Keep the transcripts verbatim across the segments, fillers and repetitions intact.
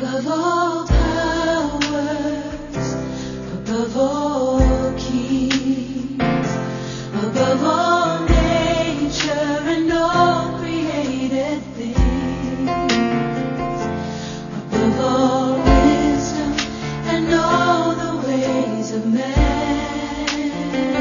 Above all powers, above all kings, above all nature and all created things, above all wisdom and all the ways of man,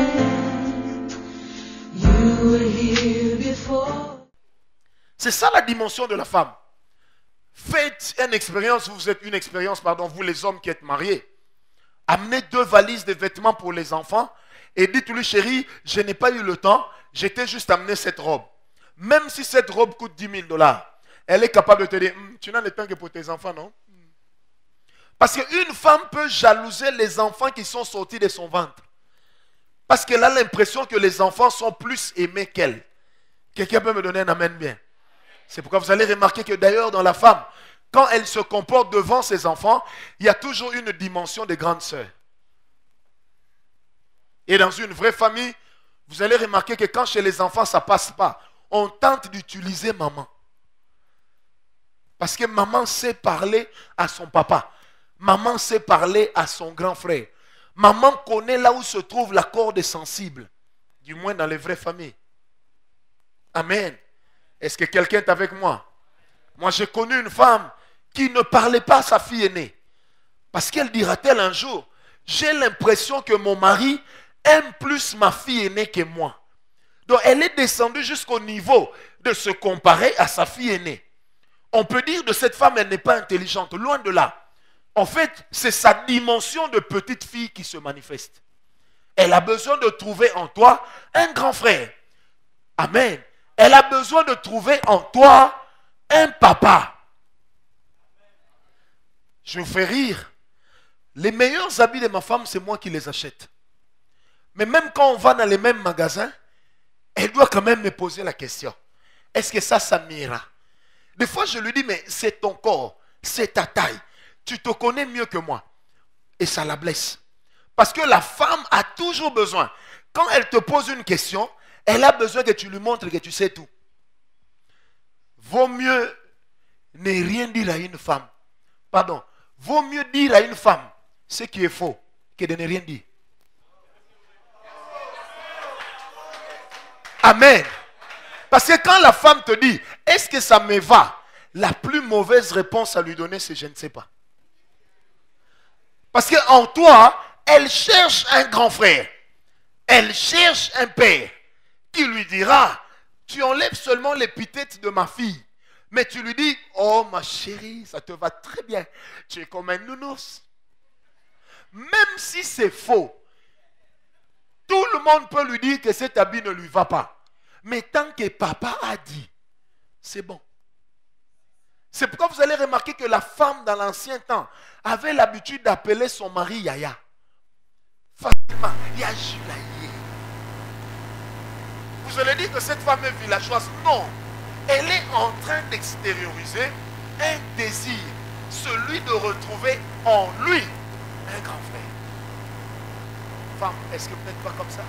you were here before. C'est ça la dimension de la femme. Faites une expérience, vous êtes une expérience, pardon, vous les hommes qui êtes mariés. Amenez deux valises de vêtements pour les enfants et dites-lui, chérie, je n'ai pas eu le temps, j'étais juste amené cette robe. Même si cette robe coûte dix mille dollars, elle est capable de te dire, hm, tu n'as le temps que pour tes enfants, non? Parce qu'une femme peut jalouser les enfants qui sont sortis de son ventre. Parce qu'elle a l'impression que les enfants sont plus aimés qu'elle. Quelqu'un peut me donner un amen bien? C'est pourquoi vous allez remarquer que d'ailleurs dans la femme, quand elle se comporte devant ses enfants, il y a toujours une dimension de grande sœur. Et dans une vraie famille, vous allez remarquer que quand chez les enfants ça ne passe pas, on tente d'utiliser maman. Parce que maman sait parler à son papa. Maman sait parler à son grand frère. Maman connaît là où se trouve la corde sensible. Du moins dans les vraies familles. Amen. Est-ce que quelqu'un est avec moi? Moi, j'ai connu une femme qui ne parlait pas à sa fille aînée. Parce qu'elle dira-t-elle un jour, j'ai l'impression que mon mari aime plus ma fille aînée que moi. Donc, elle est descendue jusqu'au niveau de se comparer à sa fille aînée. On peut dire de cette femme, elle n'est pas intelligente. Loin de là. En fait, c'est sa dimension de petite fille qui se manifeste. Elle a besoin de trouver en toi un grand frère. Amen. Elle a besoin de trouver en toi un papa. Je vous fais rire. Les meilleurs habits de ma femme, c'est moi qui les achète. Mais même quand on va dans les mêmes magasins, elle doit quand même me poser la question. Est-ce que ça, ça m'ira? Des fois, je lui dis, mais c'est ton corps, c'est ta taille. Tu te connais mieux que moi. Et ça la blesse. Parce que la femme a toujours besoin. Quand elle te pose une question, elle a besoin que tu lui montres que tu sais tout. Vaut mieux ne rien dire à une femme. Pardon. Vaut mieux dire à une femme ce qui est faux que de ne rien dire. Amen. Parce que quand la femme te dit, est-ce que ça me va? La plus mauvaise réponse à lui donner, c'est je ne sais pas. Parce qu'en toi, elle cherche un grand frère. Elle cherche un père qui lui dira, tu enlèves seulement l'épithète de ma fille. Mais tu lui dis, oh ma chérie, ça te va très bien. Tu es comme un nounours. Même si c'est faux, tout le monde peut lui dire que cet habit ne lui va pas. Mais tant que papa a dit, c'est bon. C'est pourquoi vous allez remarquer que la femme dans l'ancien temps avait l'habitude d'appeler son mari Yaya. Facilement, Yajulaye. Vous allez dire que cette femme est villageoise. Non. Elle est en train d'extérioriser un désir. Celui de retrouver en lui un grand frère. Femme, est-ce que vous n'êtes pas comme ça?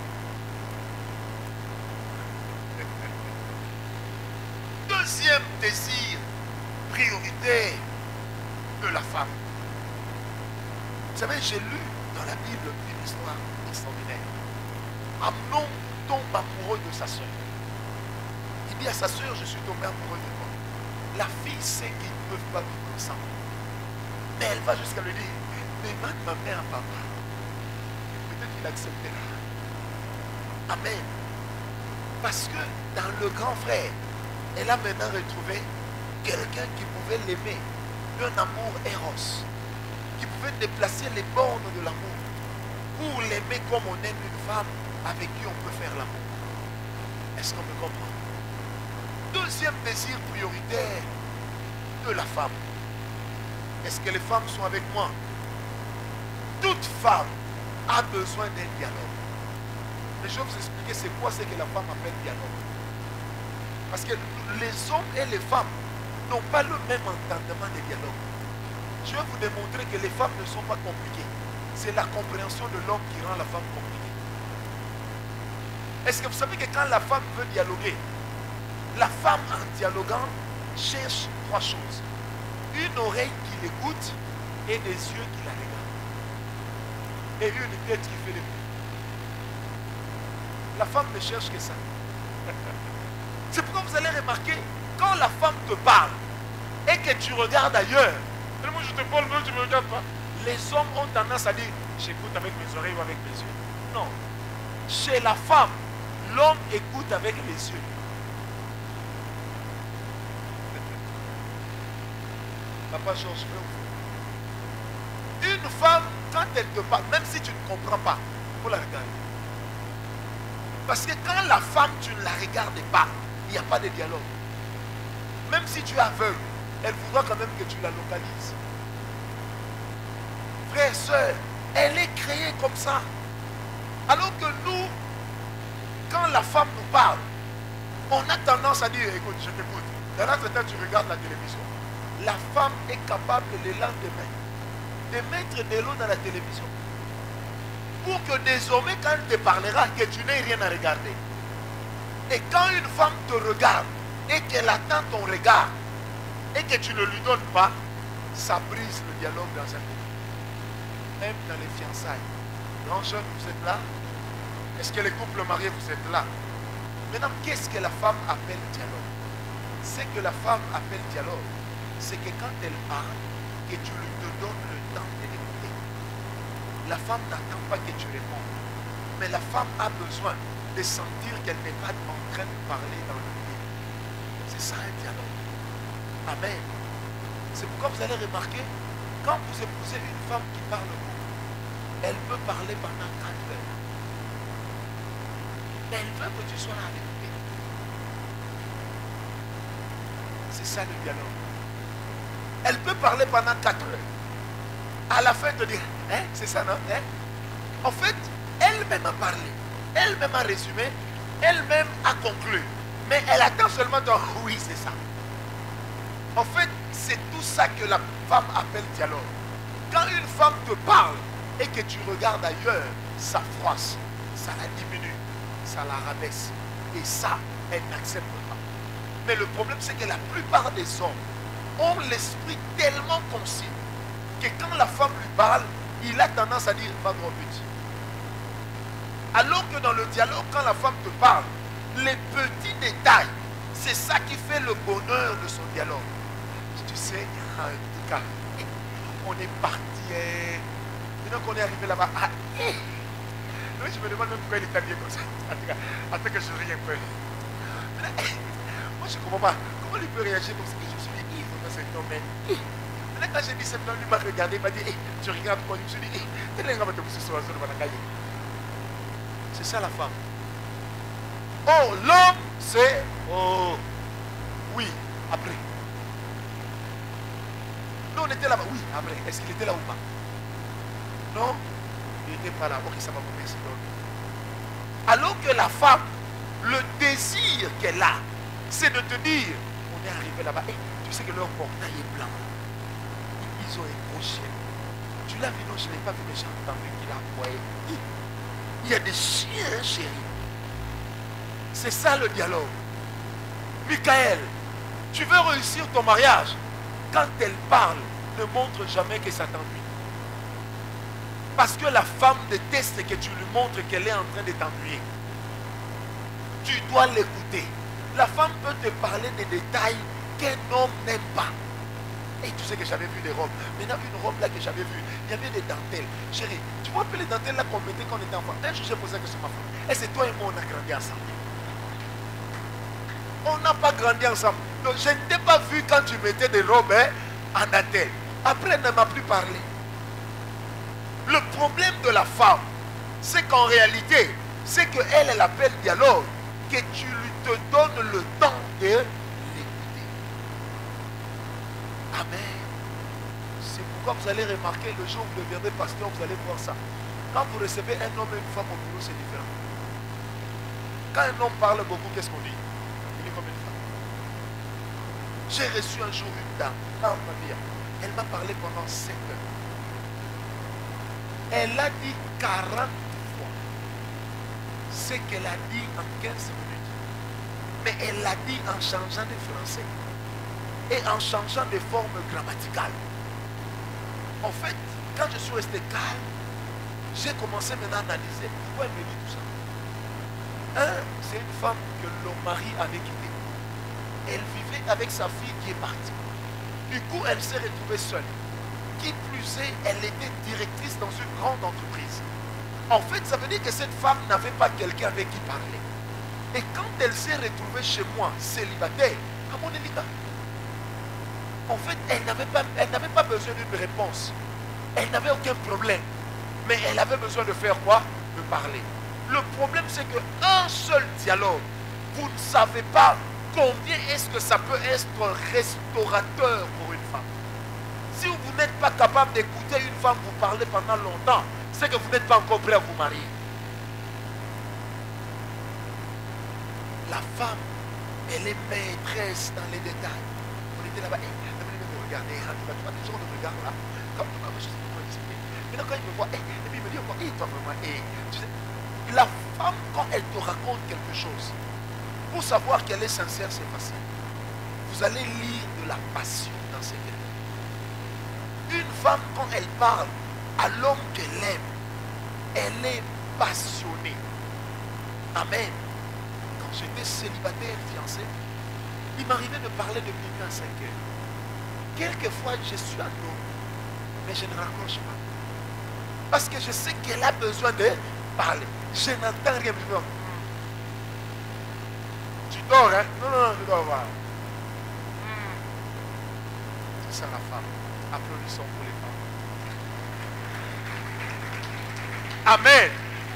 Deuxième désir prioritaire de la femme. Vous savez, j'ai lu dans la Bible une histoire extraordinaire. Amnon tombe amoureux de sa soeur. Il dit à sa soeur, je suis tombé amoureux de toi. La fille sait qu'ils ne peuvent pas vivre ensemble. Mais elle va jusqu'à lui dire, demande ma mère à papa. Peut-être qu'il acceptera. Amen. Parce que dans le grand frère, elle a maintenant retrouvé quelqu'un qui pouvait l'aimer d'un amour éros, qui pouvait déplacer les bornes de l'amour pour l'aimer comme on aime une femme avec qui on peut faire l'amour. Est-ce qu'on me comprend? Deuxième désir prioritaire de la femme. Est-ce que les femmes sont avec moi? Toute femme a besoin d'un dialogue. Mais je vais vous expliquer c'est quoi c'est que la femme appelle dialogue. Parce que les hommes et les femmes n'ont pas le même entendement des dialogues. Je vais vous démontrer que les femmes ne sont pas compliquées. C'est la compréhension de l'homme qui rend la femme compliquée. Est-ce que vous savez que quand la femme veut dialoguer, la femme en dialoguant cherche trois choses. une oreille qui l'écoute et des yeux qui la regardent. Et une tête qui fait les bruits. La femme ne cherche que ça. C'est pourquoi vous allez remarquer, quand la femme te parle et que tu regardes ailleurs, mais moi je te parle, mais tu ne me regardes pas. Les hommes ont tendance à dire, j'écoute avec mes oreilles ou avec mes yeux. Non. Chez la femme, l'homme écoute avec les yeux. Papa Georges, une femme, quand elle te parle, même si tu ne comprends pas, il faut la regarder. Parce que quand la femme, tu ne la regardes pas, il n'y a pas de dialogue. Même si tu es aveugle, elle voudra quand même que tu la localises. Frère, soeur, elle est créée comme ça. Alors que nous, quand la femme nous parle, on a tendance à dire, écoute, je t'écoute. Dans notre temps, tu regardes la télévision. La femme est capable le lendemain de mettre de l'eau dans la télévision. Pour que désormais, quand elle te parlera, que tu n'aies rien à regarder. Et quand une femme te regarde et qu'elle attend ton regard et que tu ne lui donnes pas, ça brise le dialogue dans un couple. Même dans les fiançailles. Grand jeune, vous êtes là? Est-ce que les couples mariés, vous êtes là? Maintenant, qu'est-ce que la femme appelle dialogue? Ce que la femme appelle dialogue, c'est que quand elle parle, que tu lui te donnes le temps de l'écouter. La femme n'attend pas que tu répondes. Mais la femme a besoin de sentir qu'elle n'est pas en train de parler dans le vide. C'est ça un dialogue. Amen. C'est pourquoi vous allez remarquer, quand vous épousez une femme qui parle beaucoup, elle peut parler pendant quatre heures. Mais elle veut que tu sois là avec elle. C'est ça le dialogue. Elle peut parler pendant quatre heures. À la fin, te dire, hein, c'est ça, non? Hein? En fait, elle-même a parlé. Elle-même a résumé. Elle-même a conclu. Mais elle attend seulement ton oui, c'est ça. En fait, c'est tout ça que la femme appelle dialogue. Quand une femme te parle et que tu regardes ailleurs, ça froisse, ça la diminue, ça la rabaisse. Et ça, elle n'accepte pas. Mais le problème, c'est que la plupart des hommes ont l'esprit tellement concis que quand la femme lui parle, il a tendance à dire va droit au but. Alors que dans le dialogue, quand la femme te parle, les petits détails, c'est ça qui fait le bonheur de son dialogue. Tu sais, en tout cas, on est parti. Eh, maintenant qu'on est arrivé là-bas, ah, eh, je me demande même pourquoi il est habillé comme ça. En tout cas, attends que je rie un peu. Maintenant, eh, moi je ne comprends pas. Comment il peut réagir comme ça? Je me suis dit, il faut pas cet homme. Eh. Maintenant, quand j'ai dit cet homme, il m'a regardé, il m'a dit, eh, tu regardes quoi? Je me suis dit, eh, c'est ça la femme. Oh, l'homme, c'est oh, oui, après. Nous, on était là-bas. Oui, après. Est-ce qu'il était là ou pas? Non, il n'était pas là. Ok, ça va commencer. Alors que la femme, le désir qu'elle a, c'est de te dire, on est arrivé là-bas. Hey, tu sais que leur portail est blanc. Ils ont un gros chien. Tu l'as vu? Non, je ne l'ai pas vu, mais j'ai entendu qu'il a aboyé. Il y a des chiens, chérie. C'est ça le dialogue. Michael, tu veux réussir ton mariage? Quand elle parle, ne montre jamais que ça t'ennuie. Parce que la femme déteste que tu lui montres qu'elle est en train de t'ennuyer. Tu dois l'écouter. La femme peut te parler des détails qu'un homme n'aime pas. Et tu sais que j'avais vu des robes. Maintenant, une robe là que j'avais vue, il y avait des dentelles. Chérie, tu vois un peu les dentelles là qu'on mettait quand on était enfant. Un jour, j'ai posé la question à ma femme. Et c'est toi et moi, on a grandi ensemble. On n'a pas grandi ensemble. Donc, je ne t'ai pas vu quand tu mettais des robes hein, en dentelle. Après, elle ne m'a plus parlé. Le problème de la femme, c'est qu'en réalité, c'est qu'elle, elle appelle dialogue, que tu lui te donnes le temps de l'écouter. Amen. C'est pourquoi vous allez remarquer le jour où vous deviendrez pasteur, vous allez voir ça. Quand vous recevez un homme et une femme au bureau, c'est différent. Quand un homme parle beaucoup, qu'est-ce qu'on dit? Il est comme une femme. J'ai reçu un jour une dame, ah, ma vie, elle m'a parlé pendant sept heures. Elle a dit quarante fois ce qu'elle a dit en quinze minutes. Mais elle l'a dit en changeant de français. et en changeant des formes grammaticales. En fait, quand je suis resté calme, j'ai commencé maintenant à analyser pourquoi elle me dit tout ça. Un, c'est une femme que le mari avait quittée. Elle vivait avec sa fille qui est partie. Du coup, elle s'est retrouvée seule. Qui plus est, elle était directrice dans une grande entreprise. En fait, ça veut dire que cette femme n'avait pas quelqu'un avec qui parler. Et quand elle s'est retrouvée chez moi, célibataire, à mon état, en fait, elle n'avait pas, elle n'avait pas besoin d'une réponse. Elle n'avait aucun problème. Mais elle avait besoin de faire quoi? De parler. Le problème, c'est qu'un seul dialogue, vous ne savez pas combien est-ce que ça peut être restaurateur pour une femme. Si vous n'êtes pas capable d'écouter une femme vous parler pendant longtemps, c'est que vous n'êtes pas encore prêt à vous marier. La femme, elle est maîtresse dans les détails. On était là-bas, hey, me regarder, tu vois des gens de regard là. Comme, comme, je sais pas comment expliquer. Maintenant, quand il me voit, hey, et puis il me dit encore, hey, toi vraiment, hey. Tu sais, la femme, quand elle te raconte quelque chose, pour savoir qu'elle est sincère, c'est facile. Vous allez lire de la passion dans ses lettres. Une femme, quand elle parle à l'homme qu'elle aime, elle est passionnée. Amen. Quand j'étais célibataire, fiancé, il m'arrivait de parler de quelqu'un à cinq heures. Quelquefois, je suis à l'eau, mais je ne raccroche pas. Parce que je sais qu'elle a besoin de parler. Je n'entends rien. Non. Tu dors, hein? Non, non, non, je dois voir. C'est ça la femme. Applaudissons pour les femmes. Amen.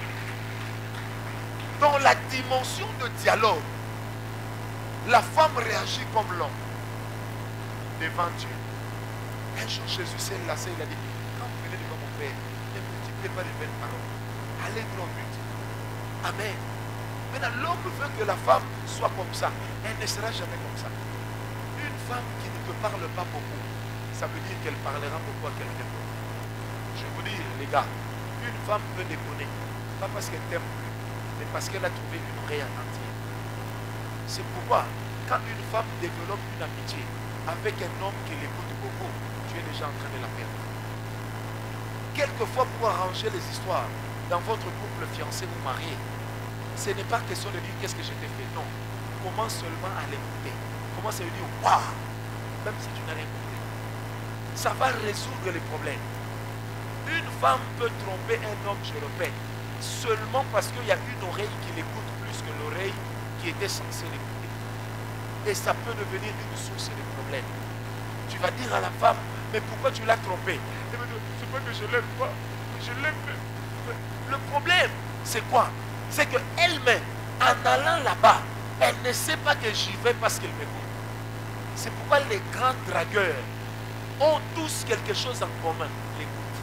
Dans la dimension de dialogue, la femme réagit comme l'homme devant Dieu. Un jour, Jésus s'est lassé, il a dit, quand vous venez devant mon Père, ne multipliez pas de belles paroles. Allez droit au but. Amen. Maintenant, l'homme veut que la femme soit comme ça. Elle ne sera jamais comme ça. Une femme qui ne te parle pas beaucoup, ça veut dire qu'elle parlera beaucoup à quelqu'un d'autre. Je vous dis, les gars, une femme peut déconner. Pas parce qu'elle t'aime plus, mais parce qu'elle a trouvé une oreille attentive. C'est pourquoi, quand une femme développe une amitié avec un homme qui l'écoute beaucoup, tu es déjà en train de la perdre. Quelquefois, pour arranger les histoires dans votre couple fiancé ou marié, ce n'est pas question de dire qu'est-ce que je t'ai fait. Non. Commence seulement à l'écouter. Commence à lui dire waouh, même si tu n'as rien compris. Ça va résoudre les problèmes. Une femme peut tromper un homme, je répète, seulement parce qu'il y a une oreille qui l'écoute plus que l'oreille qui était censée l'écouter. Et ça peut devenir une source de problème. Tu vas dire à la femme, mais pourquoi tu l'as trompée? C'est pas que je l'aime pas, je l'aime. Le problème, c'est quoi? C'est qu'elle-même, en allant là-bas, elle ne sait pas que j'y vais parce qu'elle m'écoute. C'est pourquoi les grands dragueurs ont tous quelque chose en commun, l'écoute.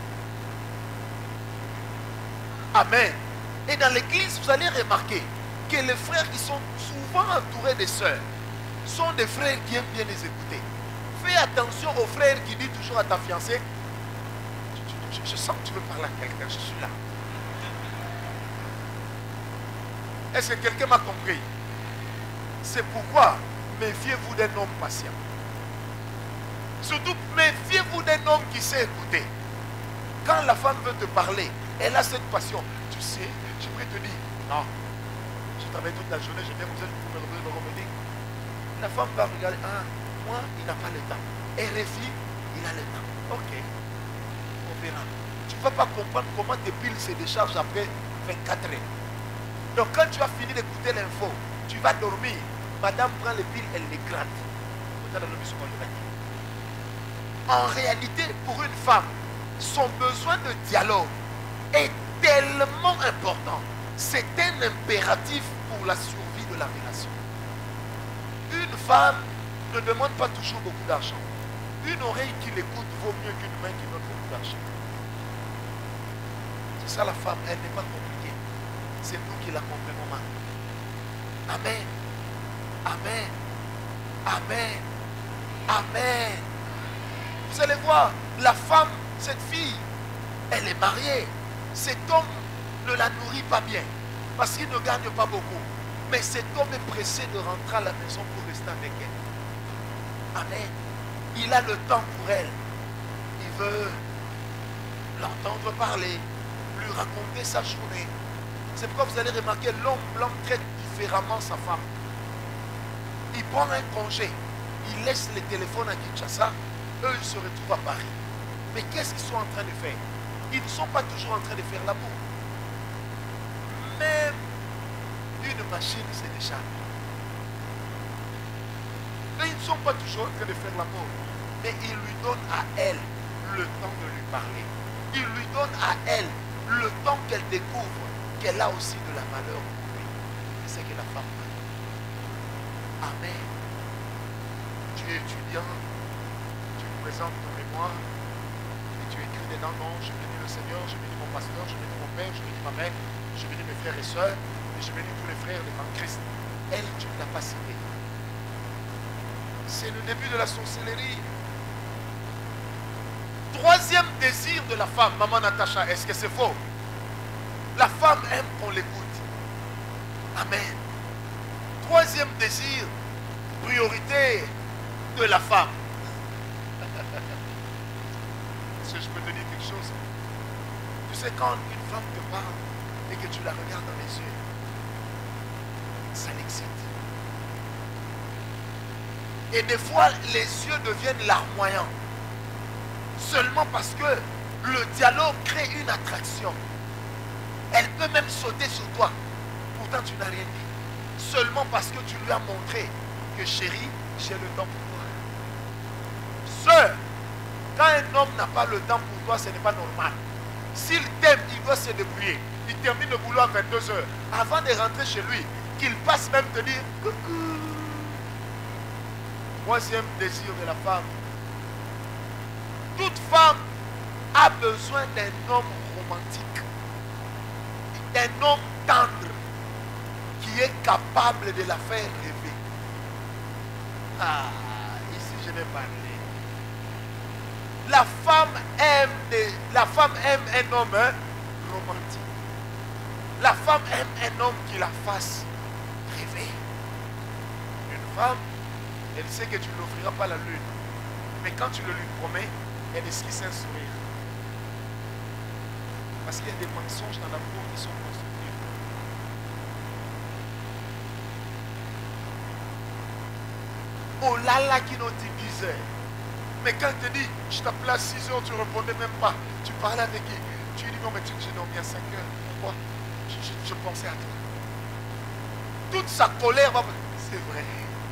Amen. Et dans l'église, vous allez remarquer que les frères qui sont souvent entourés des sœurs sont des frères qui aiment bien les écouter. Fais attention aux frères qui disent toujours à ta fiancée, je, je, je sens que tu veux parler à quelqu'un, je suis là. Est-ce que quelqu'un m'a compris? C'est pourquoi méfiez-vous d'un homme patient. Surtout, méfiez-vous d'un homme qui sait écouter. Quand la femme veut te parler, elle a cette passion. Tu sais, j'aimerais te dire, non, je travaille toute la journée, je viens vous aider pour me revenir, me revenir. La femme va regarder, ah, moi, il n'a pas le temps. Et Réfi, il a le temps. Ok, on verra. Tu ne vas pas comprendre comment tes piles se déchargent après vingt-quatre heures. Donc quand tu as fini d'écouter l'info, tu vas dormir. Madame prend les piles, elle les gratte. En réalité, pour une femme, son besoin de dialogue est tellement important. C'est un impératif pour la survie de la relation. Une femme ne demande pas toujours beaucoup d'argent. Une oreille qui l'écoute vaut mieux qu'une main qui donne beaucoup d'argent. C'est ça la femme, elle n'est pas compliquée. C'est nous qui la comprenons mal. Amen. Amen. Amen. Amen. Vous allez voir, la femme, cette fille, elle est mariée. Cet homme ne la nourrit pas bien parce qu'il ne gagne pas beaucoup. Mais cet homme est pressé de rentrer à la maison pour rester avec elle. Amen. Il a le temps pour elle. Il veut l'entendre parler, lui raconter sa journée. C'est pourquoi vous allez remarquer, l'homme blanc traite différemment sa femme. Il prend un congé, il laisse les téléphones à Kinshasa, eux ils se retrouvent à Paris. Mais qu'est-ce qu'ils sont en train de faire? Ils ne sont pas toujours en train de faire l'amour. Même une machine se décharge. Et ils ne sont pas toujours en train de faire l'amour. Mais il lui donne à elle le temps de lui parler. Il lui donne à elle le temps qu'elle découvre qu'elle a aussi de la valeur pour lui. C'est ce que la femme a. Amen. Tu es étudiant, tu présentes ton mémoire et tu écris dedans, non, je bénis le Seigneur, je bénis mon pasteur, je bénis mon père, je bénis ma mère, je bénis mes frères et sœurs, et je bénis tous les frères en Christ. Elle, tu ne l'as pas citée. C'est le début de la sorcellerie. Troisième désir de la femme, maman Natacha, est-ce que c'est faux? La femme aime qu'on l'écoute. Amen. Troisième désir, priorité de la femme. Est-ce que je peux te dire quelque chose? Tu sais, quand une femme te parle et que tu la regardes dans les yeux, ça l'excite. Et des fois, les yeux deviennent larmoyants. Seulement parce que le dialogue crée une attraction. Elle peut même sauter sur toi. Pourtant, tu n'as rien dit. Seulement parce que tu lui as montré que chérie, j'ai le temps pour toi. Sœur, quand un homme n'a pas le temps pour toi, ce n'est pas normal. S'il t'aime, il doit se débrouiller. Il termine le boulot à vingt-deux heures. Avant de rentrer chez lui, qu'il passe même te dire coucou. Troisième désir de la femme. Toute femme a besoin d'un homme romantique, d'un homme tendre, qui est capable de la faire rêver. Ah, ici je vais parler. La femme aime, des, la femme aime un homme hein, romantique. La femme aime un homme qui la fasse rêver. Une femme, elle sait que tu ne l'offriras pas la lune. Mais quand tu le lui promets, elle esquisse un sourire. Parce qu'il y a des mensonges dans l'amour qui sont constructifs. Oh là là qui nous disait. Mais quand elle te dit, je t'appelais à six heures, tu ne répondais même pas. Tu parlais avec qui? Tu dis non, mais tu j'ai dormi à cinq heures. Pourquoi? Je, je, je pensais à toi. Toute sa colère va. C'est vrai.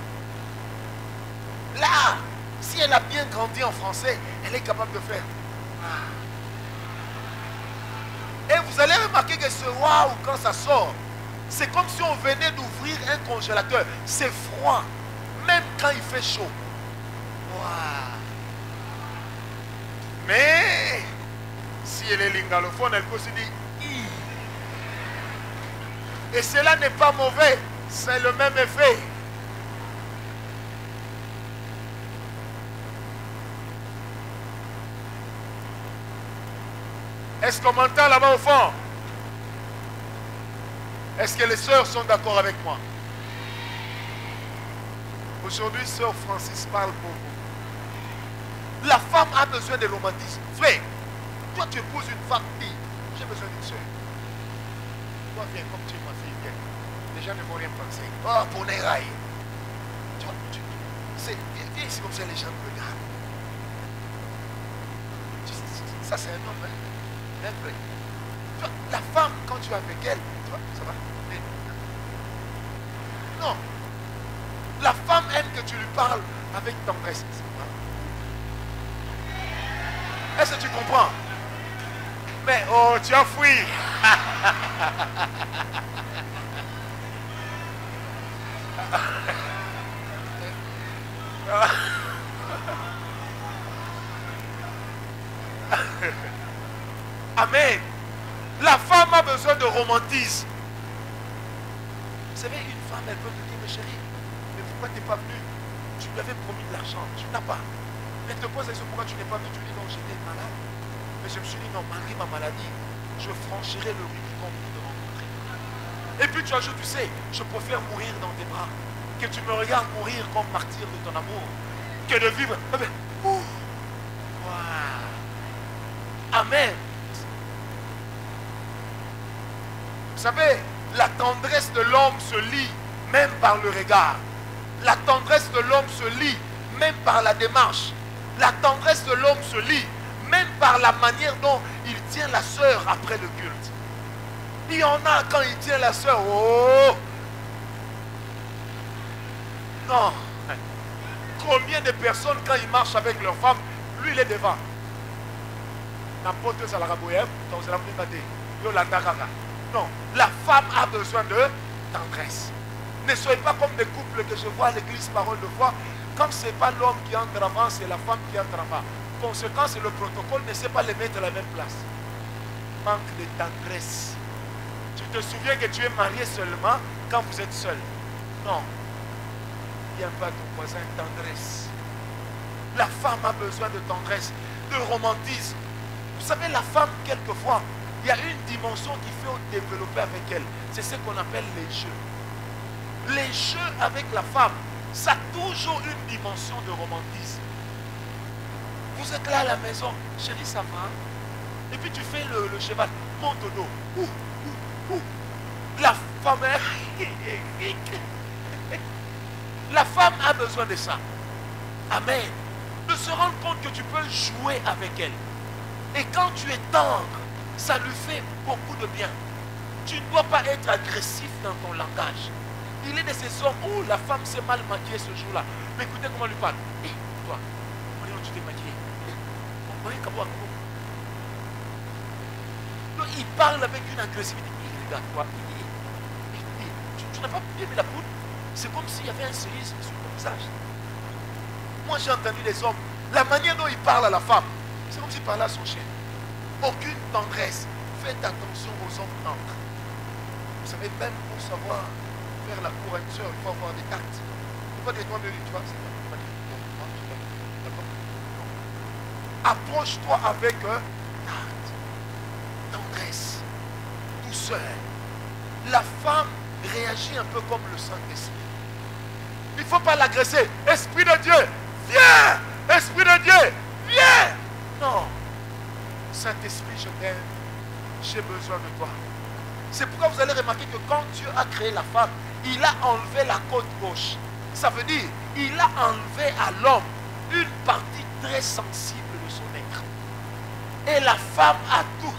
Là, si elle a bien grandi en français, elle est capable de faire. Et vous allez remarquer que ce waouh, quand ça sort, c'est comme si on venait d'ouvrir un congélateur. C'est froid, même quand il fait chaud. Waouh. Mais, si elle est lingalophone, elle peut se dire, Hi. Et cela n'est pas mauvais, c'est le même effet. Est-ce qu'on m'entend là-bas au fond? Est-ce que les sœurs sont d'accord avec moi? Aujourd'hui, sœur Francis parle pour vous. La femme a besoin de romantisme. Frère, toi tu épouses une femme, dis, j'ai besoin d'une sœur. Toi viens comme tu es ma fille, viens. Les gens ne vont rien penser. Oh, pour les rails. Tu vois, tu, c'est, viens ici comme ça, les gens me regardent. Ça c'est un homme, hein? La femme, quand tu es avec elle, tu vois, ça va? Non. La femme aime que tu lui parles avec tendresse. Est-ce que tu comprends? Mais oh, tu as fui. Amen. La femme a besoin de romantisme. Vous savez, une femme, elle peut te dire, mais chérie, mais pourquoi tu n'es pas venu? Tu lui avais promis de l'argent, tu n'as pas. Elle te pose la question, pourquoi tu n'es pas venu? Tu dis, non, j'étais malade. Mais je me suis dit, non, malgré ma maladie, je franchirai le Rubicon pour te rencontrer. Et puis tu ajoutes, tu sais, je préfère mourir dans tes bras, que tu me regardes mourir comme martyr de ton amour, que de vivre. Amen. Vous savez, la tendresse de l'homme se lit même par le regard. La tendresse de l'homme se lit même par la démarche. La tendresse de l'homme se lit même par la manière dont il tient la sœur après le culte. Il y en a quand il tient la sœur, oh! Non. Combien de personnes quand ils marchent avec leur femme, lui il est devant. Non, la femme a besoin de tendresse. Ne soyez pas comme des couples que je vois à l'église Parole de Foi. Comme ce n'est pas l'homme qui entre avant, c'est la femme qui entre avant. Conséquent, c'est le protocole ne sait pas les mettre à la même place. Manque de tendresse. Tu te souviens que tu es marié seulement quand vous êtes seul. Non. Viens pas ton voisin, tendresse. La femme a besoin de tendresse, de romantisme. Vous savez, la femme, quelquefois, il y a une dimension qu'il faut développer avec elle. C'est ce qu'on appelle les jeux. Les jeux avec la femme, ça a toujours une dimension de romantisme. Vous êtes là à la maison, chérie, ça va? Et puis tu fais le, le cheval, monte au dos. Ouh, ouh, ouh. La femme, la femme a besoin de ça. Amen. De se rendre compte que tu peux jouer avec elle. Et quand tu es tendre, ça lui fait beaucoup de bien. Tu ne dois pas être agressif dans ton langage. Il est de ces hommes où la femme s'est mal maquillée ce jour-là. Mais écoutez comment elle lui parle. Hé, hey, toi, comment tu t'es maquillée? Non, il parle avec une agressivité. Il regarde toi. Tu, tu n'as pas bien mis la poudre. C'est comme s'il y avait un séisme sur ton visage. Moi j'ai entendu les hommes. La manière dont il parle à la femme, c'est comme s'il parlait à son chien. Aucune tendresse. Faites attention aux hommes tendres. Vous savez, même pour savoir faire la cour à une soeur, il faut avoir des actes. Il faut pas dire toi, mais tu vois, c'est pas approche-toi avec un tact, tendresse, douceur. La femme réagit un peu comme le Saint-Esprit. Il ne faut pas l'agresser. Esprit de Dieu, viens! Esprit de Dieu, viens! Non. Saint-Esprit, je t'aime. J'ai besoin de toi. C'est pourquoi vous allez remarquer que quand Dieu a créé la femme, il a enlevé la côte gauche. Ça veut dire, il a enlevé à l'homme une partie très sensible de son être. Et la femme a tout.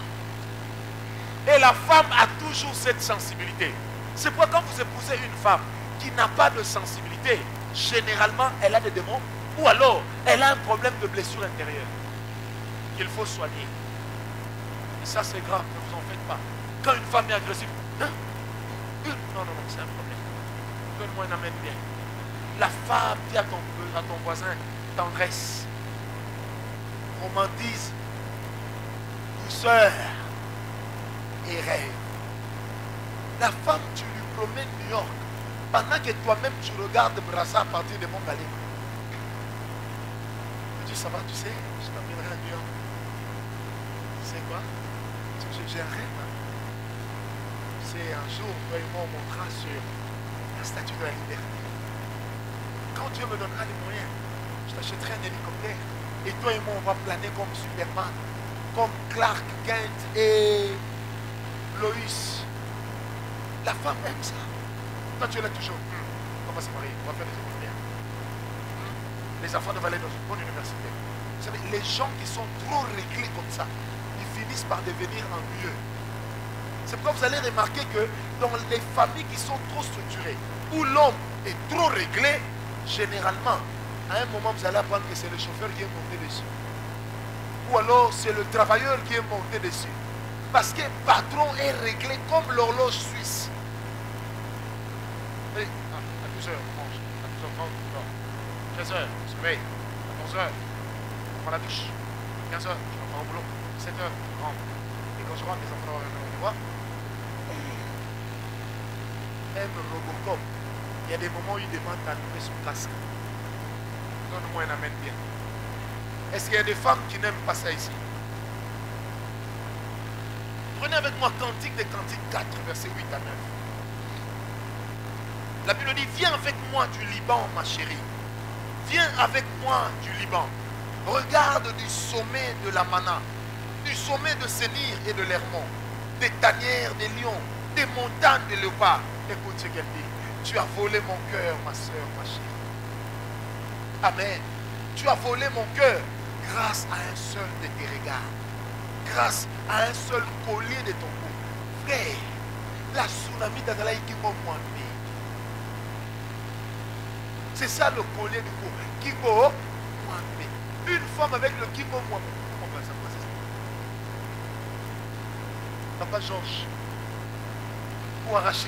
Et la femme a toujours cette sensibilité. C'est pourquoi quand vous épousez une femme qui n'a pas de sensibilité, généralement, elle a des démons ou alors elle a un problème de blessure intérieure qu'il faut soigner. Et ça, c'est grave, ne vous en faites pas. Quand une femme est agressive, hein? Non, non, non, c'est un problème. Donne-moi un amène bien. La femme dit à ton, à ton voisin, tendresse, romantisme, douceur et rêve. La femme, tu lui promènes New York pendant que toi-même tu regardes Brassa à partir de Montgalais. Tu dis, ça va, tu sais, je t'emmènerai à New York. Tu sais quoi? J'ai un rêve. Hein? C'est un jour, toi et moi, on montera sur la statue de la liberté. Quand Dieu me donnera les moyens, je t'achèterai un hélicoptère. Et toi et moi, on va planer comme Superman, comme Clark Kent et Loïs. La femme aime ça. Toi, tu es là toujours. Hum, on va se marier, on va faire des économies. Hum, les enfants doivent aller dans une bonne université. Vous savez, les gens qui sont trop réglés comme ça, ils finissent par devenir ennuyeux. C'est pourquoi vous allez remarquer que dans les familles qui sont trop structurées, où l'homme est trop réglé, généralement, à un moment, vous allez apprendre que c'est le chauffeur qui est monté dessus. Ou alors, c'est le travailleur qui est monté dessus. Parce que le patron est réglé comme l'horloge suisse. Et, à douze heures, on mange. À douze heures trente, on dort. treize heures, on se réveille. À onze heures, on prend la douche. quinze heures, je rentre au boulot. sept heures, je rentre. Et quand je rentre, les enfants vont me voir. Même Robocop, il y a des moments où il demande d'allumer son casque. Donne-moi un amène bien. Est-ce qu'il y a des femmes qui n'aiment pas ça ici? Prenez avec moi Cantique des Cantiques quatre, versets huit à neuf. La Bible dit, viens avec moi du Liban, ma chérie. Viens avec moi du Liban. Regarde du sommet de la Mana. du sommet de Sénir et de l'Hermon, des tanières, des lions, des montagnes de léopards. Écoute ce qu'elle dit. Tu as volé mon cœur, ma soeur, ma chérie. Amen. Tu as volé mon cœur grâce à un seul de tes regards. Grâce à un seul collier de ton cou. Frère, la tsunami d'Adalaï qui m'a moindé. C'est ça le collier du cou. Qui m'a moindé. Une femme avec le qui m'a moindé. Comment ça passe? Papa Georges. Ou arraché.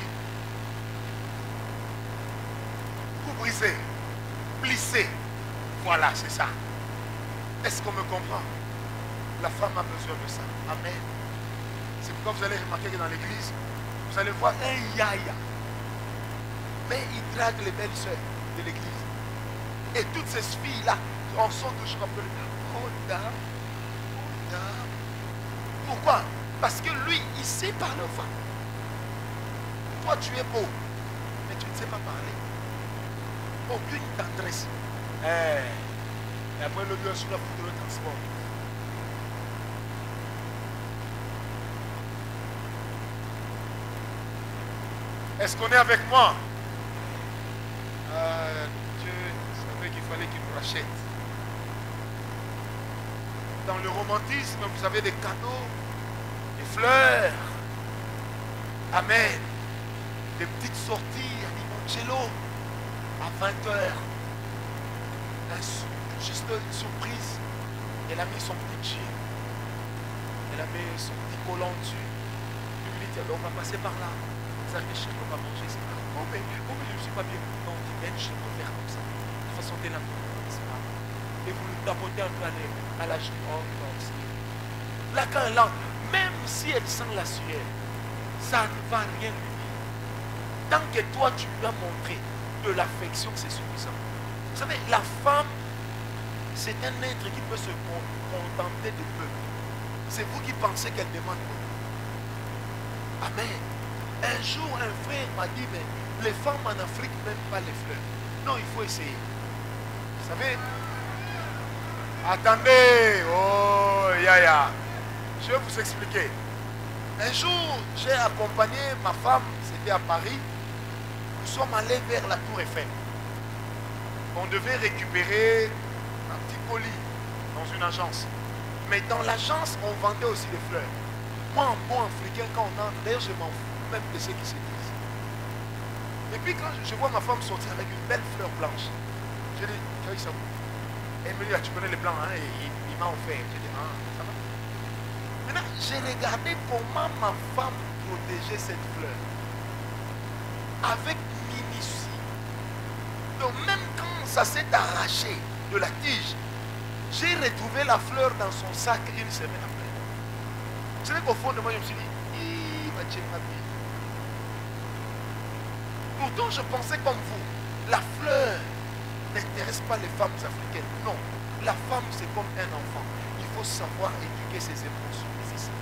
Ou brisé. Plissé. Voilà, c'est ça. Est-ce qu'on me comprend? La femme a besoin de ça. Amen. C'est pourquoi vous allez remarquer que dans l'église, vous allez voir un yaya. Mais il drague les belles sœurs de l'église. Et toutes ces filles-là en sont toujours appelées. Oh dame, oh dame. Pourquoi? Parce que lui, il sait parler aux femmes. Toi, tu es beau, mais tu ne sais pas parler. Aucune tendresse. Eh, et après le Dieu sur la foudre de transport. Est-ce qu'on est avec moi? euh, Dieu savait qu'il fallait qu'il nous rachète. Dans le romantisme, vous avez des cadeaux, des fleurs. Amen. Des petites sorties à Limoncello à vingt heures. Juste une surprise. Elle a mis son petit jean. Elle a mis son petit collant dessus. Une minute, on va passer par là. Vous arrivez chez nous, on va manger. C'est pas. Oh, mais, oh, mais je ne suis pas bien. Non, tu viens chez nous faire comme ça. De toute façon, t'es là. Et vous le tapotez un peu à la cheville. Oh, non, là, quand elle entre, même si elle sent la sueur, ça ne va rien lui dire. Tant que toi, tu lui as montré de l'affection, c'est suffisant. Vous savez, la femme, c'est un être qui peut se contenter de peu. C'est vous qui pensez qu'elle demande beaucoup. Amen. Un jour, un frère m'a dit, mais les femmes en Afrique n'aiment pas les fleurs. Non, il faut essayer. Vous savez, attendez, oh, ya, ya. Je vais vous expliquer. Un jour, j'ai accompagné ma femme, c'était à Paris. Nous sommes allés vers la Tour Eiffel. On devait récupérer un petit colis dans une agence. Mais dans l'agence, on vendait aussi des fleurs. Moi, en bon africain, quand on entre, d'ailleurs, je m'en fous même de ceux qui se disent. Et puis, quand je vois ma femme sortir avec une belle fleur blanche, je dis, tu vois, ça va. Elle me dit, ah, tu connais les blancs, hein? Et il, il m'a offert. Je dis, ah, ça va. Maintenant, j'ai regardé comment ma femme protégeait cette fleur. Avec minutie. Donc, même quand ça s'est arraché de la tige, j'ai retrouvé la fleur dans son sac une semaine après. Vous savez qu'au fond de moi, je me suis dit, il va tuer ma vie. Pourtant, je pensais comme vous, la fleur n'intéresse pas les femmes africaines. Non, la femme, c'est comme un enfant. Il faut savoir éduquer ses émotions. C'est ça.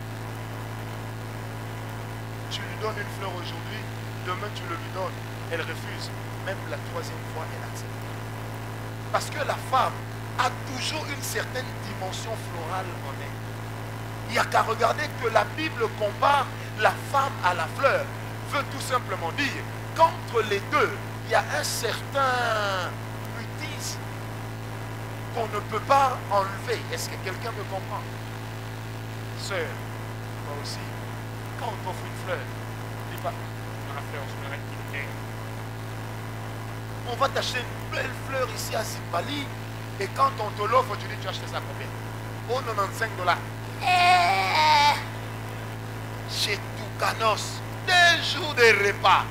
Tu lui donnes une fleur aujourd'hui, demain tu le lui donnes. Elle refuse. Même la troisième fois, elle accepte. Parce que la femme a toujours une certaine dimension florale en elle. Il n'y a qu'à regarder que la Bible compare la femme à la fleur. Veut tout simplement dire qu'entre les deux, il y a un certain mutisme qu'on ne peut pas enlever. Est-ce que quelqu'un me comprend? Sœur, moi aussi, quand on t'offre une fleur, dis pas, dans la fleur, je me reste qu'il est. On va t'acheter une belle fleur ici à Zimbali, et quand on te l'offre, tu dis, tu achètes ça combien? Oh, quatre-vingt-quinze dollars. Eh, chez Toucanos, deux jours de repas.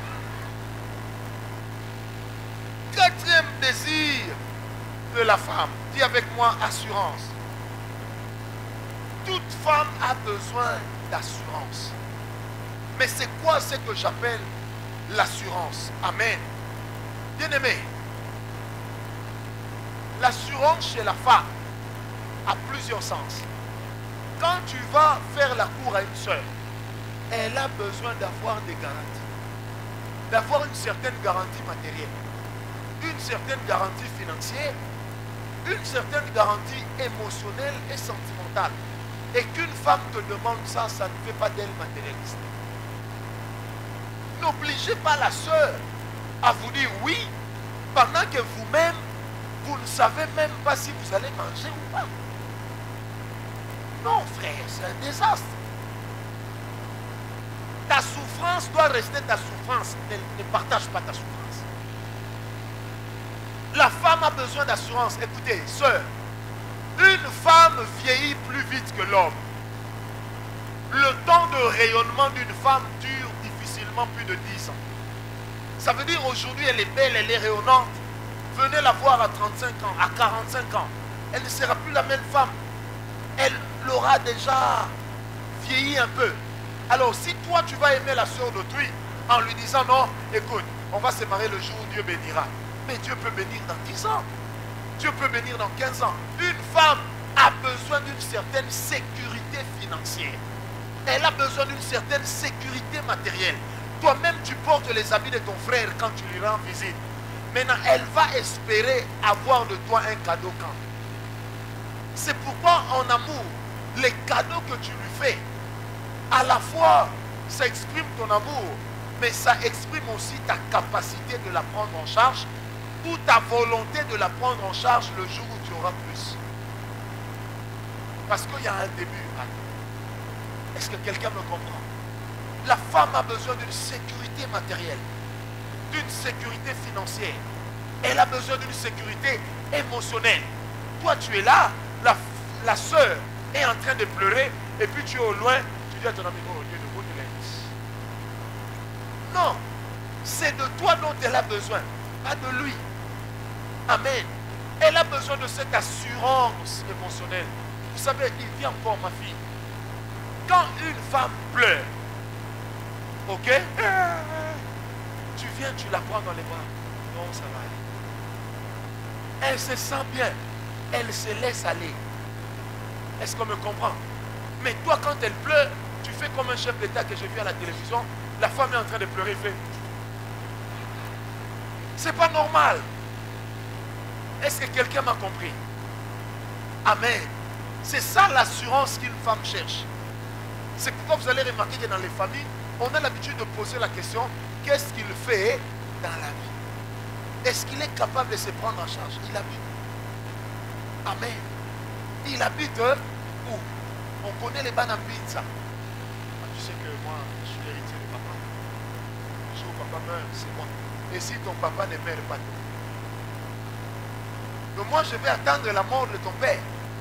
Quatrième désir de la femme. Dis avec moi, assurance. Toute femme a besoin d'assurance. Mais c'est quoi ce que j'appelle l'assurance? Amen. Bien-aimé, l'assurance chez la femme a plusieurs sens. Quand tu vas faire la cour à une soeur, elle a besoin d'avoir des garanties. D'avoir une certaine garantie matérielle, une certaine garantie financière, une certaine garantie émotionnelle et sentimentale. Et qu'une femme te demande ça, ça ne fait pas d'elle matérialiste. N'obligez pas la sœur à vous dire oui, pendant que vous-même, vous ne savez même pas si vous allez manger ou pas. Non, frère, c'est un désastre. Ta souffrance doit rester ta souffrance. Ne, ne partage pas ta souffrance. La femme a besoin d'assurance. Écoutez, sœur, une femme vieillit plus vite que l'homme. Le temps de rayonnement d'une femme dure difficilement plus de dix ans. Ça veut dire aujourd'hui elle est belle, elle est rayonnante. Venez la voir à trente-cinq ans, à quarante-cinq ans. Elle ne sera plus la même femme. Elle l'aura déjà vieilli un peu. Alors si toi tu vas aimer la soeur d'autrui en lui disant non, écoute, on va se marier le jour où Dieu bénira. Mais Dieu peut bénir dans dix ans. Dieu peut bénir dans quinze ans. Une femme a besoin d'une certaine sécurité financière. Elle a besoin d'une certaine sécurité matérielle. Toi-même, tu portes les habits de ton frère quand tu lui rends visite. Maintenant, elle va espérer avoir de toi un cadeau quand. C'est pourquoi en amour, les cadeaux que tu lui fais, à la fois, ça exprime ton amour, mais ça exprime aussi ta capacité de la prendre en charge ou ta volonté de la prendre en charge le jour où tu auras plus. Parce qu'il y a un début. Est-ce que quelqu'un me comprend? La femme a besoin d'une sécurité matérielle, d'une sécurité financière. Elle a besoin d'une sécurité émotionnelle. Toi, tu es là, la, la soeur est en train de pleurer, et puis tu es au loin, tu dis à ton ami, oh Dieu, de vous de l'aide. Non, c'est de toi dont elle a besoin, pas de lui. Amen. Elle a besoin de cette assurance émotionnelle. Vous savez, il vient encore, ma fille. Quand une femme pleure, ok, tu viens, tu la prends dans les bras. Non, ça va aller. Elle se sent bien. Elle se laisse aller. Est-ce qu'on me comprend? Mais toi, quand elle pleure, tu fais comme un chef d'État que j'ai vu à la télévision. La femme est en train de pleurer, il fait. C'est pas normal. Est-ce que quelqu'un m'a compris? Amen. C'est ça l'assurance qu'une femme cherche. C'est pourquoi vous allez remarquer que dans les familles, on a l'habitude de poser la question, qu'est-ce qu'il fait dans la vie? Est-ce qu'il est capable de se prendre en charge? Il habite. Amen. Il habite où? On connaît les bannes pizza. Tu sais que moi, je suis l'héritier de papa. Le jour où papa meurt, c'est moi. Et si ton papa ne meurt pas, donc moi je vais attendre la mort de ton père.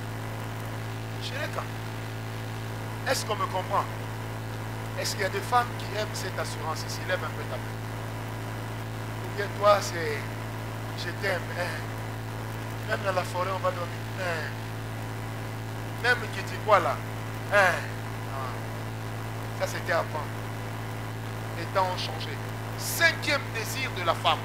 Est-ce qu'on me comprend? Est-ce qu'il y a des femmes qui aiment cette assurance ici? Lève un peu ta main. Ou bien toi, c'est je t'aime. Hein? Même dans la forêt, on va dormir. Hein? Même qui dit quoi là? Hein? Ça c'était avant. Les temps ont changé. Cinquième désir de la femme.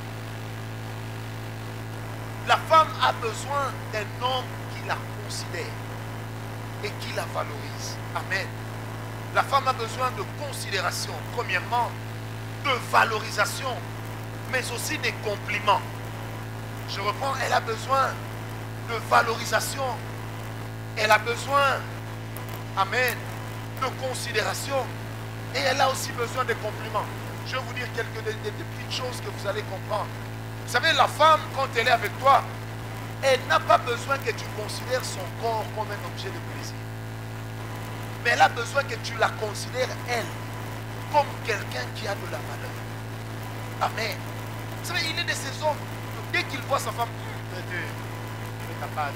La femme a besoin d'un homme qui la considère et qui la valorise. Amen. La femme a besoin de considération, premièrement, de valorisation, mais aussi des compliments. Je reprends, elle a besoin de valorisation, elle a besoin, amen, de considération, et elle a aussi besoin de compliments. Je vais vous dire quelques des, des, des petites choses que vous allez comprendre. Vous savez, la femme, quand elle est avec toi, elle n'a pas besoin que tu considères son corps comme un objet de plaisir. Mais elle a besoin que tu la considères, elle, comme quelqu'un qui a de la valeur. Amen. Vous savez, il est de ces hommes, dès qu'il voit sa femme, il est capable.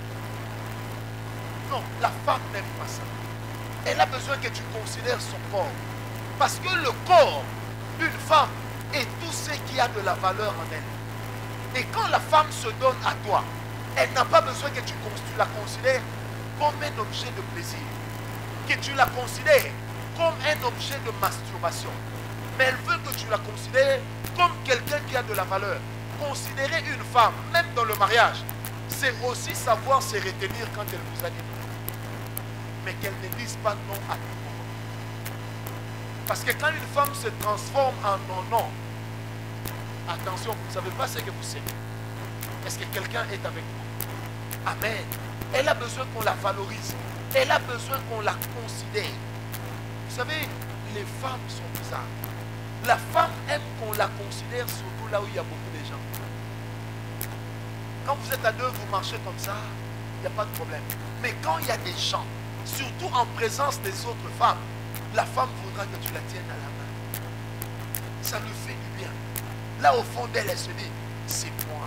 Non, la femme n'aime pas ça. Elle a besoin que tu considères son corps. Parce que le corps d'une femme est tout ce qui a de la valeur en elle. Et quand la femme se donne à toi, elle n'a pas besoin que tu la considères comme un objet de plaisir. Que tu la considères comme un objet de masturbation. Mais elle veut que tu la considères comme quelqu'un qui a de la valeur. Considérer une femme, même dans le mariage, c'est aussi savoir se retenir quand elle vous a dit non. Mais qu'elle ne dise pas non à tout moment. Parce que quand une femme se transforme en non-non, attention, vous ne savez pas ce que vous savez. Est-ce que quelqu'un est avec vous? Amen. Elle a besoin qu'on la valorise. Elle a besoin qu'on la considère. Vous savez, les femmes sont bizarres. La femme aime qu'on la considère surtout là où il y a beaucoup de gens. Quand vous êtes à deux, vous marchez comme ça, il n'y a pas de problème. Mais quand il y a des gens, surtout en présence des autres femmes, la femme voudra que tu la tiennes à la main. Ça lui fait du bien. Là au fond d'elle, elle se dit, c'est moi.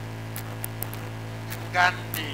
Gandhi.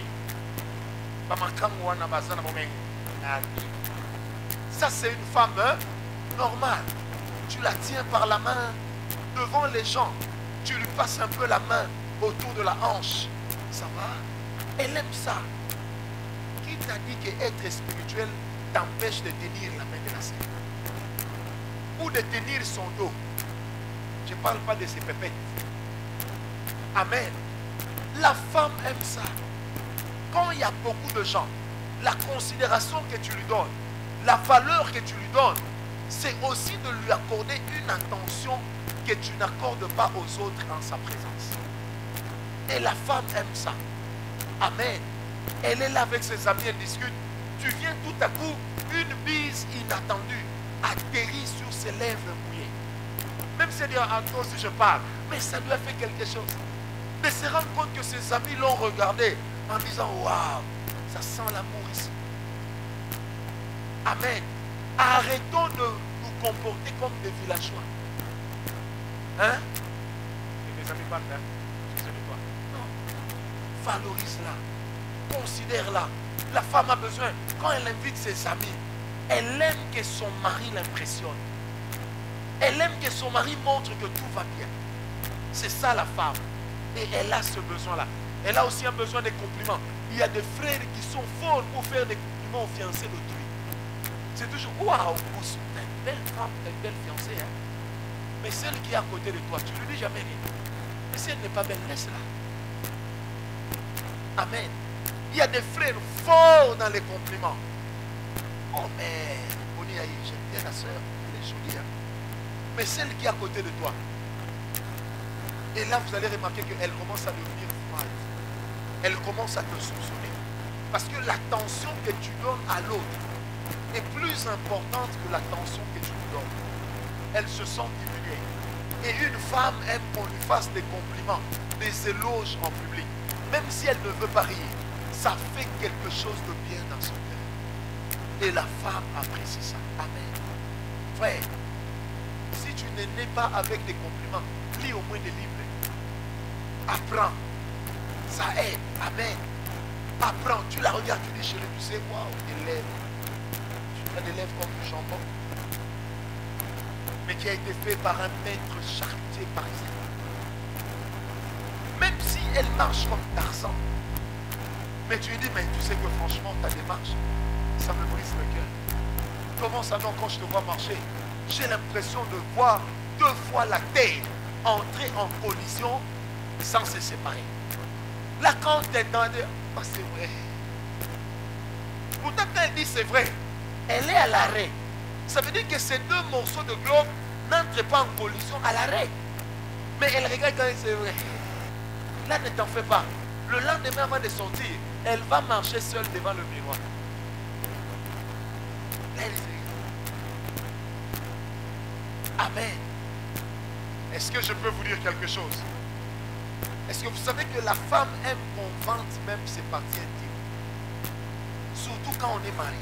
Ça c'est une femme hein, normale. Tu la tiens par la main devant les gens. Tu lui passes un peu la main autour de la hanche. Ça va? Elle aime ça. Qui t'a dit qu'être spirituel t'empêche de tenir la main de la sœur? Ou de tenir son dos? Je ne parle pas de ses pépettes. Amen. La femme aime ça. Quand il y a beaucoup de gens, la considération que tu lui donnes, la valeur que tu lui donnes, c'est aussi de lui accorder une attention que tu n'accordes pas aux autres en sa présence. Et la femme aime ça. Amen. Elle est là avec ses amis, elle discute. Tu viens tout à coup, une bise inattendue atterrit sur ses lèvres mouillées. Même si elle dit, ah, toi aussi je parle, mais ça lui a fait quelque chose. Mais se rendre compte que ses amis l'ont regardé en disant, waouh, ça sent l'amour ici. Amen. Arrêtons de nous comporter comme des villageois. Hein? Et mes amis parlent, hein? Excusez-moi. Non. Valorise-la. Considère-la. La femme a besoin, quand elle invite ses amis, elle aime que son mari l'impressionne. Elle aime que son mari montre que tout va bien. C'est ça la femme. Et elle a ce besoin-là. Elle a aussi un besoin de compliments. Il y a des frères qui sont forts pour faire des compliments aux fiancés d'autrui. C'est toujours, waouh, c'est une belle femme, une belle fiancée. Hein? Mais celle qui est à côté de toi, tu ne lui dis jamais rien. Mais si elle n'est pas belle, laisse-la. Amen. Il y a des frères forts dans les compliments. Oh, mais, Boni Aïe, j'aime bien la soeur, elle est jolie. Hein? Mais celle qui est à côté de toi, et là vous allez remarquer qu'elle commence à devenir froide. Elle commence à te soupçonner. Parce que l'attention que tu donnes à l'autre est plus importante que l'attention que tu lui donnes. Elle se sent diminuée. Et une femme aime qu'on lui fasse des compliments, des éloges en public. Même si elle ne veut pas rire, ça fait quelque chose de bien dans son cœur. Et la femme apprécie ça. Amen. Frère, si tu n'es né pas avec des compliments, lis au moins des livres. Apprends. Ça aide. Amen. Apprends. Tu la regardes, tu dis chérie, tu sais, waouh, tes lèvres. Tu as des lèvres comme du jambon. Mais qui a été fait par un maître charretier parisien. Même si elle marche comme Tarzan. Mais tu lui dis, mais tu sais que franchement, ta démarche, ça me brise le cœur. Comment ça non, quand je te vois marcher, j'ai l'impression de voir deux fois la terre entrer en collision sans se séparer. Là, quand tu es dans le... Oh, c'est vrai. Pourtant, quand elle dit c'est vrai, elle est à l'arrêt. Ça veut dire que ces deux morceaux de globe n'entrent pas en collision à l'arrêt. Mais elle regarde quand c'est vrai. Là, ne t'en fais pas. Le lendemain, avant de sortir, elle va marcher seule devant le miroir. Là, elle dit, amen. Est-ce que je peux vous dire quelque chose? Est-ce que vous savez que la femme aime qu'on vante même ses parties intimes? Surtout quand on est marié.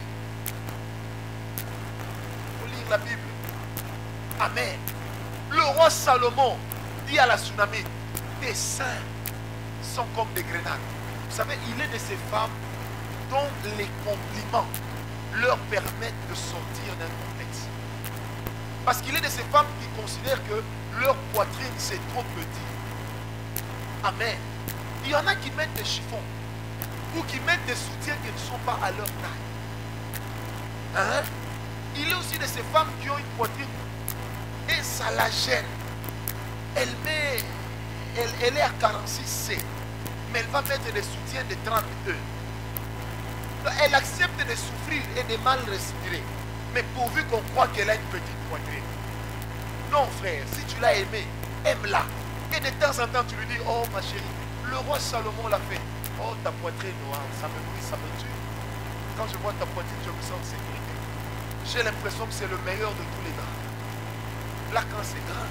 Il faut lire la Bible. Amen. Le roi Salomon dit à la tsunami, tes seins sont comme des grenades. Vous savez, il est de ces femmes dont les compliments leur permettent de sortir d'un complexe. Parce qu'il est de ces femmes qui considèrent que leur poitrine c'est trop petit. Amen. Il y en a qui mettent des chiffons ou qui mettent des soutiens qui ne sont pas à leur taille. Hein? Il est aussi de ces femmes qui ont une poitrine et ça la gêne. Elle met, elle, elle est à quarante-six C, mais elle va mettre des soutiens de trente-deux. Elle accepte de souffrir et de mal respirer, mais pourvu qu'on croit qu'elle a une petite poitrine. Non frère, si tu l'as aimée, aime-la. Et de temps en temps tu lui dis, oh ma chérie, le roi Salomon l'a fait. Oh ta poitrine noire, ça me brise, ça me tue. quand je vois ta poitrine, je me sens en sécurité. J'ai l'impression que c'est le meilleur de tous les draps. Là, quand c'est grand.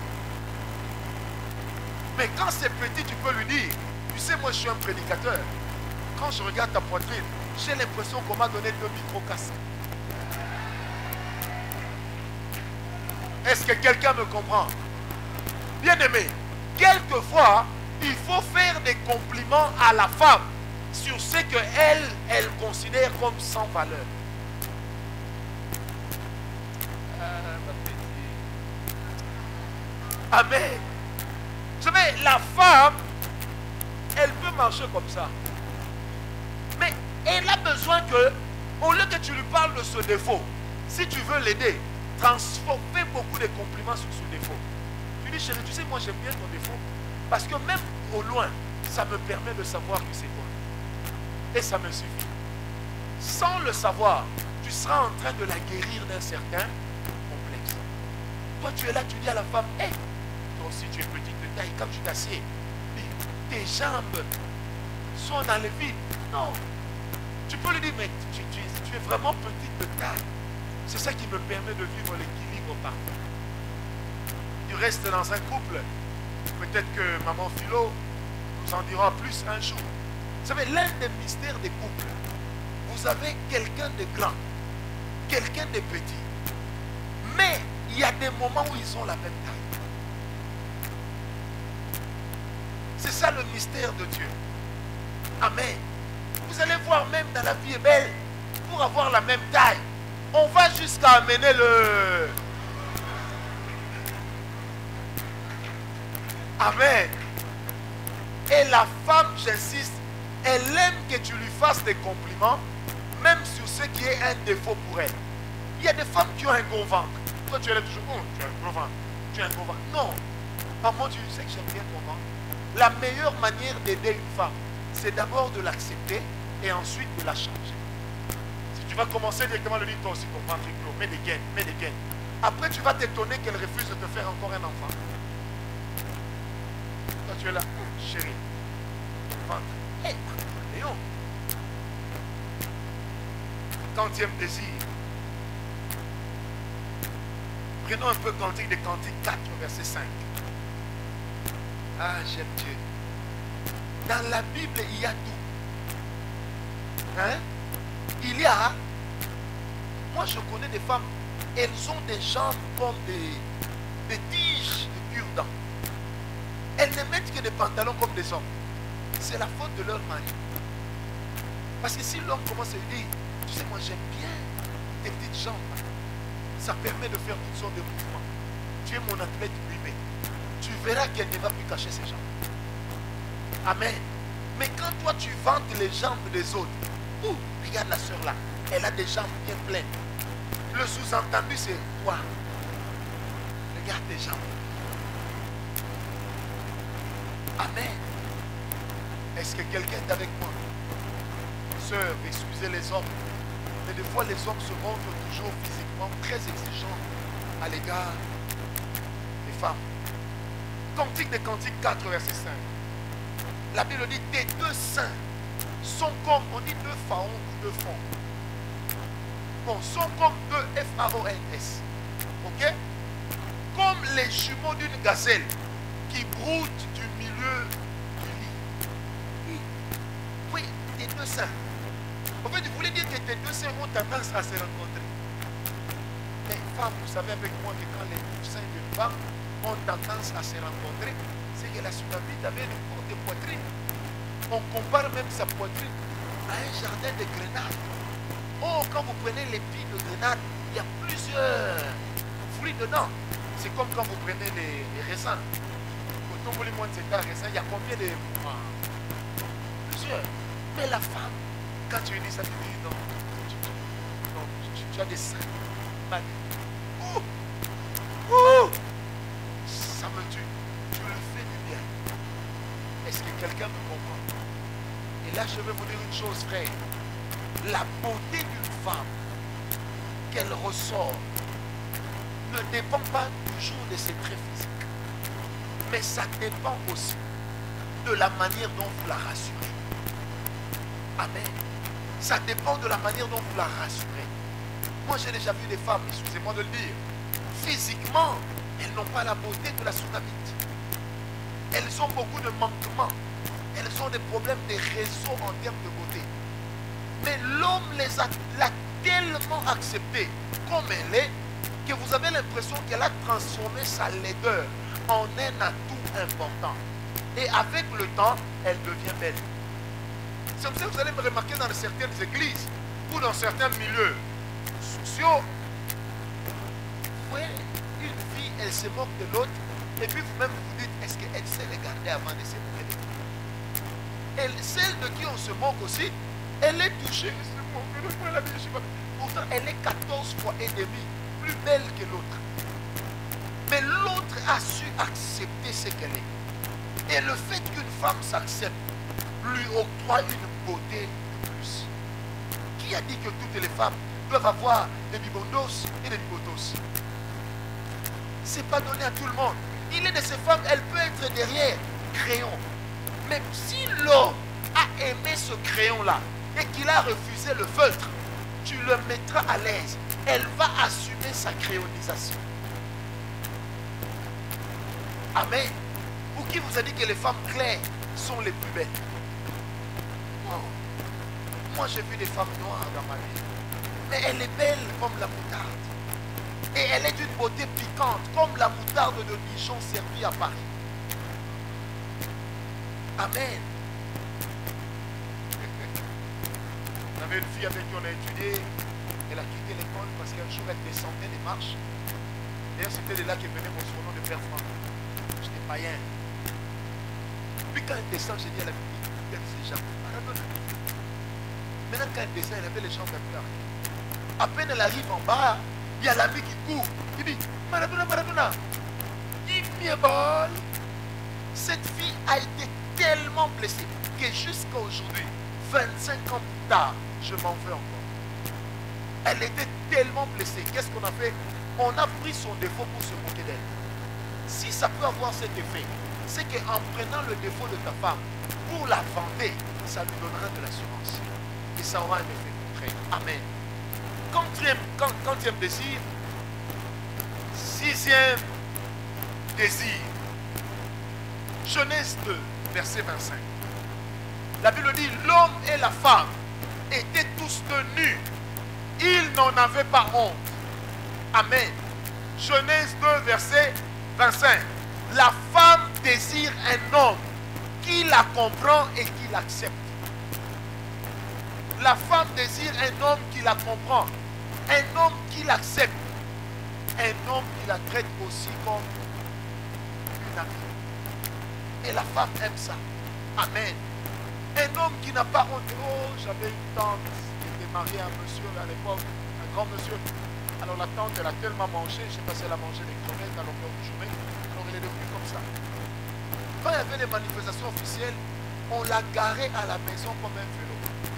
Mais quand c'est petit, tu peux lui dire, tu sais, moi je suis un prédicateur. Quand je regarde ta poitrine, j'ai l'impression qu'on m'a donné deux micro-casques. Est-ce que quelqu'un me comprend? Bien aimé, quelquefois, il faut faire des compliments à la femme sur ce qu'elle, elle considère comme sans valeur. Amen. Vous savez, la femme, elle peut marcher comme ça. Mais elle a besoin que, au lieu que tu lui parles de ce défaut, si tu veux l'aider, transforme, fais beaucoup de compliments sur ce défaut. Tu dis, chérie, tu sais, moi j'aime bien ton défaut. Parce que même au loin, ça me permet de savoir que c'est toi. Et ça me suffit. Sans le savoir, tu seras en train de la guérir d'un certain complexe. Toi, tu es là, tu dis à la femme, hé, hey, toi aussi tu es petite de taille, quand tu t'assieds, tes jambes sont dans le vide. Non. Tu peux lui dire, mais tu, tu, tu es vraiment petite de taille. C'est ça qui me permet de vivre l'équilibre parfait. Tu restes dans un couple. Peut-être que maman Philo nous en dira plus un jour. Vous savez, l'un des mystères des couples, vous avez quelqu'un de grand, quelqu'un de petit. Mais il y a des moments où ils ont la même taille. C'est ça le mystère de Dieu. Amen. Vous allez voir même dans la vie belle, pour avoir la même taille, on va jusqu'à amener le... Amen. Et la femme, j'insiste, elle aime que tu lui fasses des compliments, même sur ce qui est un défaut pour elle. Il y a des femmes qui ont un gros ventre. Toi, tu es là toujours, oh, tu as un gros ventre, tu as un gros ventre. Non. Maman, tu sais que j'aime bien ton ventre. La meilleure manière d'aider une femme, c'est d'abord de l'accepter et ensuite de la changer. Si tu vas commencer directement à lui dire, toi aussi, ton ventre est gros, mets des gaines, mets des gaines. Après, tu vas t'étonner qu'elle refuse de te faire encore un enfant. Toi, tu es là, oh, chérie, ton ventre. Hé, hey, Léon. Quantième désir. Prenons un peu Cantique des Cantiques quatre, verset cinq. Ah, j'aime Dieu. Dans la Bible, il y a tout. Hein? Il y a... Moi, je connais des femmes, elles ont des jambes comme des, des tiges de cure-dents. Elles ne mettent que des pantalons comme des hommes. C'est la faute de leur mari. Parce que si l'homme commence à lui dire, tu sais, moi j'aime bien tes petites jambes, ça permet de faire toutes sortes de mouvements. Tu es mon athlète privé. Tu verras qu'elle ne va plus cacher ses jambes. Amen. Mais quand toi tu vantes les jambes des autres, ouh, regarde la soeur là, elle a des jambes bien pleines. Le sous-entendu c'est quoi? Regarde tes jambes. Amen. Est-ce que quelqu'un est avec moi? Sœur, excusez les hommes, mais des fois les hommes se montrent toujours physiquement très exigeants à l'égard des femmes. Cantique des Cantiques quatre, verset cinq. La Bible dit, tes deux seins sont comme, on dit deux pharaons ou deux fonds. Bon, sont comme deux F A O N S. Ok? Comme les jumeaux d'une gazelle qui broutent du milieu du lit. Oui, oui, tes deux seins. En fait, vous voulez dire que tes deux seins ont tendance à se rencontrer. Mais femme, vous savez avec moi que quand les deux seins d'une femme ont tendance à se rencontrer, c'est que la Sunamite avait une forte poitrine. On compare même sa poitrine à un jardin de grenades. Oh, quand vous prenez les pieds de grenade, il y a plusieurs fruits dedans. C'est comme quand vous prenez les, les raisins. Quand vous voulez moins de cet raisin, il y a combien de... Plusieurs. Mais la femme, quand tu lui dis ça, tu dis non, tu, tu, non, tu, tu as des seins. Ouh, ouh, ça me tue. Tu le fais du bien. Est-ce que quelqu'un me comprend? Et là, je vais vous dire une chose, frère. La beauté d'une femme qu'elle ressort ne dépend pas toujours de ses traits physiques. Mais ça dépend aussi de la manière dont vous la rassurez. Amen. Ça dépend de la manière dont vous la rassurez. Moi, j'ai déjà vu des femmes, excusez-moi de le dire, physiquement, elles n'ont pas la beauté de la Sunamite. Elles ont beaucoup de manquements. Elles ont des problèmes de réseau en termes de beauté. Mais l'homme les a, l'a tellement acceptée comme elle est, que vous avez l'impression qu'elle a transformé sa laideur en un atout important. Et avec le temps, elle devient belle. C'est comme ça que vous allez me remarquer dans certaines églises ou dans certains milieux sociaux. Vous voyez, une fille, elle se moque de l'autre, et puis vous-même vous dites, est-ce qu'elle s'est regardée avant de se moquer de l'autre? Elle, celle de qui on se moque aussi, elle est touchée. Pourtant, elle est quatorze fois et demi plus belle que l'autre. Mais l'autre a su accepter ce qu'elle est. Et le fait qu'une femme s'accepte lui octroie une beauté de plus. Qui a dit que toutes les femmes doivent avoir des bibondos et des bibotos? Ce n'est pas donné à tout le monde. Il est de ces femmes, elle peut être derrière crayon. Mais si l'homme a aimé ce crayon-là et qu'il a refusé le feutre, tu le mettras à l'aise. Elle va assumer sa crayonisation. Amen. Ou qui vous a dit que les femmes claires sont les plus belles? Oh. Moi, j'ai vu des femmes noires dans ma vie. Mais elle est belle comme la moutarde. Et elle est d'une beauté piquante, comme la moutarde de Dijon servie à Paris. Amen. On avait une fille avec qui on a étudié. Elle a quitté l'école parce qu'un jour elle descendait les marches. D'ailleurs, c'était de là qu'elle venait mon surnom de Père Franck. J'étais païen. Puis quand elle descend, j'ai dit à la fille, regarde ces gens. Maintenant, quand elle descend, elle avait les jambes à pleurer. À peine elle arrive en bas, il y a l'ami qui court. Il dit, Maradona, Maradona, give me a ball. Cette fille a été tellement blessée que jusqu'à aujourd'hui, vingt-cinq ans plus tard, je m'en veux encore. Elle était tellement blessée. Qu'est-ce qu'on a fait? On a pris son défaut pour se moquer d'elle. Si ça peut avoir cet effet, c'est qu'en prenant le défaut de ta femme pour la vanter, ça lui donnera de l'assurance. Et ça aura un effet contraire. Amen. Quatrième, quatrième désir. Sixième désir. Genèse deux, verset vingt-cinq. La Bible dit, l'homme et la femme étaient tous tenus. Ils n'en avaient pas honte. Amen. Genèse deux, verset vingt-cinq. La femme désire un homme qui la comprend et qui l'accepte. La femme désire un homme qui la comprend, un homme qui l'accepte, un homme qui la traite aussi comme une amie. Et la femme aime ça. Amen. Un homme qui n'a pas honte. Oh, j'avais une tante qui était mariée à un monsieur à l'époque, un grand monsieur. Alors la tante, elle a tellement mangé, je ne sais pas si elle a mangé des crevettes à longueur de journée, alors elle est devenue comme ça. Quand il y avait des manifestations officielles, on l'a garée à la maison comme un vélo.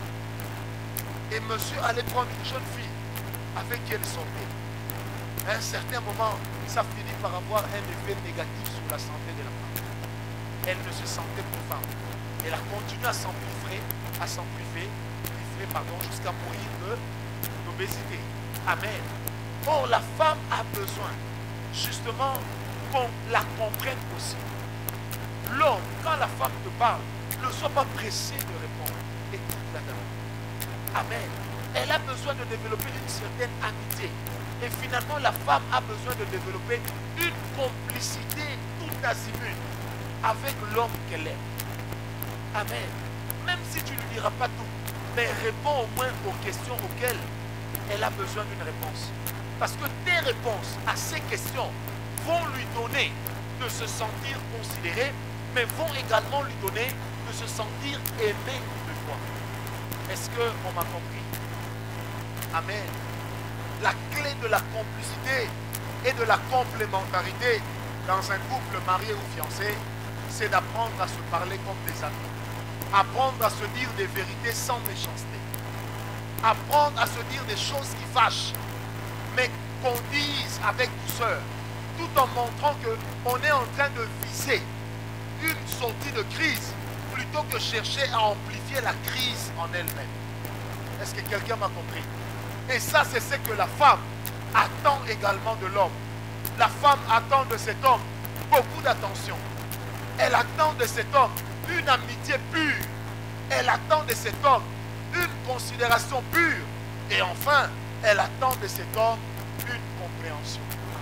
Et monsieur allait prendre une jeune fille avec qui elle sortait. À un certain moment, ça finit par avoir un effet négatif sur la santé de la femme. Elle ne se sentait plus femme. Elle a continué à s'amplifier, à s'amplifier, pardon, jusqu'à mourir de l'obésité. Amen. Or, la femme a besoin, justement, qu'on la comprenne aussi. L'homme, quand la femme te parle, ne sois pas pressé de répondre. Écoute-la d'abord. Amen. Elle a besoin de développer une certaine amitié. Et finalement, la femme a besoin de développer une complicité tout azimut avec l'homme qu'elle aime. Amen. Même si tu ne lui diras pas tout, mais réponds au moins aux questions auxquelles elle a besoin d'une réponse. Parce que tes réponses à ces questions vont lui donner de se sentir considéré, mais vont également lui donner de se sentir aimé de toi. Est-ce qu'on m'a compris? Amen. La clé de la complicité et de la complémentarité dans un couple marié ou fiancé, c'est d'apprendre à se parler comme des amis. Apprendre à se dire des vérités sans méchanceté. Apprendre à se dire des choses qui fâchent, mais qu'on dise avec douceur, tout en montrant qu'on est en train de viser une sortie de crise, plutôt que chercher à amplifier la crise en elle-même. Est-ce que quelqu'un m'a compris? Et ça, c'est ce que la femme attend également de l'homme. La femme attend de cet homme beaucoup d'attention. Elle attend de cet homme une amitié pure. Elle attend de cet homme une considération pure. Et enfin, elle attend de cet homme une compréhension.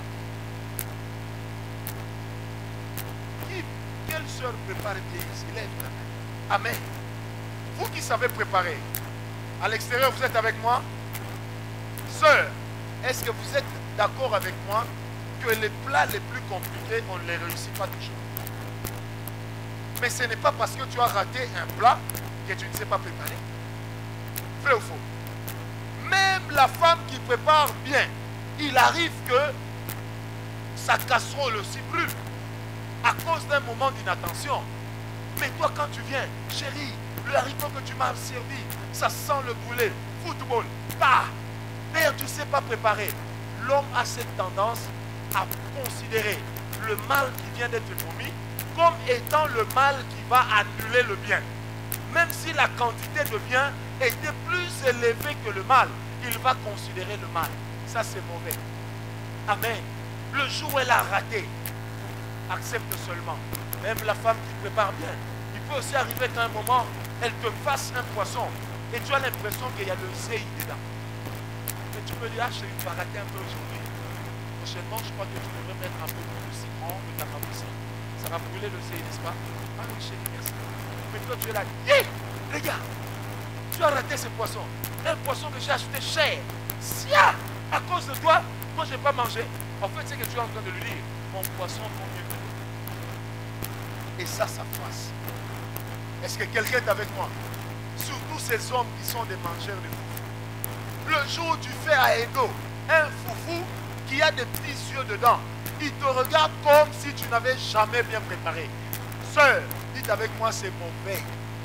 Qui, quelle sœur prépare bien ici? Lève la main. Amen. Vous qui savez préparer, à l'extérieur, vous êtes avec moi? Sœur, est-ce que vous êtes d'accord avec moi que les plats les plus compliqués, on ne les réussit pas toujours? Mais ce n'est pas parce que tu as raté un plat que tu ne sais pas préparer. Vrai ou faux? Même la femme qui prépare bien, il arrive que sa casserole aussi brûle à cause d'un moment d'inattention. Mais toi, quand tu viens, chérie, le haricot que tu m'as servi, ça sent le brûlé. Football, bah! D'ailleurs, tu ne sais pas préparer. L'homme a cette tendance à considérer le mal qui vient d'être commis comme étant le mal qui va annuler le bien. Même si la quantité de bien était plus élevée que le mal, il va considérer le mal. Ça, c'est mauvais. Amen. Le jour où elle a raté, accepte seulement. Même la femme qui prépare bien, il peut aussi arriver qu'à un moment, elle te fasse un poisson et tu as l'impression qu'il y a le zeï dedans. Mais tu peux dire, ah chérie, tu as raté un peu aujourd'hui. Prochainement, je crois que tu devrais mettre un peu de citron, de caramoussi. Ça va brûler le zeï, n'est-ce pas? Ah oui, chérie, merci. Mais toi, tu es là. Hé, regarde, tu as raté ce poisson. Un poisson que j'ai acheté cher. Sia, à cause de toi, moi, je n'ai pas mangé. En fait, c'est que tu es en train de lui dire, mon poisson vaut mieux que toi. Et ça, ça passe. Est-ce que quelqu'un est avec moi? Surtout ces hommes qui sont des mangeurs de foufou. Le jour où tu fais à Edo un foufou qui a des petits yeux dedans, il te regarde comme si tu n'avais jamais bien préparé. Sœur, dites avec moi, c'est mauvais.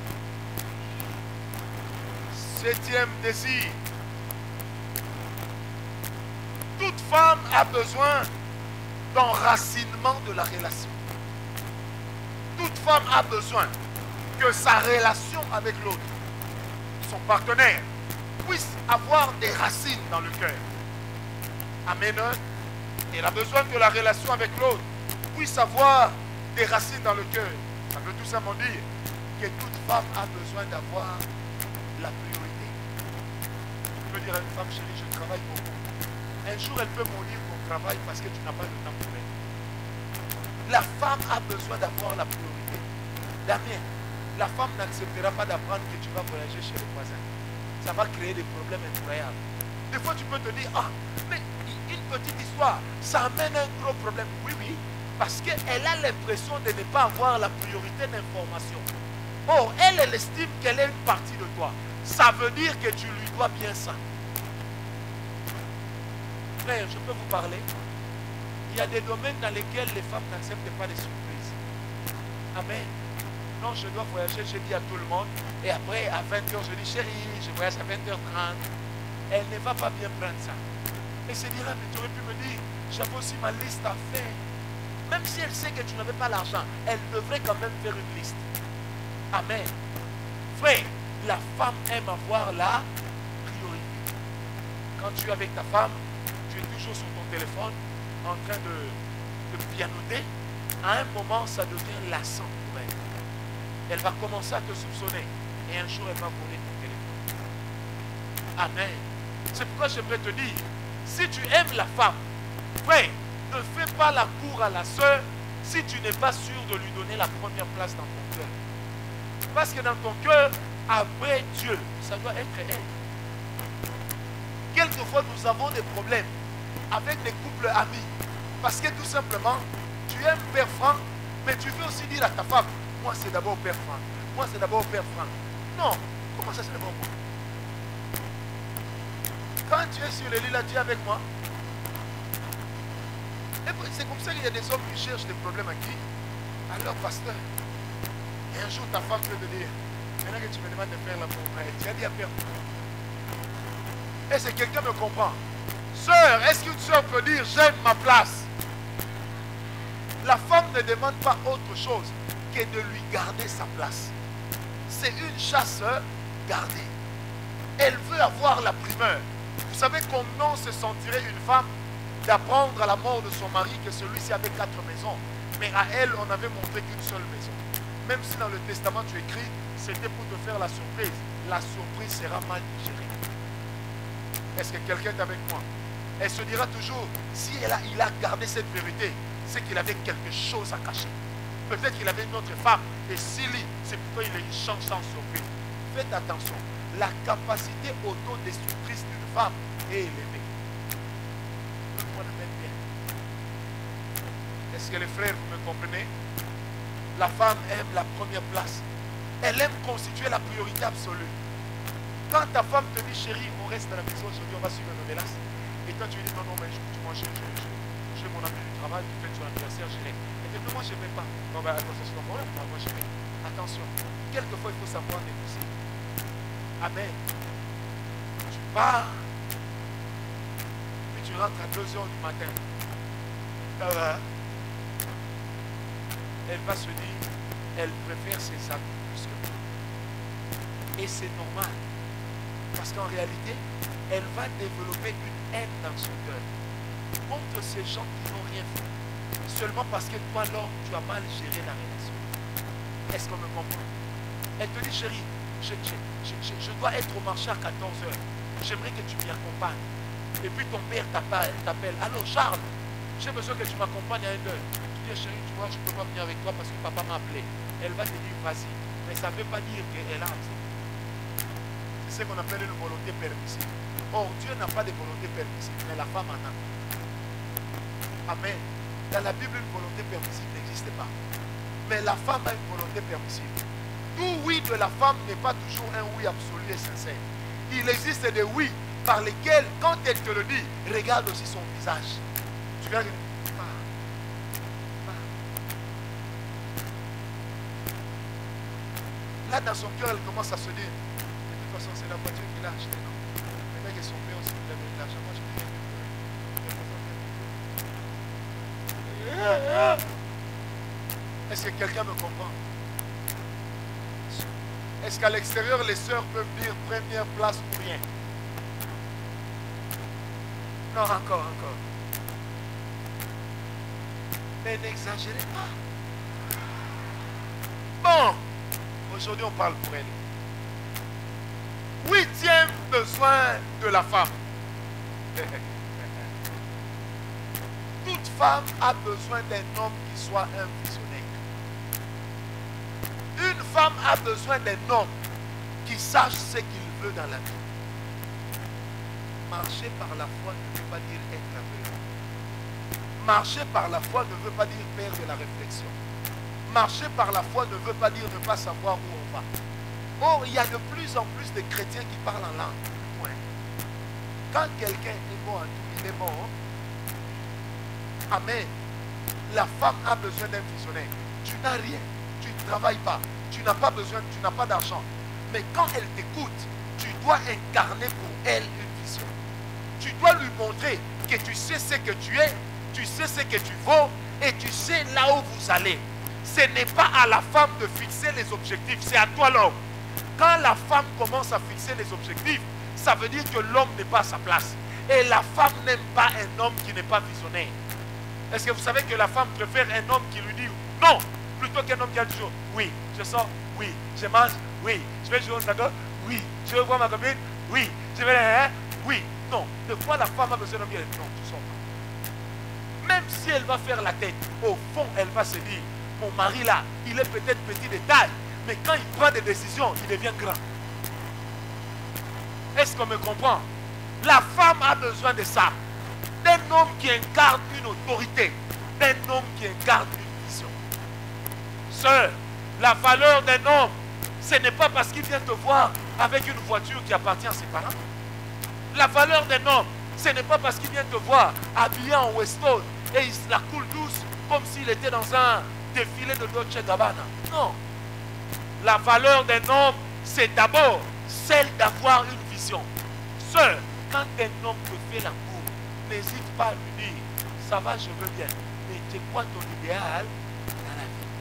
Septième désir. Toute femme a besoin d'enracinement de la relation. Toute femme a besoin que sa relation avec l'autre, son partenaire, puisse avoir des racines dans le cœur. Amen. Elle a besoin que la relation avec l'autre puisse avoir des racines dans le cœur. Ça veut tout simplement dire que toute femme a besoin d'avoir la priorité. Je peux dire à une femme, chérie, je travaille beaucoup. Un jour, elle peut mourir ton travail parce que tu n'as pas le temps pour elle. La femme a besoin d'avoir la priorité. Damien, la femme n'acceptera pas d'apprendre que tu vas voyager chez le voisin. Ça va créer des problèmes incroyables. Des fois, tu peux te dire, ah, mais une petite histoire, ça amène un gros problème. Oui, oui, parce qu'elle a l'impression de ne pas avoir la priorité d'information. Or, elle, elle estime qu'elle est une partie de toi. Ça veut dire que tu lui dois bien ça. Frère, je peux vous parler. Il y a des domaines dans lesquels les femmes n'acceptent pas les surprises. Amen. Non, je dois voyager, je dis à tout le monde. Et après, à vingt heures, je dis, chérie, je voyage à vingt heures trente. Elle ne va pas bien prendre ça. Elle se dira, mais tu aurais pu me dire, j'avais aussi ma liste à faire. Même si elle sait que tu n'avais pas l'argent, elle devrait quand même faire une liste. Amen. Frère, la femme aime avoir la priorité. Quand tu es avec ta femme, tu es toujours sur ton téléphone, en train de, de pianoter. À un moment, ça devient lassant pour elle. Elle va commencer à te soupçonner. Et un jour, elle va voler ton téléphone. Amen. C'est pourquoi j'aimerais te dire, si tu aimes la femme, frère, ne fais pas la cour à la sœur si tu n'es pas sûr de lui donner la première place dans ton cœur. Parce que dans ton cœur, après Dieu, ça doit être elle. Quelquefois, nous avons des problèmes avec des couples amis. Parce que tout simplement, tu aimes Père Franck, mais tu veux aussi dire à ta femme, moi c'est d'abord Père Franck, moi c'est d'abord Père Franck. Non, comment ça c'est d'abord moi? Quand tu es sur le lit là, tu es avec moi. Et c'est comme ça qu'il y a des hommes qui cherchent des problèmes à qui? Alors pasteur, et un jour ta femme peut te dire, maintenant que tu me demandes de faire la pauvre, tu as dit à Père Franck. Est-ce que quelqu'un me comprend? Sœur, est-ce qu'une sœur peut dire j'aime ma place? La femme ne demande pas autre chose que de lui garder sa place. C'est une chasse gardée. Elle veut avoir la primeur. Vous savez comment se sentirait une femme d'apprendre à la mort de son mari que celui-ci avait quatre maisons. Mais à elle, on n'avait montré qu'une seule maison. Même si dans le testament tu écris, c'était pour te faire la surprise. La surprise sera mal digérée. Est-ce que quelqu'un est avec moi? Elle se dira toujours, si elle a, il a gardé cette vérité, c'est qu'il avait quelque chose à cacher. Peut-être qu'il avait une autre femme. Et s'il lit, c'est pourquoi il change sans surprise. Faites attention. La capacité autodestructrice d'une femme est élevée. Est-ce que les frères, vous me comprenez? La femme aime la première place. Elle aime constituer la priorité absolue. Quand ta femme te dit, chérie, on reste à la maison aujourd'hui, on va suivre nos mélaces. Et toi, tu lui dis, non, non, mais je, moi, je, je, je, je mon ami du travail, tu fais ton anniversaire, j'irai. Et tu dis, moi, je ne vais pas. Non, ben, attention, c'est ton problème. Moi, je vais. Attention. Quelquefois, il faut savoir négocier. Amen. Tu pars. Puis tu rentres à deux heures du matin. Ça va. Elle va se dire, elle préfère ses amis plus que toi. Et c'est normal. Parce qu'en réalité, elle va développer une haine dans son cœur contre ces gens qui n'ont rien fait. Seulement parce que toi, l'homme, tu as mal géré la relation. Est-ce qu'on me comprend? Elle te dit, chérie, je, je, je, je, je dois être au marché à quatorze heures. J'aimerais que tu m'y accompagnes. Et puis ton père t'appelle. Alors Charles, j'ai besoin que tu m'accompagnes à une heure. Chérie, tu vois, je ne peux pas venir avec toi parce que papa m'a appelé. Elle va te dire, vas-y. Mais ça ne veut pas dire qu'elle a accepté. C'est ce qu'on appelle une volonté permissive. Or, Dieu n'a pas de volonté permissive, mais la femme en a. Amen. Dans la Bible, une volonté permissive n'existe pas. Mais la femme a une volonté permissive. Tout oui de la femme n'est pas toujours un oui absolu et sincère. Il existe des oui par lesquels, quand elle te le dit, regarde aussi son visage. Tu verras que là, dans son cœur, elle commence à se dire, de toute façon, c'est la voiture qu'il a achetée, non? Peut-être que son père aussi lui a donné de l'argent. Moi, je n'ai rien vu. Est-ce que quelqu'un me comprend? Est-ce qu'à l'extérieur, les sœurs peuvent dire première place ou rien? Non, encore, encore. Mais n'exagérez pas. Bon. Aujourd'hui, on parle pour elle. Huitième besoin de la femme. Toute femme a besoin d'un homme qui soit un visionnaire. Une femme a besoin d'un homme qui sache ce qu'il veut dans la vie. Marcher par la foi ne veut pas dire être aveugle. Marcher par la foi ne veut pas dire faire de la réflexion. Marcher par la foi ne veut pas dire ne pas savoir où on va. Or, il y a de plus en plus de chrétiens qui parlent en langue. Ouais. Quand quelqu'un est mort, il est mort. Amen. La femme a besoin d'un visionnaire. Tu n'as rien. Tu ne travailles pas. Tu n'as pas besoin, tu n'as pas d'argent. Mais quand elle t'écoute, tu dois incarner pour elle une vision. Tu dois lui montrer que tu sais ce que tu es, tu sais ce que tu vaux et tu sais là où vous allez. Ce n'est pas à la femme de fixer les objectifs, c'est à toi l'homme. Quand la femme commence à fixer les objectifs, ça veut dire que l'homme n'est pas à sa place. Et la femme n'aime pas un homme qui n'est pas visionnaire. Est-ce que vous savez que la femme préfère un homme qui lui dit non, plutôt qu'un homme qui a toujours oui, je sors, oui, je mange, oui, je vais jouer au sagot, oui, je vais voir ma copine, oui, je vais hein, oui. Non, de fois la femme a besoin d'un bien. Non, tu sors pas. Même si elle va faire la tête, au fond, elle va se dire mon mari là, il est peut-être petit de taille, mais quand il prend des décisions, il devient grand. Est-ce qu'on me comprend? La femme a besoin de ça. D'un homme qui incarne une autorité, d'un homme qui incarne une vision. Sœur, la valeur d'un homme, ce n'est pas parce qu'il vient te voir avec une voiture qui appartient à ses parents. La valeur d'un homme, ce n'est pas parce qu'il vient te voir habillé en Weston et il se la coule douce comme s'il était dans un défilé de Dolce Gabbana. Non. La valeur d'un homme, c'est d'abord celle d'avoir une vision. Sœur, quand un homme te fait la cour, n'hésite pas à lui dire, ça va, je veux bien, mais c'est quoi ton idéal dans la vie?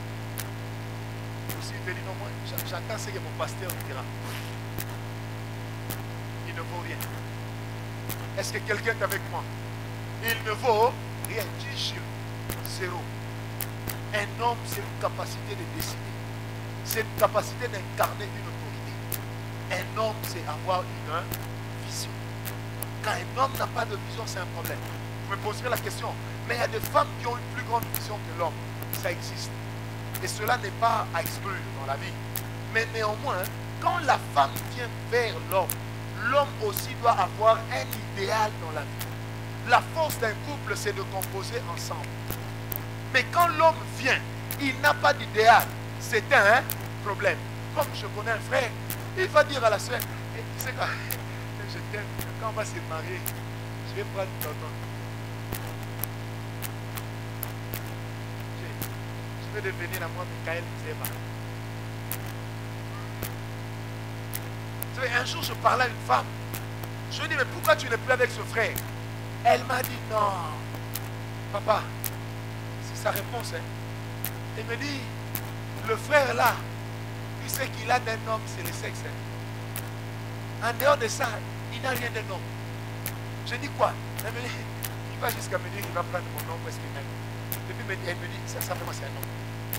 Aussi, il te dit, non, moi, j'attends ce que mon pasteur me dira. vaut rien. Est-ce que quelqu'un est avec moi? Il ne vaut rien. dix sur zéro. Un homme, c'est une capacité de décider. C'est une capacité d'incarner une autorité. Un homme, c'est avoir une vision. Quand un homme n'a pas de vision, c'est un problème. Vous me poserez la question, mais il y a des femmes qui ont une plus grande vision que l'homme. Ça existe. Et cela n'est pas à exclure dans la vie. Mais néanmoins, quand la femme vient vers l'homme, l'homme aussi doit avoir un idéal dans la vie. La force d'un couple, c'est de composer ensemble. Mais quand l'homme vient, il n'a pas d'idéal. C'est un problème. Comme je connais un frère, il va dire à la soeur, hey, tu sais quoi, je t'aime, quand on va se marier, je vais prendre ton nom. Je, je vais devenir à moi Michael Zema. Vous savez, un jour je parlais à une femme. Je lui ai dit, mais pourquoi tu n'es plus avec ce frère? Elle m'a dit, non, papa, c'est sa réponse. Hein. Elle me dit, le frère là, tu sais qu'il a d'un homme, c'est le sexe. Hein. En dehors de ça, il n'a rien d'un homme. Je dis quoi? Elle me dit, il va jusqu'à me dire qu'il va prendre mon nom parce qu'il m'aime. Depuis, elle me dit, ça, ça vraiment c'est un homme.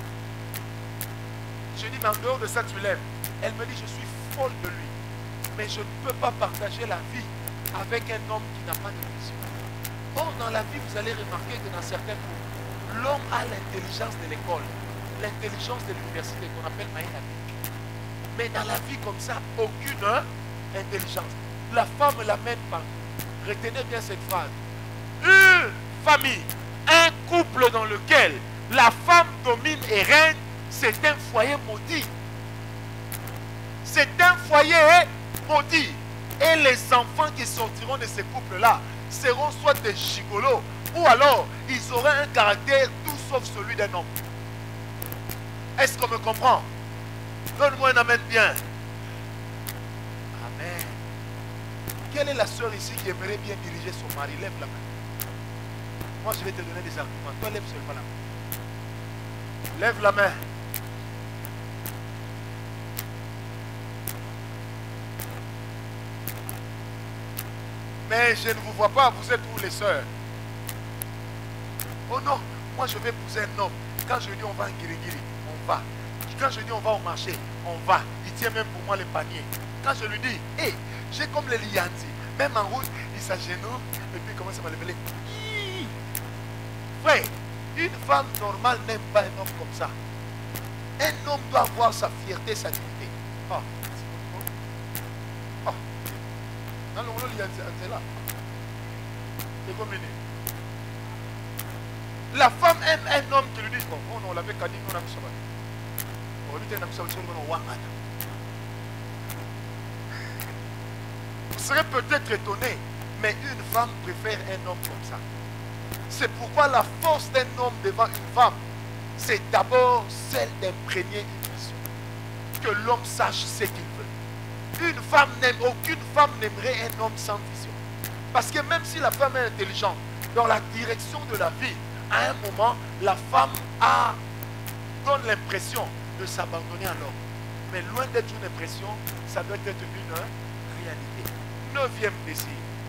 Je dis, mais en dehors de ça, tu l'aimes. Elle me dit, je suis folle de lui. Mais je ne peux pas partager la vie avec un homme qui n'a pas de vision. Or, dans la vie, vous allez remarquer que dans certains cours, l'homme a l'intelligence de l'école, l'intelligence de l'université qu'on appelle maïnatique. Mais dans la vie comme ça, aucune hein, intelligence. La femme l'amène partout. Retenez bien cette phrase. Une famille, un couple dans lequel la femme domine et règne, c'est un foyer maudit. C'est un foyer maudit. Et les enfants qui sortiront de ces couples-là seront soit des gigolos, ou alors ils auront un caractère tout sauf celui d'un homme. Est-ce qu'on me comprend? Donne-moi un amen bien. Amen. Quelle est la sœur ici qui aimerait bien diriger son mari? Lève la main. Moi, je vais te donner des arguments. Toi, lève seulement la main. Lève la main. Mais je ne vous vois pas, vous êtes où les sœurs? Oh non, moi je vais épouser un homme. Quand je dis on va en guiriguiri, on va. Quand je dis on va au marché, on va. Il tient même pour moi les paniers. Quand je lui dis, hé, hey, j'ai comme les lianti. Même en route, il s'agenouille et puis il commence à me lever. Frère, une femme normale n'aime pas un homme comme ça. Un homme doit avoir sa fierté, sa dignité. Oh, oh. Dans le rôle, il y a là. C'est comme une. La femme aime un homme qui lui dit, oh non, on l'avait qu'à dire, on a mis ça. On lui dit, on a mis ça, on a mis ça. Vous serez peut-être étonné, mais une femme préfère un homme comme ça. C'est pourquoi la force d'un homme devant une femme, c'est d'abord celle d'imprégner une vision. Que l'homme sache ce qu'il veut. Une femme n'aime, aucune femme n'aimerait un homme sans vision. Parce que même si la femme est intelligente, dans la direction de la vie, à un moment, la femme a, donne l'impression de s'abandonner à l'homme. Mais loin d'être une impression, ça doit être une réalité. Neuvième désir.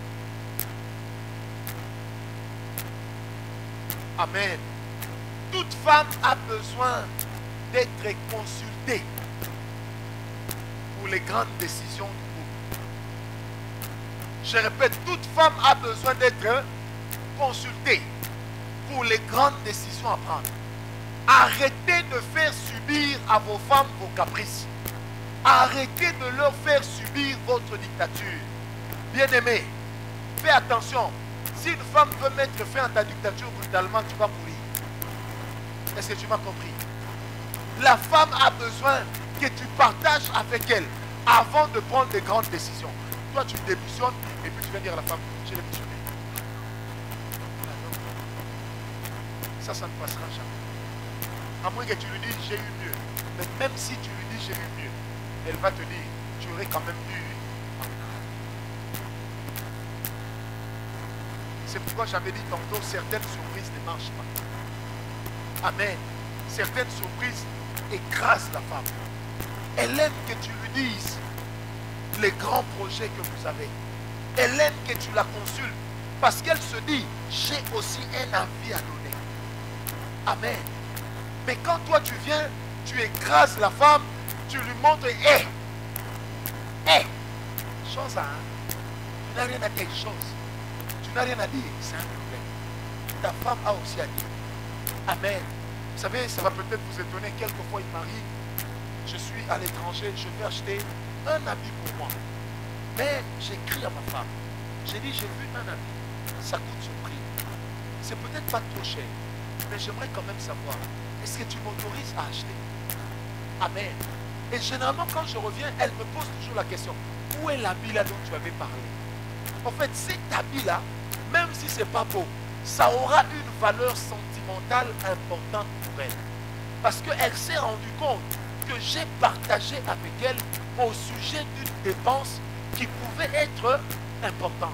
Amen. Toute femme a besoin d'être consultée pour les grandes décisions du couple. Je répète, toute femme a besoin d'être consultée pour les grandes décisions à prendre. Arrêtez de faire subir à vos femmes vos caprices. Arrêtez de leur faire subir votre dictature. Bien-aimé, fais attention. Si une femme veut mettre fin à ta dictature brutalement, tu vas mourir. Est-ce que tu m'as compris? La femme a besoin que tu partages avec elle avant de prendre des grandes décisions. Toi, tu démissionnes et puis tu viens dire à la femme, j'ai démissionné. Ça, ça ne passera jamais. À moins que tu lui dises, j'ai eu mieux. Mais même si tu lui dis, j'ai eu mieux, elle va te dire, tu aurais quand même eu. C'est pourquoi j'avais dit tantôt, certaines surprises ne marchent pas. Amen. Certaines surprises écrasent la femme. Elle aime que tu lui dises les grands projets que vous avez. Elle aime que tu la consultes parce qu'elle se dit, j'ai aussi un avis à donner. Amen. Mais quand toi tu viens, tu écrases la femme, tu lui montres, hé, hé, chose à un. Tu n'as rien à dire, chose. Tu n'as rien à dire, c'est un problème. Ta femme a aussi à dire. Amen. Vous savez, ça va peut-être vous étonner, quelquefois il m'arrive, je suis à l'étranger, je vais acheter un habit pour moi. Mais j'écris à ma femme. J'ai dit, j'ai vu un habit. Ça coûte ce prix. C'est peut-être pas trop cher. Mais j'aimerais quand même savoir. Est-ce que tu m'autorises à acheter? Amen. Et généralement, quand je reviens, elle me pose toujours la question. Où est l'habit là dont tu avais parlé? En fait, cet habit-là, même si ce n'est pas beau, ça aura une valeur sentimentale importante pour elle. Parce qu'elle s'est rendue compte que j'ai partagé avec elle au sujet d'une dépense qui pouvait être importante.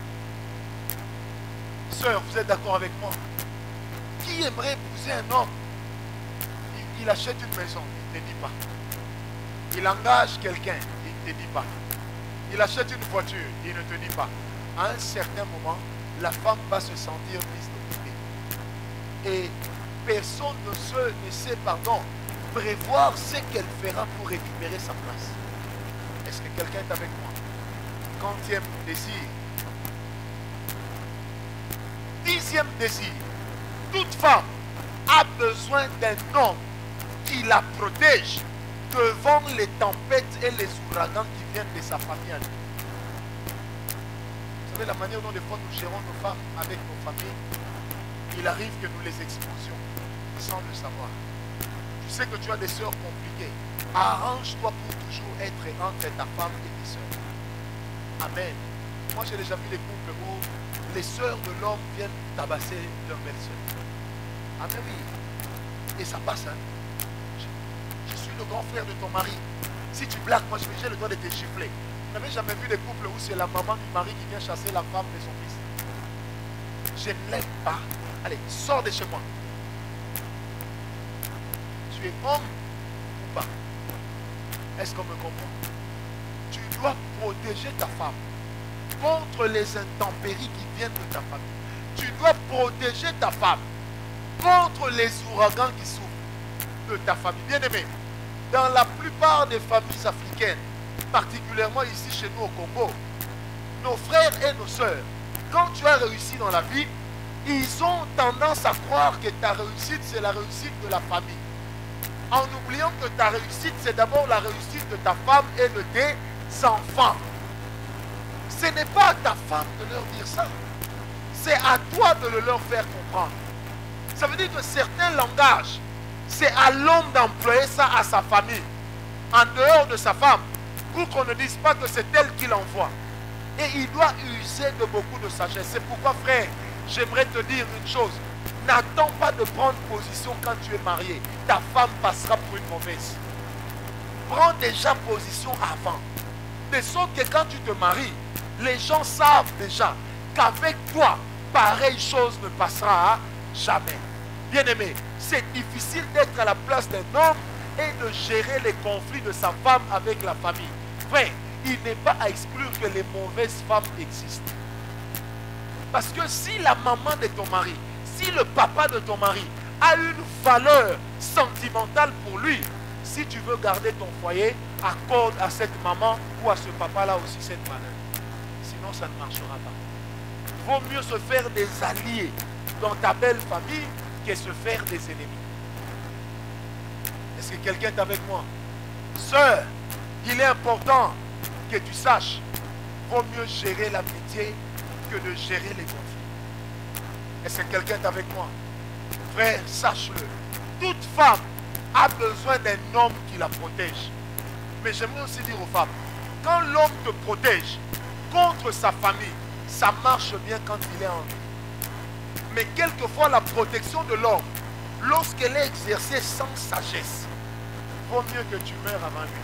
Sœur, vous êtes d'accord avec moi? Qui aimerait épouser un homme? Il, il achète une maison, il ne te dit pas. Il engage quelqu'un, il ne te dit pas. Il achète une voiture, il ne te dit pas. À un certain moment, la femme va se sentir mise de côté. Et personne ne, se, ne sait, pardon, prévoir ce qu'elle fera pour récupérer sa place. Est-ce que quelqu'un est avec moi? Quantième désir. Dixième désir. Toute femme a besoin d'un homme qui la protège devant les tempêtes et les ouragans qui viennent de sa famille à lui. Vous savez la manière dont des fois nous gérons nos femmes avec nos familles, il arrive que nous les exposions sans le savoir. Tu sais que tu as des sœurs compliquées. Arrange-toi pour toujours être entre ta femme et tes sœurs. Amen. Moi j'ai déjà vu des couples où les sœurs de l'homme viennent tabasser leur belle-sœur. Amen, oui. Et ça passe, hein. Je, je suis le grand frère de ton mari. Si tu blagues, moi j'ai le droit de te gifler. Vous n'avez jamais vu des couples où c'est la maman du mari qui vient chasser la femme de son fils? Je ne l'aime pas. Allez, sors de chez moi. Tu es homme ou pas? Est-ce qu'on me comprend? Tu dois protéger ta femme contre les intempéries qui viennent de ta famille. Tu dois protéger ta femme contre les ouragans qui souffrent de ta famille. Bien-aimé, dans la plupart des familles africaines, particulièrement ici chez nous au Congo, nos frères et nos sœurs, quand tu as réussi dans la vie, ils ont tendance à croire que ta réussite, c'est la réussite de la famille. En oubliant que ta réussite, c'est d'abord la réussite de ta femme et de tes enfants. Ce n'est pas à ta femme de leur dire ça. C'est à toi de le leur faire comprendre. Ça veut dire que certains langages, c'est à l'homme d'employer ça à sa famille, en dehors de sa femme, pour qu'on ne dise pas que c'est elle qui l'envoie. Et il doit user de beaucoup de sagesse. C'est pourquoi, frère, j'aimerais te dire une chose. N'attends pas de prendre position quand tu es marié. Ta femme passera pour une mauvaise. Prends déjà position avant. De sorte que quand tu te maries, les gens savent déjà qu'avec toi, pareille chose ne passera jamais. Bien-aimé, c'est difficile d'être à la place d'un homme et de gérer les conflits de sa femme avec la famille. Frère, il n'est pas à exclure que les mauvaises femmes existent. Parce que si la maman de ton mari, si le papa de ton mari a une valeur sentimentale pour lui, si tu veux garder ton foyer, accorde à cette maman ou à ce papa-là aussi cette valeur. Sinon, ça ne marchera pas. Vaut mieux se faire des alliés dans ta belle famille que se faire des ennemis. Est-ce que quelqu'un est avec moi? Sœur, il est important que tu saches, vaut mieux gérer l'amitié que de gérer les conflits. Est-ce que quelqu'un est avec moi? Frère, sache-le. Toute femme a besoin d'un homme qui la protège. Mais j'aimerais aussi dire aux femmes, quand l'homme te protège contre sa famille, ça marche bien quand il est en vie. Mais quelquefois, la protection de l'homme, lorsqu'elle est exercée sans sagesse, vaut mieux que tu meurs avant lui.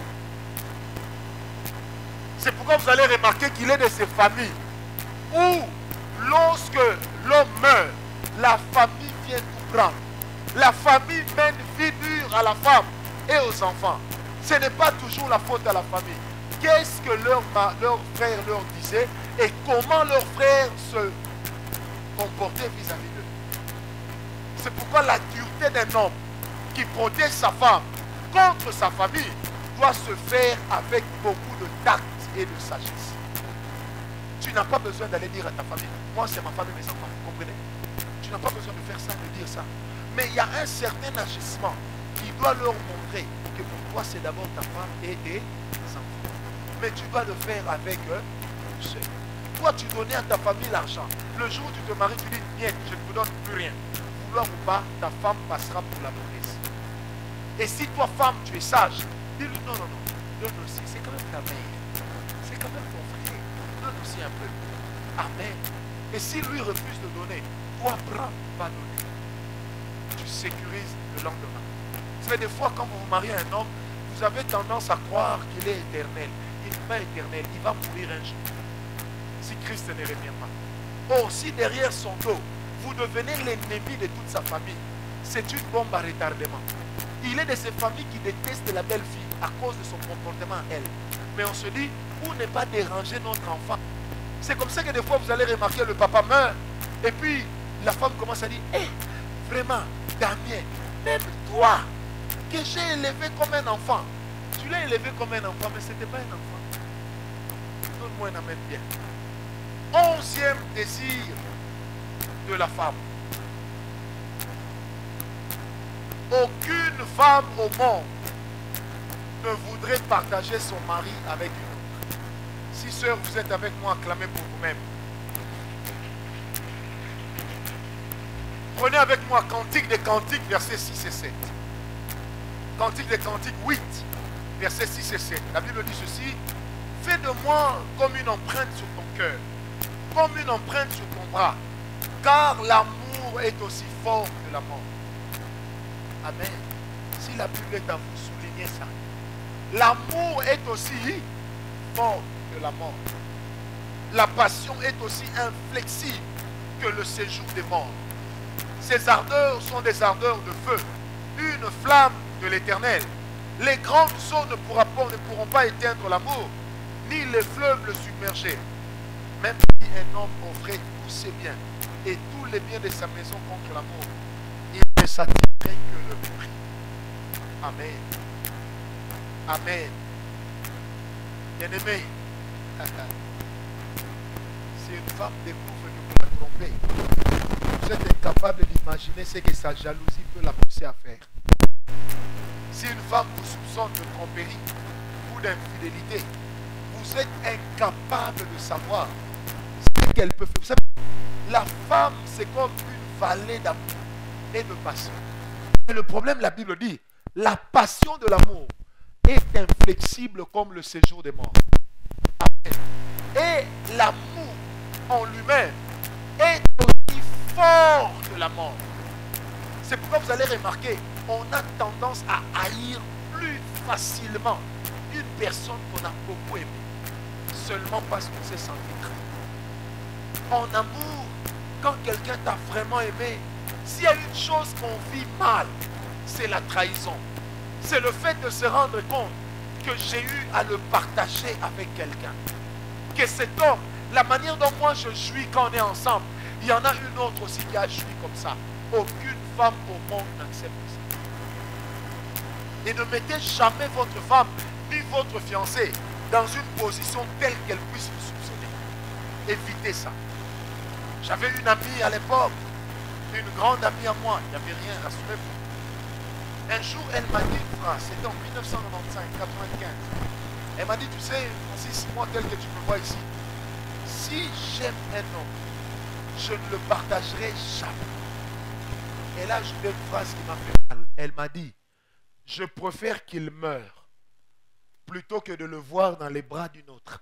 C'est pourquoi vous allez remarquer qu'il est de ces familles où, lorsque l'homme meurt, la famille vient tout prendre. La famille mène vie dure à la femme et aux enfants. Ce n'est pas toujours la faute à la famille. Qu'est-ce que leur, leur frère leur disait? et comment leurs frères se comportaient vis-à-vis d'eux. C'est pourquoi la dureté d'un homme qui protège sa femme contre sa famille doit se faire avec beaucoup de tact et de sagesse. Tu n'as pas besoin d'aller dire à ta famille, moi c'est ma femme et mes enfants, vous comprenez? Tu n'as pas besoin de faire ça, de dire ça. Mais il y a un certain agissement qui doit leur montrer que pour toi c'est d'abord ta femme et tes enfants. Mais tu dois le faire avec eux seul. Toi tu donnais à ta famille l'argent. Le jour où tu te maries, tu dis, bien, je ne vous donne plus rien. Vouloir ou pas, ta femme passera pour la mauvaise. Et si toi femme tu es sage, dis-lui non, non, non, donne aussi, c'est quand même ta mère. C'est quand même ton frère. Donne aussi un peu. Amen. Et si lui refuse de donner, toi prends, va donner. Tu sécurises le lendemain. Vous savez, des fois, quand vous vous mariez à un homme, vous avez tendance à croire qu'il est éternel. Il n'est pas éternel, il va mourir un jour. Si Christ ne revient pas. Or, si derrière son dos, vous devenez l'ennemi de toute sa famille, c'est une bombe à retardement. Il est de ces familles qui détestent la belle-fille à cause de son comportement à elle. Mais on se dit, pour ne pas déranger notre enfant. C'est comme ça que des fois, vous allez remarquer, le papa meurt. Et puis, la femme commence à dire, hé, hey, vraiment, Damien, même toi, que j'ai élevé comme un enfant. Tu l'as élevé comme un enfant, mais ce n'était pas un enfant. Donne-moi un amen bien. Onzième désir de la femme. Aucune femme au monde ne voudrait partager son mari avec une autre. Si sœurs, vous êtes avec moi, acclamez pour vous-même. Prenez avec moi Cantique des Cantiques, versets six et sept. Cantique des Cantiques huit, versets six et sept. La Bible dit ceci. Fais de moi comme une empreinte sur ton cœur, comme une empreinte sur ton bras, car l'amour est aussi fort que la mort. Amen. Si la Bible est à vous, soulignez ça. L'amour est aussi fort que la mort. La passion est aussi inflexible que le séjour des morts. Ces ardeurs sont des ardeurs de feu, une flamme de l'Éternel. Les grandes eaux ne, pourra pas, ne pourront pas éteindre l'amour, ni les fleuves le submerger. Même si un homme offrait tous ses biens et tous les biens de sa maison contre l'amour, il ne s'attirerait que le mépris. Amen. Amen. Bien-aimé, si une femme découvre que vous la trompez, vous êtes incapable d'imaginer ce que sa jalousie peut la pousser à faire. Si une femme vous soupçonne de tromperie ou d'infidélité, vous êtes incapable de savoir ce qu'elle peut faire. Vous savez, la femme, c'est comme une vallée d'amour et de passion. Et le problème, la Bible dit, la passion de l'amour est inflexible comme le séjour des morts. Amen. Et l'amour en lui-même est aussi fort que la mort. C'est pourquoi vous allez remarquer, on a tendance à haïr plus facilement une personne qu'on a beaucoup aimée, seulement parce qu'on s'est senti trahi. En amour, quand quelqu'un t'a vraiment aimé, s'il y a une chose qu'on vit mal, c'est la trahison. C'est le fait de se rendre compte que j'ai eu à le partager avec quelqu'un. Que cet homme, la manière dont moi je jouis quand on est ensemble, il y en a une autre aussi qui a joui comme ça. Aucune femme au monde n'accepte ça. Et ne mettez jamais votre femme ni votre fiancée dans une position telle qu'elle puisse vous soupçonner. Évitez ça. J'avais une amie à l'époque, une grande amie à moi, il n'y avait rien, assumez-vous. Un jour, elle m'a dit une phrase, c'était en mille neuf cent quatre-vingt-quinze, quatre-vingt-quinze. Elle m'a dit, tu sais, Francis, moi tel que tu me vois ici, si j'aime un homme, je ne le partagerai jamais. Et là, j'ai une phrase qui m'a fait mal. Elle m'a dit, je préfère qu'il meure plutôt que de le voir dans les bras d'une autre.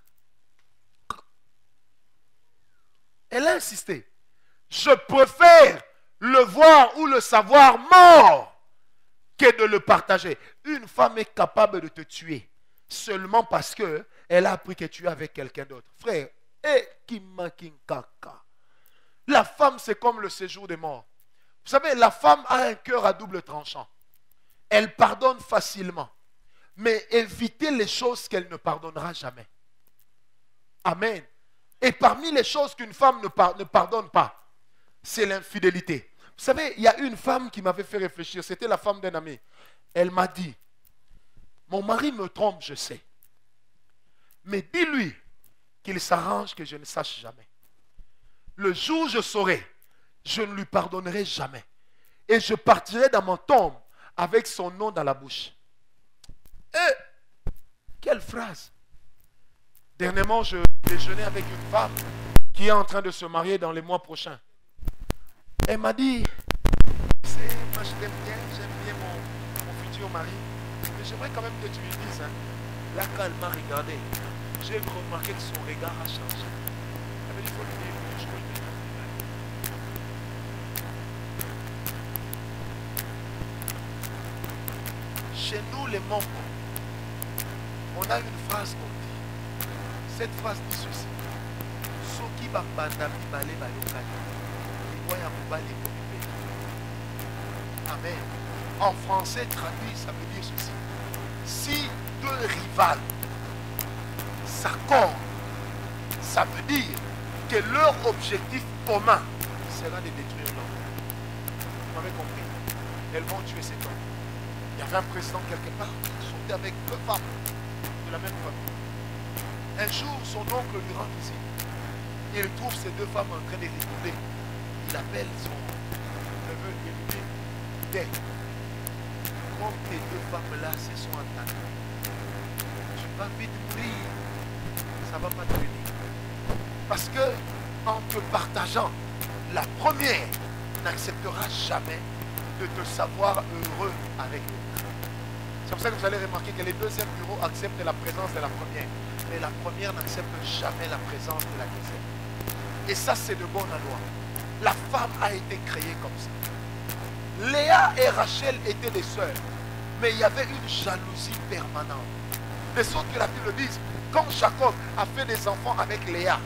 Elle a insisté. Je préfère le voir ou le savoir mort que de le partager. Une femme est capable de te tuer seulement parce qu'elle a appris que tu es avec quelqu'un d'autre. Frère, et Kimakinkaka. La femme, c'est comme le séjour des morts. Vous savez, la femme a un cœur à double tranchant. Elle pardonne facilement. Mais évitez les choses qu'elle ne pardonnera jamais. Amen. Et parmi les choses qu'une femme ne, par- ne pardonne pas, c'est l'infidélité. Vous savez, il y a une femme qui m'avait fait réfléchir. C'était la femme d'un ami. Elle m'a dit, mon mari me trompe, je sais. Mais dis-lui qu'il s'arrange que je ne sache jamais. Le jour où je saurai, je ne lui pardonnerai jamais. Et je partirai dans mon tombe avec son nom dans la bouche. Et, quelle phrase! Dernièrement, je déjeunais avec une femme qui est en train de se marier dans les mois prochains. Elle m'a dit, c'est, moi je t'aime bien, j'aime bien mon, mon futur mari, mais j'aimerais quand même que tu lui dises, hein. Là quand elle m'a regardé, j'ai remarqué que son regard a changé. Elle m'a dit, il faut lui dire que je connais. Chez nous les membres, on a une phrase qu'on dit. Cette phrase dit ceci. Soki babanda mibale bayokani. Iwaya mobali komipe. Amen. En français traduit, ça veut dire ceci. Si deux rivales s'accordent, ça veut dire que leur objectif commun sera de détruire l'homme. Vous m'avez compris? Elles vont tuer cet homme. Il y avait un président quelque part qui sortait avec deux femmes de la même famille. Un jour, son oncle lui rend visite. Il trouve ces deux femmes en train de rigoler. Il appelle son neveu et lui dit, Dès, comme tes deux femmes-là se sont entendues, tu vas vite mourir. Ça ne va pas te venir. Parce que, en te partageant, la première n'acceptera jamais de te savoir heureux avec l'autre. C'est pour ça que vous allez remarquer que les deuxièmes bureaux acceptent la présence de la première. Mais la première n'accepte jamais la présence de la deuxième. Et ça, c'est de bonne loi. La femme a été créée comme ça. Léa et Rachel étaient des sœurs. Mais il y avait une jalousie permanente. De sorte que la Bible dit, quand Jacob a fait des enfants avec Léa,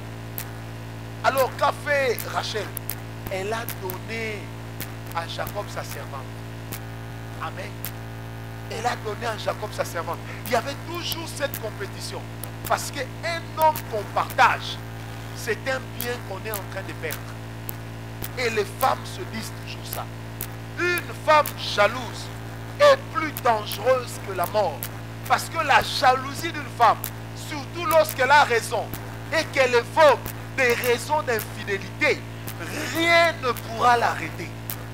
alors qu'a fait Rachel? Elle a donné à Jacob sa servante. Amen. Elle a donné à Jacob sa servante. Il y avait toujours cette compétition. Parce qu'un homme qu'on partage, c'est un bien qu'on est en train de perdre. Et les femmes se disent toujours ça. Une femme jalouse est plus dangereuse que la mort. Parce que la jalousie d'une femme, surtout lorsqu'elle a raison, et qu'elle évoque des raisons d'infidélité, rien ne pourra l'arrêter.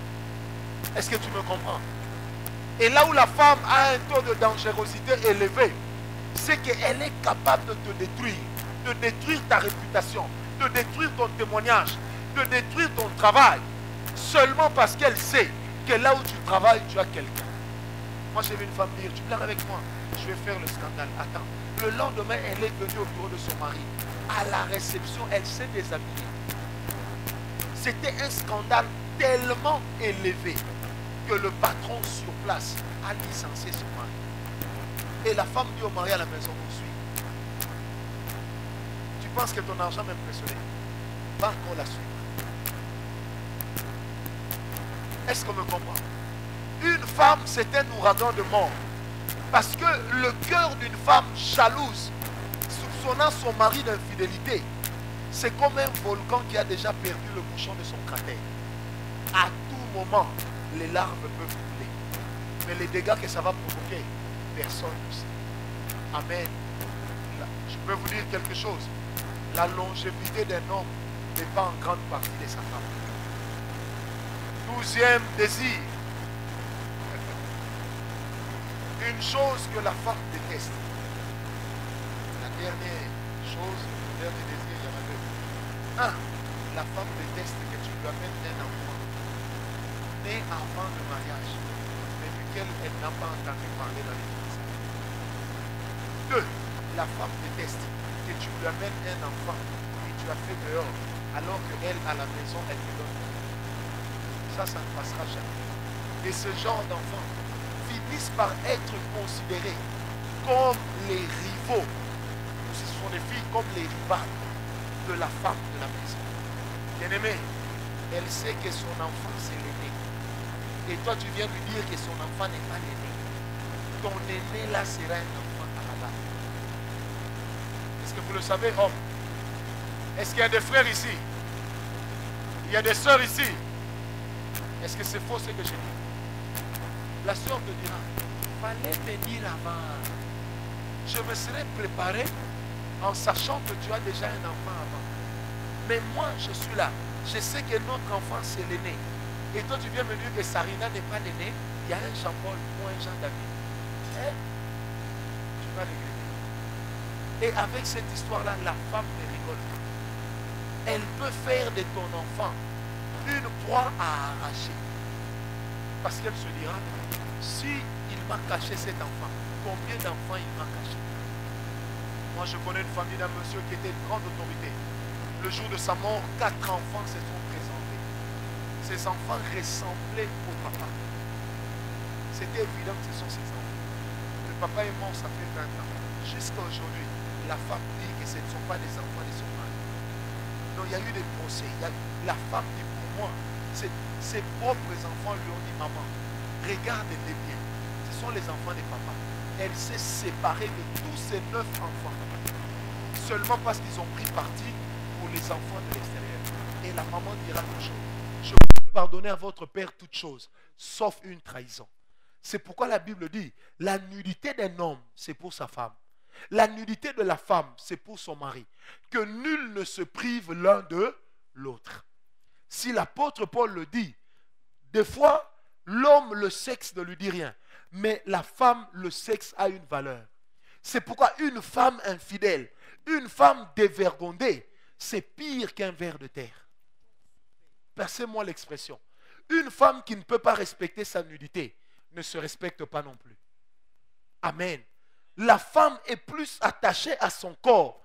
Est-ce que tu me comprends? Et là où la femme a un taux de dangerosité élevé, c'est qu'elle est capable de te détruire, de détruire ta réputation, de détruire ton témoignage, de détruire ton travail, seulement parce qu'elle sait que là où tu travailles, tu as quelqu'un. Moi, j'ai vu une femme dire, tu blagues avec moi, je vais faire le scandale. Attends, le lendemain, elle est venue au bureau de son mari. À la réception, elle s'est déshabillée. C'était un scandale tellement élevé que le patron sur place a licencié son mari. Et la femme dit au mari à la maison, on suit. Tu penses que ton argent m'impressionnait? Va encore la suivre. Est-ce qu'on me comprend? Une femme, c'est un ouragan de mort. Parce que le cœur d'une femme jalouse, soupçonnant son mari d'infidélité, c'est comme un volcan qui a déjà perdu le bouchon de son cratère. À tout moment, les larves peuvent couler. Mais les dégâts que ça va provoquer, personne ne sait. Amen. Je peux vous dire quelque chose. La longévité d'un homme n'est pas en grande partie de sa femme. Douzième désir. Une chose que la femme déteste. La dernière chose, le dernier désir, il y en a deux. Un, la femme déteste que tu lui amènes un enfant né avant le mariage, mais duquel elle n'a pas entendu parler dans l'église. Deux, la femme déteste que tu lui amènes un enfant et tu as fait dehors, alors qu'elle, à la maison, elle te donne. Ça, ça ne passera jamais. Et ce genre d'enfants finissent par être considérés comme les rivaux. Ce sont des filles comme les rivales de la femme de la maison. Bien-aimée, elle sait que son enfant, c'est l'aîné. Et toi, tu viens lui dire que son enfant n'est pas l'aîné. Ton aîné, là, sera un enfant à la base. Est-ce que vous le savez, homme? Est-ce qu'il y a des frères ici? Il y a des sœurs ici? Est-ce que c'est faux ce que j'ai dit? La sœur te dira, fallait me dire avant. Je me serais préparé en sachant que tu as déjà un enfant avant. Mais moi, je suis là. Je sais que notre enfant, c'est l'aîné. Et toi, tu viens me dire que Sarina n'est pas l'aîné. Il y a un Jean-Paul ou un Jean-David. Hein? Tu vas regretter. Et avec cette histoire-là, la femme ne rigole pas. Elle peut faire de ton enfant une proie à arracher. Parce qu'elle se dira, si il m'a caché cet enfant, combien d'enfants il m'a caché? Moi, je connais une famille d'un monsieur qui était une grande autorité. Le jour de sa mort, quatre enfants se sont présentés. Ces enfants ressemblaient au papa. C'était évident que ce sont ses enfants. Le papa est mort, ça fait vingt ans. Jusqu'à aujourd'hui, la femme dit que ce ne sont pas des enfants de son mari. Donc il y a eu des procès. Il y a, la femme dit pour moi, ses, ses propres enfants lui ont dit, maman, regarde-les bien. Ce sont les enfants de papa. Elle s'est séparée de tous ces neuf enfants. Seulement parce qu'ils ont pris parti pour les enfants de l'extérieur. Et la maman dira toujours, je peux pardonner à votre père toutes choses, sauf une trahison. C'est pourquoi la Bible dit, la nudité d'un homme, c'est pour sa femme. La nudité de la femme, c'est pour son mari. Que nul ne se prive l'un de l'autre. Si l'apôtre Paul le dit, des fois, l'homme, le sexe ne lui dit rien. Mais la femme, le sexe a une valeur. C'est pourquoi une femme infidèle, une femme dévergondée, c'est pire qu'un ver de terre. Passez-moi l'expression. Une femme qui ne peut pas respecter sa nudité ne se respecte pas non plus. Amen. La femme est plus attachée à son corps,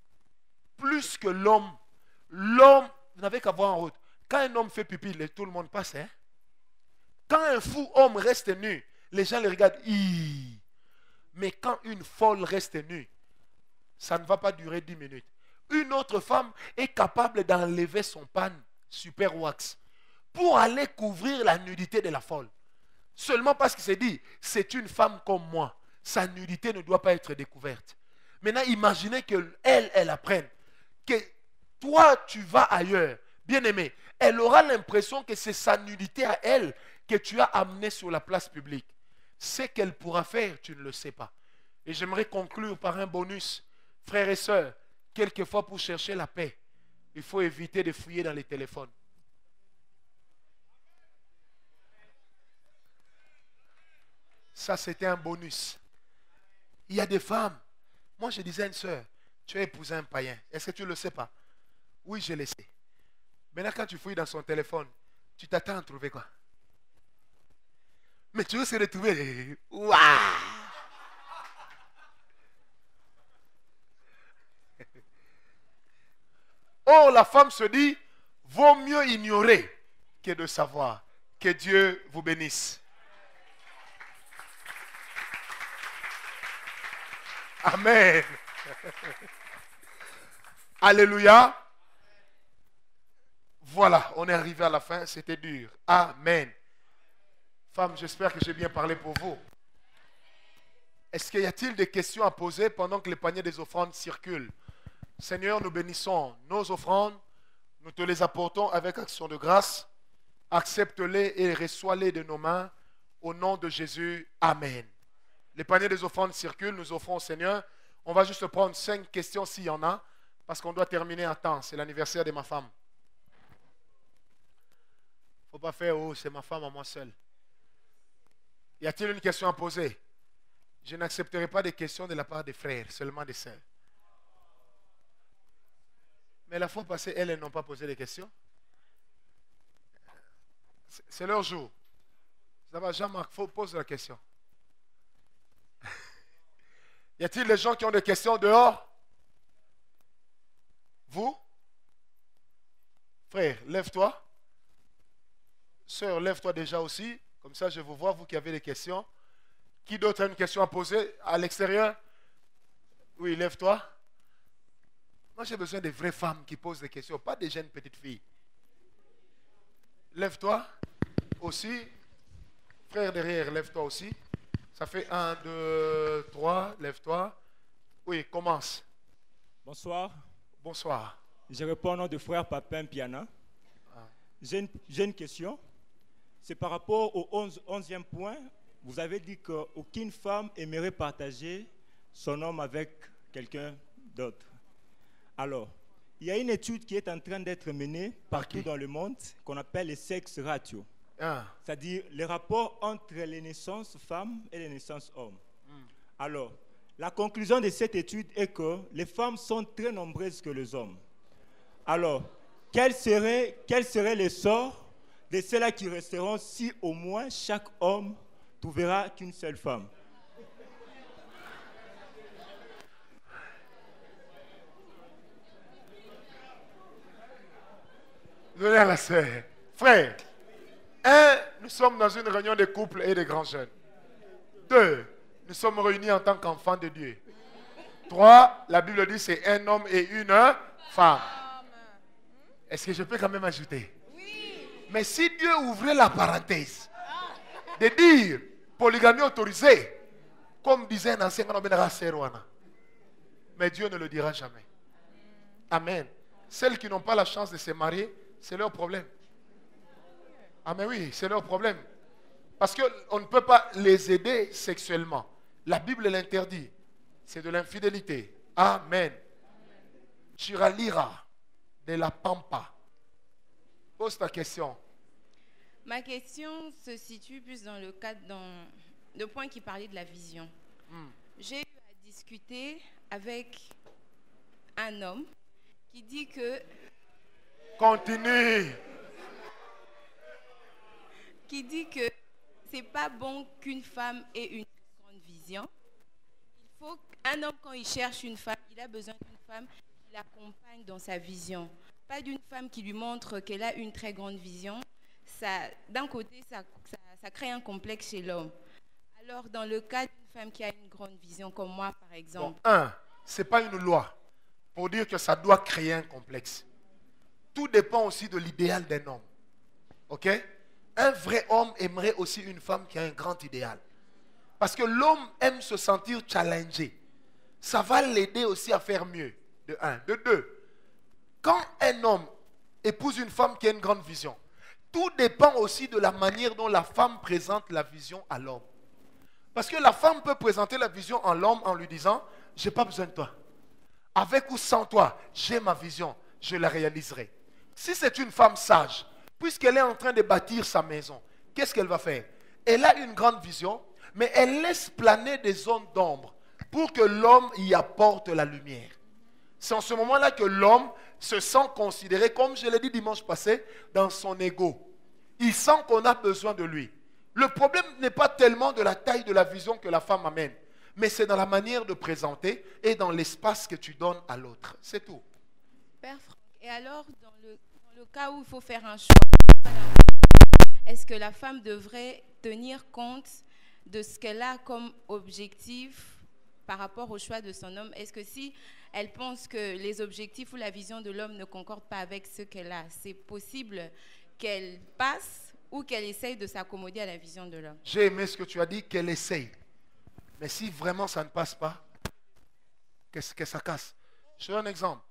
plus que l'homme. L'homme, vous n'avez qu'à voir en route. Quand un homme fait pipi, tout le monde passe. Hein? Quand un fou homme reste nu, les gens le regardent. Hi. Mais quand une folle reste nue, ça ne va pas durer dix minutes. Une autre femme est capable d'enlever son pan super wax pour aller couvrir la nudité de la folle. Seulement parce qu'il s'est dit, c'est une femme comme moi. Sa nudité ne doit pas être découverte. Maintenant, imaginez qu'elle, elle apprenne que toi, tu vas ailleurs. Bien aimé, elle aura l'impression que c'est sa nudité à elle que tu as amenée sur la place publique. Ce qu'elle pourra faire, tu ne le sais pas. Et j'aimerais conclure par un bonus. Frères et sœurs, quelquefois pour chercher la paix, il faut éviter de fouiller dans les téléphones. Ça, c'était un bonus. Il y a des femmes. Moi, je disais à une sœur, tu as épousé un païen. Est-ce que tu ne le sais pas? Oui, je le sais. Maintenant, quand tu fouilles dans son téléphone, tu t'attends à trouver quoi? Mais tu veux se retrouver. Waouh! Or, la femme se dit, vaut mieux ignorer que de savoir. Que Dieu vous bénisse. Amen. Alléluia. Voilà, on est arrivé à la fin. C'était dur. Amen. Femme, j'espère que j'ai bien parlé pour vous. Est-ce qu'il y a-t-il des questions à poser pendant que les paniers des offrandes circulent? Seigneur, nous bénissons nos offrandes. Nous te les apportons avec action de grâce. Accepte-les et reçois-les de nos mains. Au nom de Jésus. Amen. Les paniers des offrandes circulent. Nous offrons au Seigneur. On va juste prendre cinq questions s'il y en a. Parce qu'on doit terminer à temps. C'est l'anniversaire de ma femme. Il ne faut pas faire, oh, c'est ma femme à moi seul. Y a-t-il une question à poser? Je n'accepterai pas des questions de la part des frères, seulement des sœurs. Mais la fois passée, elles, elles n'ont pas posé de questions. C'est leur jour. Ça va, Jean-Marc, faut poser la question. Y a-t-il des gens qui ont des questions dehors? Vous? Frère, lève-toi. Sœur, lève-toi déjà aussi. Comme ça, je vous vois, vous qui avez des questions. Qui d'autre a une question à poser à l'extérieur? Oui, lève-toi. Moi, j'ai besoin de vraies femmes qui posent des questions, pas des jeunes petites filles. Lève-toi aussi. Frère derrière, lève-toi aussi. Ça fait un, deux, trois. Lève-toi. Oui, commence. Bonsoir. Bonsoir. Je réponds au nom de frère Papin Piana. J'ai une, j'ai une question. C'est par rapport au onzième point. Vous avez dit qu'aucune femme aimerait partager son homme avec quelqu'un d'autre. Alors, il y a une étude qui est en train d'être menée partout okay. dans le monde qu'on appelle le sexe ratio. Ah. C'est-à-dire les rapports entre les naissances femmes et les naissances hommes. Mm. Alors, la conclusion de cette étude est que les femmes sont très nombreuses que les hommes. Alors, quel serait, quel serait le sort de ceux-là qui resteront si au moins chaque homme trouvera qu'une seule femme? Donnez à la sœur. Frère, un, nous sommes dans une réunion de couples et de grands jeunes. Deux, nous sommes réunis en tant qu'enfants de Dieu. Trois, la Bible dit c'est un homme et une femme. Est-ce que je peux quand même ajouter? Oui. Mais si Dieu ouvrait la parenthèse de dire polygamie autorisée, comme disait un ancien mais Dieu ne le dira jamais. Amen. Celles qui n'ont pas la chance de se marier, c'est leur problème. Ah mais oui, c'est leur problème. Parce qu'on ne peut pas les aider sexuellement. La Bible l'interdit. C'est de l'infidélité. Amen. Chiralira de la Pampa. Pose ta question. Ma question se situe plus dans le cadre, dans le point qui parlait de la vision. Mm. J'ai eu à discuter avec un homme qui dit que... Continue. Qui dit que c'est pas bon qu'une femme ait une grande vision. Il faut qu'un homme, quand il cherche une femme, il a besoin d'une femme qui l'accompagne dans sa vision. Pas d'une femme qui lui montre qu'elle a une très grande vision. Ça, d'un côté, ça, ça, ça crée un complexe chez l'homme. Alors, dans le cas d'une femme qui a une grande vision, comme moi, par exemple... Bon, un, ce n'est pas une loi pour dire que ça doit créer un complexe. Tout dépend aussi de l'idéal d'un homme. OK? Un vrai homme aimerait aussi une femme qui a un grand idéal. Parce que l'homme aime se sentir challengé. Ça va l'aider aussi à faire mieux. De un. De deux. Quand un homme épouse une femme qui a une grande vision, tout dépend aussi de la manière dont la femme présente la vision à l'homme. Parce que la femme peut présenter la vision à l'homme en lui disant, je n'ai pas besoin de toi. Avec ou sans toi, j'ai ma vision, je la réaliserai. Si c'est une femme sage, puisqu'elle est en train de bâtir sa maison, qu'est-ce qu'elle va faire? Elle a une grande vision, mais elle laisse planer des zones d'ombre pour que l'homme y apporte la lumière. C'est en ce moment-là que l'homme se sent considéré, comme je l'ai dit dimanche passé, dans son ego. Il sent qu'on a besoin de lui. Le problème n'est pas tellement de la taille de la vision que la femme amène, mais c'est dans la manière de présenter et dans l'espace que tu donnes à l'autre. C'est tout. Père Franck, et alors, dans le, dans le cas où il faut faire un choix, est-ce que la femme devrait tenir compte de ce qu'elle a comme objectif par rapport au choix de son homme? Est-ce que si elle pense que les objectifs ou la vision de l'homme ne concordent pas avec ce qu'elle a, c'est possible qu'elle passe ou qu'elle essaye de s'accommoder à la vision de l'homme? J'ai aimé ce que tu as dit, qu'elle essaye. Mais si vraiment ça ne passe pas, qu'est-ce que ça casse? Je te donne un exemple.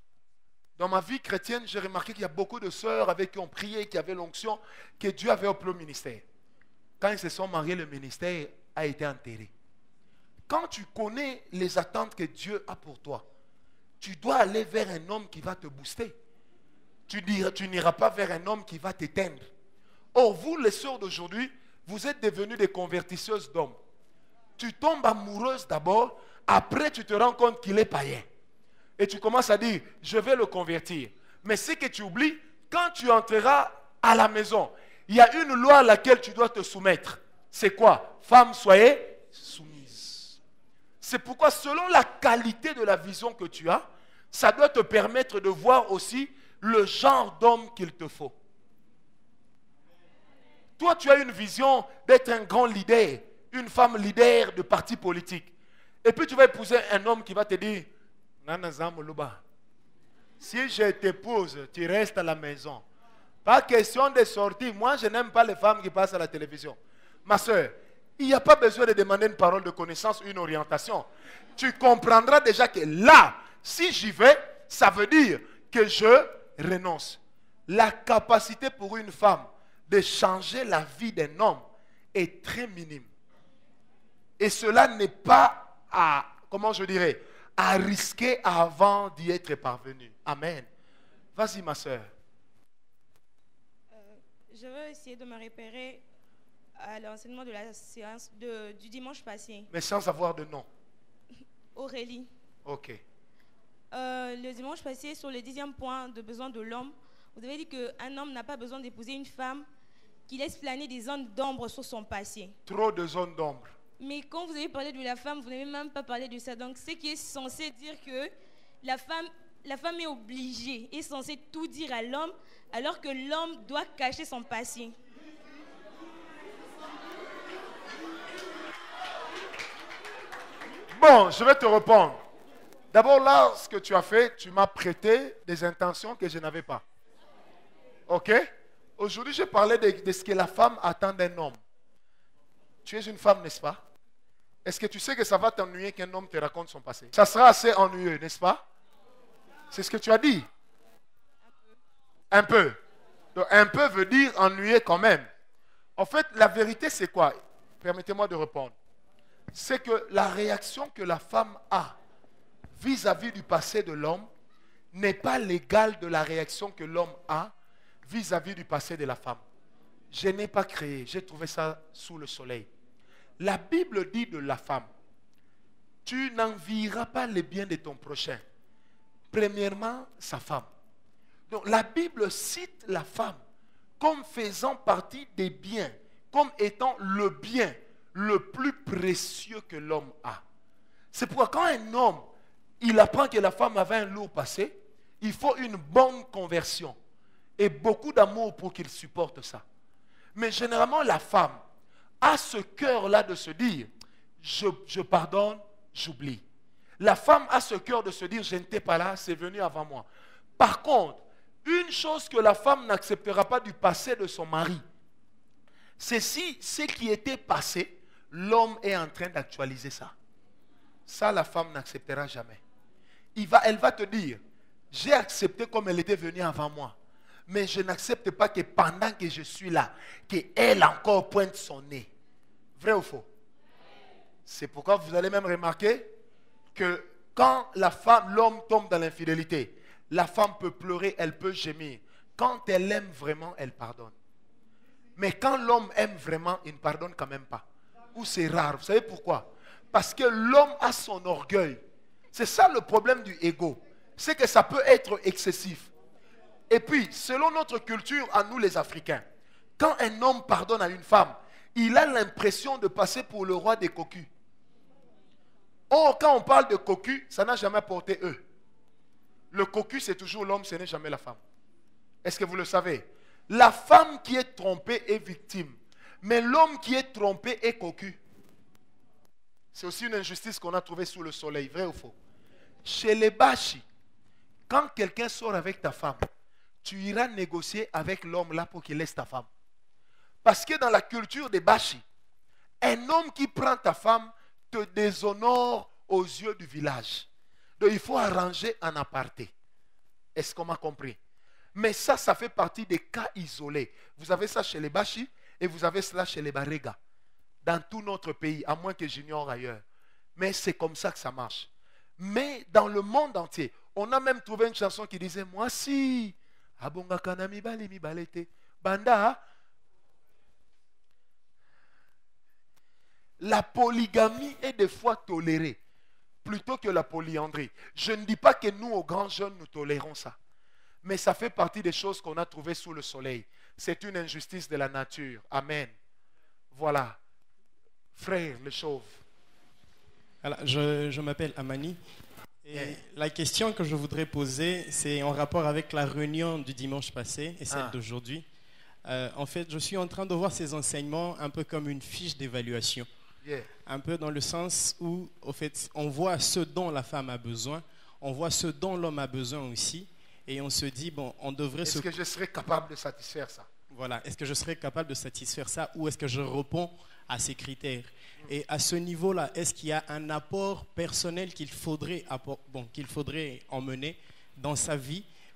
Dans ma vie chrétienne, j'ai remarqué qu'il y a beaucoup de sœurs avec qui on priait, qui avaient l'onction, que Dieu avait appelé au ministère. Quand ils se sont mariés, le ministère a été enterré. Quand tu connais les attentes que Dieu a pour toi, tu dois aller vers un homme qui va te booster. Tu diras, tu n'iras pas vers un homme qui va t'éteindre. Or, vous, les sœurs d'aujourd'hui, vous êtes devenues des convertisseuses d'hommes. Tu tombes amoureuse d'abord, après tu te rends compte qu'il est païen. Et tu commences à dire, je vais le convertir. Mais ce que tu oublies, quand tu entreras à la maison, il y a une loi à laquelle tu dois te soumettre. C'est quoi? Femme, soyez soumise. C'est pourquoi selon la qualité de la vision que tu as, ça doit te permettre de voir aussi le genre d'homme qu'il te faut. Toi, tu as une vision d'être un grand leader, une femme leader de parti politique. Et puis tu vas épouser un homme qui va te dire, si je t'épouse, tu restes à la maison. Pas question de sortir. Moi, je n'aime pas les femmes qui passent à la télévision. Ma soeur, il n'y a pas besoin de demander une parole de connaissance, une orientation. Tu comprendras déjà que là, si j'y vais, ça veut dire que je renonce. La capacité pour une femme de changer la vie d'un homme est très minime. Et cela n'est pas à, comment je dirais, à risquer avant d'y être parvenu. Amen. Vas-y, ma soeur. Euh, je veux essayer de me repérer à l'enseignement de la séance de, du dimanche passé. Mais sans avoir de nom. Aurélie. Ok. Euh, le dimanche passé, sur le dixième point de besoin de l'homme, vous avez dit qu'un homme n'a pas besoin d'épouser une femme qui laisse planer des zones d'ombre sur son passé. Trop de zones d'ombre. Mais quand vous avez parlé de la femme, vous n'avez même pas parlé de ça. Donc, ce qui est censé dire que la femme, la femme est obligée, est censée tout dire à l'homme, alors que l'homme doit cacher son passé. Bon, je vais te répondre. D'abord, là, ce que tu as fait, tu m'as prêté des intentions que je n'avais pas. Ok? Aujourd'hui, je parlais de, de ce que la femme attend d'un homme. Tu es une femme, n'est-ce pas? Est-ce que tu sais que ça va t'ennuyer qu'un homme te raconte son passé? Ça sera assez ennuyeux, n'est-ce pas? C'est ce que tu as dit. Un peu. Donc, un peu veut dire ennuyer quand même. En fait, la vérité, c'est quoi? Permettez-moi de répondre. C'est que la réaction que la femme a vis-à-vis du passé de l'homme n'est pas l'égale de la réaction que l'homme a vis-à-vis du passé de la femme. Je n'ai pas créé, j'ai trouvé ça sous le soleil. La Bible dit de la femme, tu n'envieras pas les biens de ton prochain. Premièrement, sa femme. Donc la Bible cite la femme comme faisant partie des biens, comme étant le bien le plus précieux que l'homme a. C'est pourquoi quand un homme, il apprend que la femme avait un lourd passé, il faut une bonne conversion et beaucoup d'amour pour qu'il supporte ça. Mais généralement, la femme a ce cœur-là de se dire, je, je pardonne, j'oublie. La femme a ce cœur de se dire, je n'étais pas là, c'est venu avant moi. Par contre, une chose que la femme n'acceptera pas du passé de son mari, c'est si ce qui était passé, l'homme est en train d'actualiser ça. Ça, la femme n'acceptera jamais. Il va, elle va te dire, j'ai accepté comme elle était venue avant moi. Mais je n'accepte pas que pendant que je suis là, qu'elle encore pointe son nez. Vrai ou faux? C'est pourquoi vous allez même remarquer que quand la femme, l'homme tombe dans l'infidélité, la femme peut pleurer, elle peut gémir. Quand elle aime vraiment, elle pardonne. Mais quand l'homme aime vraiment, il ne pardonne quand même pas. Ou c'est rare. Vous savez pourquoi? Parce que l'homme a son orgueil. C'est ça le problème du ego. C'est que ça peut être excessif. Et puis, selon notre culture, à nous les Africains, quand un homme pardonne à une femme, il a l'impression de passer pour le roi des cocus. Or, quand on parle de cocu, ça n'a jamais porté eux. Le cocu, c'est toujours l'homme, ce n'est jamais la femme. Est-ce que vous le savez? La femme qui est trompée est victime. Mais l'homme qui est trompé est cocu. C'est aussi une injustice qu'on a trouvée sous le soleil. Vrai ou faux? Chez les Bashi, quand quelqu'un sort avec ta femme, tu iras négocier avec l'homme là pour qu'il laisse ta femme. Parce que dans la culture des Bashi, un homme qui prend ta femme te déshonore aux yeux du village. Donc il faut arranger en aparté. Est-ce qu'on m'a compris? Mais ça, ça fait partie des cas isolés. Vous avez ça chez les Bashi et vous avez cela chez les Barega. Dans tout notre pays, à moins que j'ignore ailleurs. Mais c'est comme ça que ça marche. Mais dans le monde entier, on a même trouvé une chanson qui disait, moi si, abonga kanami bali mi balete, banda. La polygamie est des fois tolérée, plutôt que la polyandrie. Je ne dis pas que nous, aux grands jeunes, nous tolérons ça. Mais ça fait partie des choses qu'on a trouvées sous le soleil. C'est une injustice de la nature. Amen. Voilà. Frère, le chauve. Alors, je, je m'appelle Amani. Et yeah. La question que je voudrais poser, c'est en rapport avec la réunion du dimanche passé et celle ah. d'aujourd'hui. Euh, en fait, je suis en train de voir ces enseignements un peu comme une fiche d'évaluation. Yeah. Un peu dans le sens où, au fait, on voit ce dont la femme a besoin, on voit ce dont l'homme a besoin aussi, et on se dit, bon, on devrait est-ce se... Est-ce que je serais capable de satisfaire ça? Voilà, est-ce que je serais capable de satisfaire ça ou est-ce que je réponds à ces critères? Et à ce niveau-là, est-ce qu'il y a un apport personnel qu'il faudrait, apport, bon, qu'il faudrait emmener dans sa vie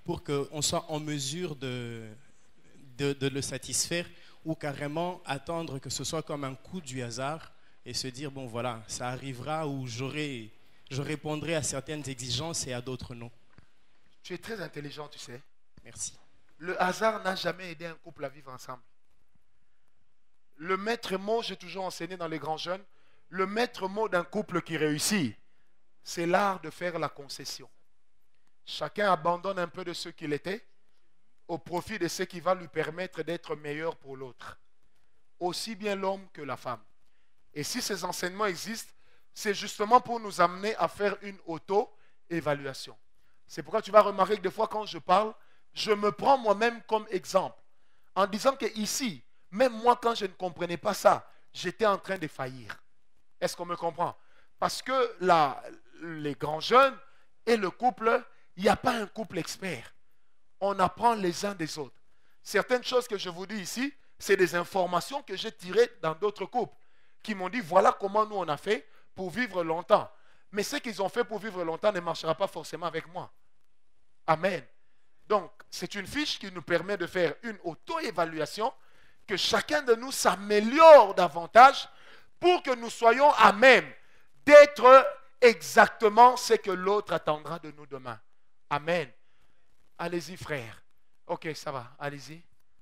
pour qu'on soit en mesure de, de, de le satisfaire, ou carrément attendre que ce soit comme un coup du hasard et se dire, bon voilà, ça arrivera où j'aurai, je répondrai à certaines exigences et à d'autres non. Tu es très intelligent, tu sais. Merci. Le hasard n'a jamais aidé un couple à vivre ensemble. Le maître mot, j'ai toujours enseigné dans les grands jeunes, le maître mot d'un couple qui réussit, c'est l'art de faire la concession. Chacun abandonne un peu de ce qu'il était au profit de ce qui va lui permettre d'être meilleur pour l'autre. Aussi bien l'homme que la femme. Et si ces enseignements existent, c'est justement pour nous amener à faire une auto-évaluation. C'est pourquoi tu vas remarquer que des fois quand je parle, je me prends moi-même comme exemple. En disant que ici, même moi quand je ne comprenais pas ça, j'étais en train de faillir. Est-ce qu'on me comprend? Parce que la, les grands jeunes et le couple, il n'y a pas un couple expert. On apprend les uns des autres. Certaines choses que je vous dis ici, c'est des informations que j'ai tirées dans d'autres couples qui m'ont dit voilà comment nous on a fait pour vivre longtemps. Mais ce qu'ils ont fait pour vivre longtemps ne marchera pas forcément avec moi. Amen. Donc, c'est une fiche qui nous permet de faire une auto-évaluation, que chacun de nous s'améliore davantage pour que nous soyons à même d'être exactement ce que l'autre attendra de nous demain. Amen. Allez-y, frère. Ok, ça va. Allez-y.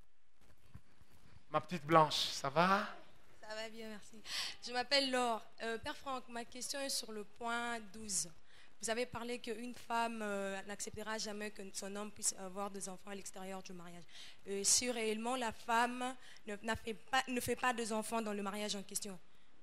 Ma petite Blanche, ça va? Ça va bien, merci. Je m'appelle Laure. Euh, Père Franck, ma question est sur le point douze. Vous avez parlé qu'une femme euh, n'acceptera jamais que son homme puisse avoir des enfants à l'extérieur du mariage. Euh, si réellement la femme ne, n'a fait pas, ne fait pas des enfants dans le mariage en question?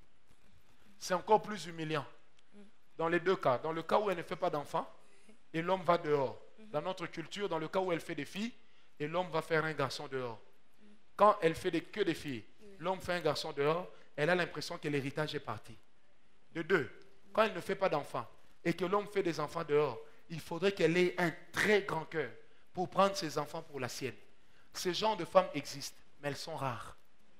C'est encore plus humiliant. Dans les deux cas. Dans le cas où elle ne fait pas d'enfants et l'homme va dehors. Dans notre culture, dans le cas où elle fait des filles et l'homme va faire un garçon dehors. Quand elle fait des, que des filles, l'homme fait un garçon dehors, elle a l'impression que l'héritage est parti. De deux, quand elle ne fait pas d'enfants et que l'homme fait des enfants dehors, il faudrait qu'elle ait un très grand cœur pour prendre ses enfants pour la sienne. Ces genres de femmes existent, mais elles sont rares.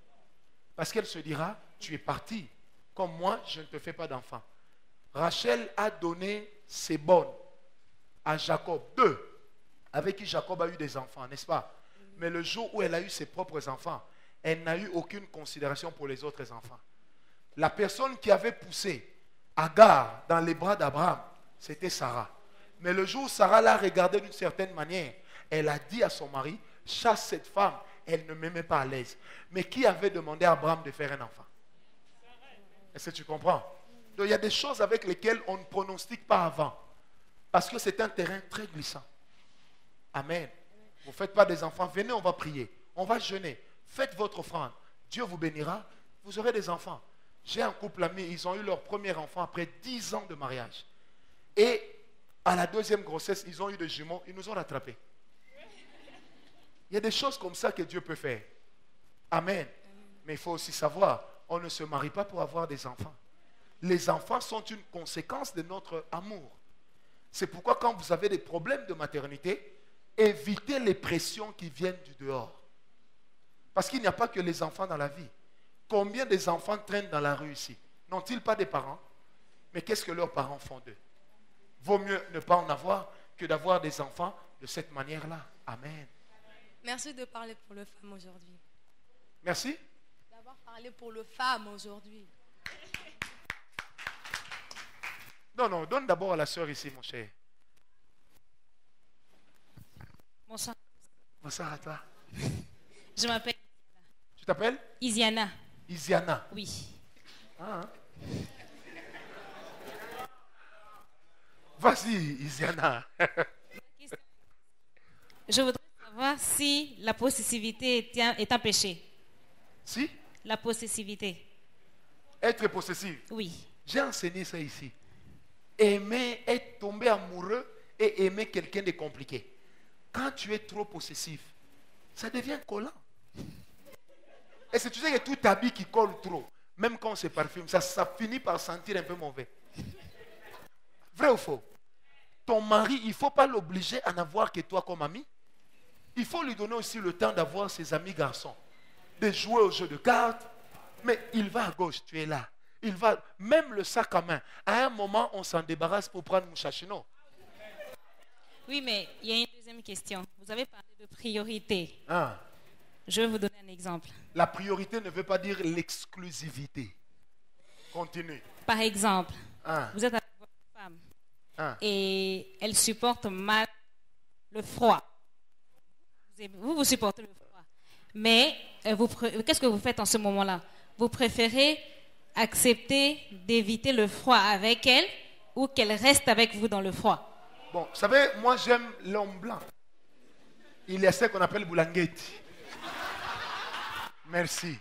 Parce qu'elle se dira, tu es parti, comme moi, je ne te fais pas d'enfants. Rachel a donné ses bonnes à Jacob, deux, avec qui Jacob a eu des enfants, n'est-ce pas? Mais le jour où elle a eu ses propres enfants, elle n'a eu aucune considération pour les autres enfants. La personne qui avait poussé Agar dans les bras d'Abraham, c'était Sarah. Mais le jour où Sarah l'a regardée d'une certaine manière, elle a dit à son mari, chasse cette femme, elle ne me met pas à l'aise. Mais qui avait demandé à Abraham de faire un enfant? Est-ce que tu comprends? Donc il y a des choses avec lesquelles on ne pronostique pas avant. Parce que c'est un terrain très glissant. Amen. Vous ne faites pas des enfants, venez, on va prier. On va jeûner. Faites votre offrande. Dieu vous bénira. Vous aurez des enfants. J'ai un couple ami, ils ont eu leur premier enfant après dix ans de mariage. Et à la deuxième grossesse, ils ont eu des jumeaux. Ils nous ont rattrapés. Il y a des choses comme ça que Dieu peut faire. Amen. Mais il faut aussi savoir, on ne se marie pas pour avoir des enfants. Les enfants sont une conséquence de notre amour. C'est pourquoi quand vous avez des problèmes de maternité, évitez les pressions qui viennent du dehors. Parce qu'il n'y a pas que les enfants dans la vie. Combien des enfants traînent dans la rue ici? N'ont-ils pas des parents? Mais qu'est-ce que leurs parents font d'eux? Vaut mieux ne pas en avoir que d'avoir des enfants de cette manière-là. Amen. Merci de parler pour les femmes aujourd'hui. Merci. D'avoir parlé pour les femmes aujourd'hui. Non, non, donne d'abord à la sœur ici, mon cher. Bonsoir. Bonsoir à toi. Je m'appelle Tu t'appelles? Isiana. Isiana. Oui. Ah, hein. Vas-y, Isiana. Je voudrais savoir si la possessivité est un, est un péché. Si? La possessivité. Être possessif. Oui. J'ai enseigné ça ici. Aimer, être tombé amoureux et aimer quelqu'un de compliqué. Quand tu es trop possessif, ça devient collant. Et si tu sais que tout habit qui colle trop, même quand on se parfume, ça, ça finit par sentir un peu mauvais. Vrai ou faux? Ton mari, il ne faut pas l'obliger à n'avoir que toi comme ami. Il faut lui donner aussi le temps d'avoir ses amis garçons, de jouer au jeu de cartes. Mais il va à gauche, tu es là. Il va, même le sac à main. À un moment, on s'en débarrasse pour prendre Mouchachino. Oui, mais il y a une deuxième question. Vous avez parlé de priorité. Hein? Je vais vous donner un exemple. La priorité ne veut pas dire l'exclusivité. Continue. Par exemple, Hein? vous êtes avec votre femme Hein? et elle supporte mal le froid. Vous, aimez- vous, vous supportez le froid. Mais euh, vous pré- qu'est-ce que vous faites en ce moment-là? Vous préférez accepter d'éviter le froid avec elle ou qu'elle reste avec vous dans le froid? Bon, vous savez, moi j'aime l'homme blanc. Il y a ce qu'on appelle Boulanguetti. Merci.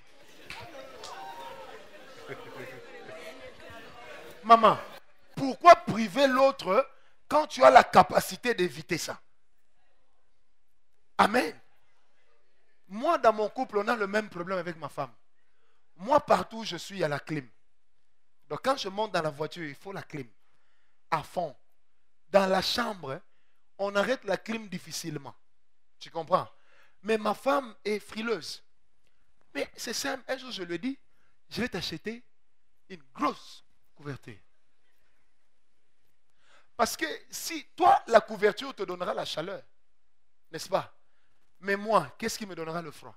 Maman, pourquoi priver l'autre quand tu as la capacité d'éviter ça? Amen. Moi, dans mon couple, on a le même problème avec ma femme. Moi, partout où je suis, il y a la clim. Donc, quand je monte dans la voiture, il faut la clim. À fond. Dans la chambre, on arrête la clim difficilement. Tu comprends? Mais ma femme est frileuse. Mais c'est simple. Un jour, je lui ai dit, je vais t'acheter une grosse couverture. Parce que si toi, la couverture te donnera la chaleur, n'est-ce pas? Mais moi, qu'est-ce qui me donnera le froid?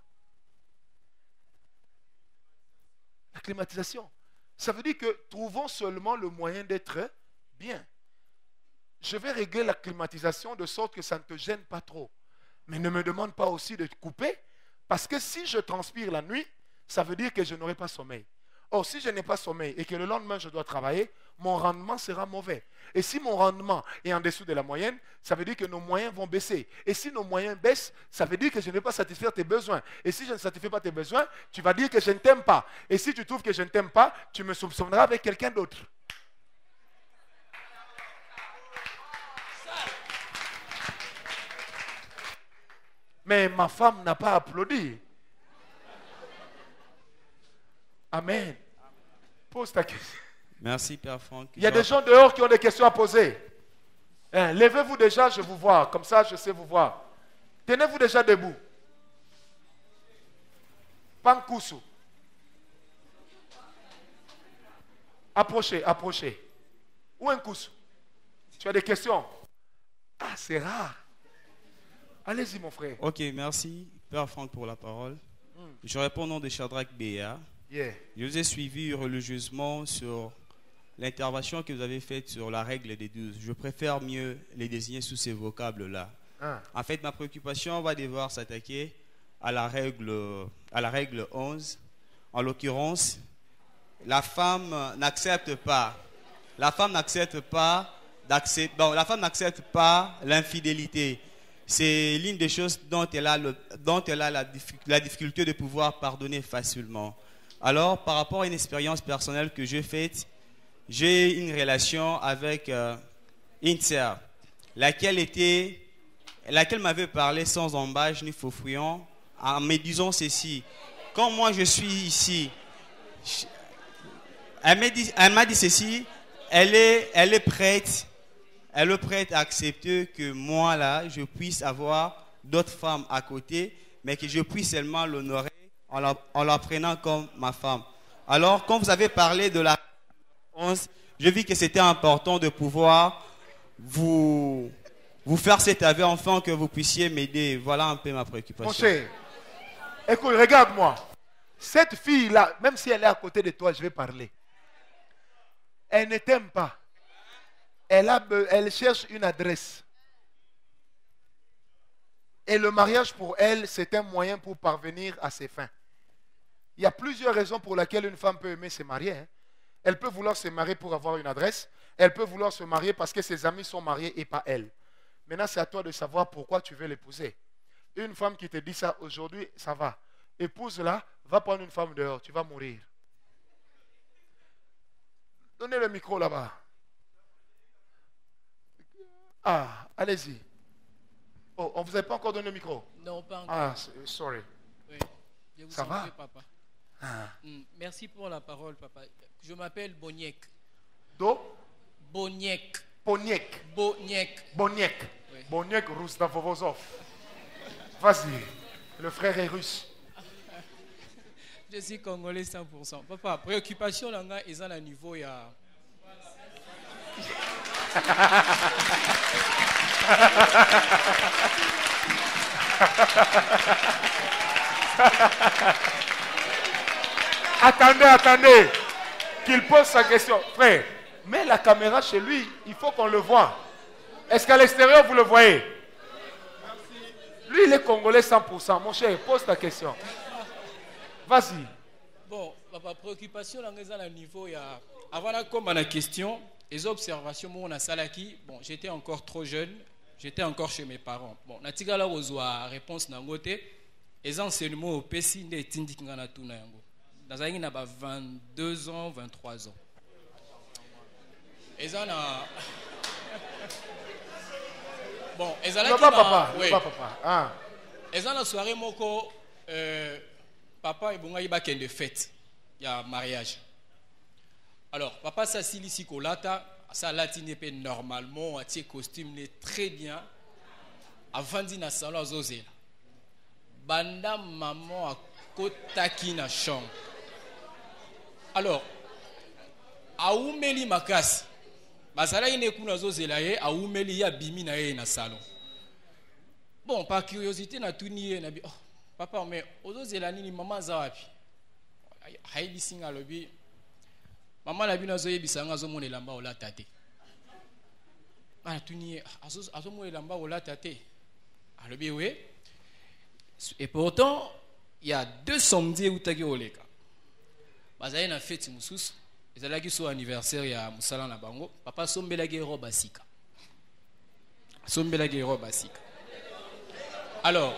La climatisation. Ça veut dire que trouvons seulement le moyen d'être bien. Je vais régler la climatisation de sorte que ça ne te gêne pas trop. Mais ne me demande pas aussi de te couper, parce que si je transpire la nuit, ça veut dire que je n'aurai pas sommeil. Or, si je n'ai pas sommeil et que le lendemain je dois travailler, mon rendement sera mauvais. Et si mon rendement est en dessous de la moyenne, ça veut dire que nos moyens vont baisser. Et si nos moyens baissent, ça veut dire que je ne vais pas satisfaire tes besoins. Et si je ne satisfais pas tes besoins, tu vas dire que je ne t'aime pas. Et si tu trouves que je ne t'aime pas, tu me soupçonneras avec quelqu'un d'autre. Mais ma femme n'a pas applaudi. Amen. Pose ta question. Merci, Père Franck. Il y a des gens dehors qui ont des questions à poser. Hein, levez-vous déjà, je vous vois. Comme ça, je sais vous voir. Tenez-vous déjà debout. Pankoussou. Approchez, approchez. Où est Nkoussou? Tu as des questions? Ah, c'est rare. Allez-y, mon frère. Ok, merci, Père Franck, pour la parole. Mm. Je réponds au nom de Shadrach Béa. Yeah. Je vous ai suivi religieusement sur l'intervention que vous avez faite sur la règle des douze. Je préfère mieux les désigner sous ces vocables-là. Ah. En fait, ma préoccupation va devoir s'attaquer à la règle, à la règle onze. En l'occurrence, la femme n'accepte pas. La femme n'accepte pas d'accepter. Bon, la femme n'accepte pas l'infidélité. C'est l'une des choses dont elle a, le, dont elle a la, la difficulté de pouvoir pardonner facilement. Alors, par rapport à une expérience personnelle que j'ai faite, j'ai une relation avec euh, une sœur, laquelle était, laquelle m'avait parlé sans embâche ni faux fouillon, en me disant ceci. Quand moi je suis ici, je, elle m'a dit, elle m'a dit ceci, elle est, elle est prête, elle est prête à accepter que moi là, je puisse avoir d'autres femmes à côté, mais que je puisse seulement l'honorer en la, en la prenant comme ma femme. Alors, quand vous avez parlé de la onze, je vis que c'était important de pouvoir vous, vous faire cet aveu afin que vous puissiez m'aider. Voilà un peu ma préoccupation. Mon cher, écoute, regarde-moi. Cette fille-là, même si elle est à côté de toi, je vais parler. Elle ne t'aime pas. Elle, a, elle cherche une adresse. Et le mariage pour elle, c'est un moyen pour parvenir à ses fins. Il y a plusieurs raisons pour lesquelles une femme peut aimer se marier. Hein. Elle peut vouloir se marier pour avoir une adresse. Elle peut vouloir se marier parce que ses amis sont mariés et pas elle. Maintenant, c'est à toi de savoir pourquoi tu veux l'épouser. Une femme qui te dit ça aujourd'hui, ça va. Épouse-la, va prendre une femme dehors, tu vas mourir. Donnez le micro là-bas. Ah, allez-y. Oh, on ne vous a pas encore donné le micro? Non, pas encore. Ah, sorry. Oui. Je vous Ça en va? prie, papa. Ah. Mm, merci pour la parole, papa. Je m'appelle Boniek. Do? Boniek. Boniek. Boniek. Boniek. Oui. Boniek Rousdavovozov. Vas-y. Le frère est russe. Je suis congolais cent pour cent. Papa, préoccupation là, ils ont un niveau, il y a... Attendez, attendez. Qu'il pose sa question. Frère, mets la caméra chez lui. Il faut qu'on le voie. Est-ce qu'à l'extérieur, vous le voyez? Lui, il est congolais cent pour cent. Mon cher, pose ta question. Vas-y. Bon, ma préoccupation, là, à un niveau, il y a... Avant de comme la question, les observations, moi, on a salaki. Bon, j'étais encore trop jeune. J'étais encore chez mes parents. Bon, natika la reçoit réponse nangote. Les enseignements au P C ne tindi kingana tuna yango. Dans un na ba vingt-deux ans, vingt-trois ans. Et en a bon, et là qui papa, oui. papa. Ah. Et en la soirée moko euh, papa et bonga iba kende fête. Il y a mariage. Alors, papa ça silisi kolata, ça latine pe normalement, a tie costume est très bien. Avant dina salon azozela. Banda maman a kotaki na chambre. Alors, aoumeli makasi. Basala ine kuna zozela ye, aoumeli ya bimi na ye na salon. Bon, par curiosité na tuni na bi, oh, papa mais ozozela nini maman za wapi? Haili singa lobi. Maman la bi na zoye bisanga zo monela mba ola tate. Ana tuni azo azo monela mba ola tate. Alobi oui. Et pourtant, il y a deux samedis où tu as oleka. Bazaye na fête mususu, ezalaki so anniversaire ya musala na bango, papa sombelaki robe asika. Sombelaki robe asika. Alors,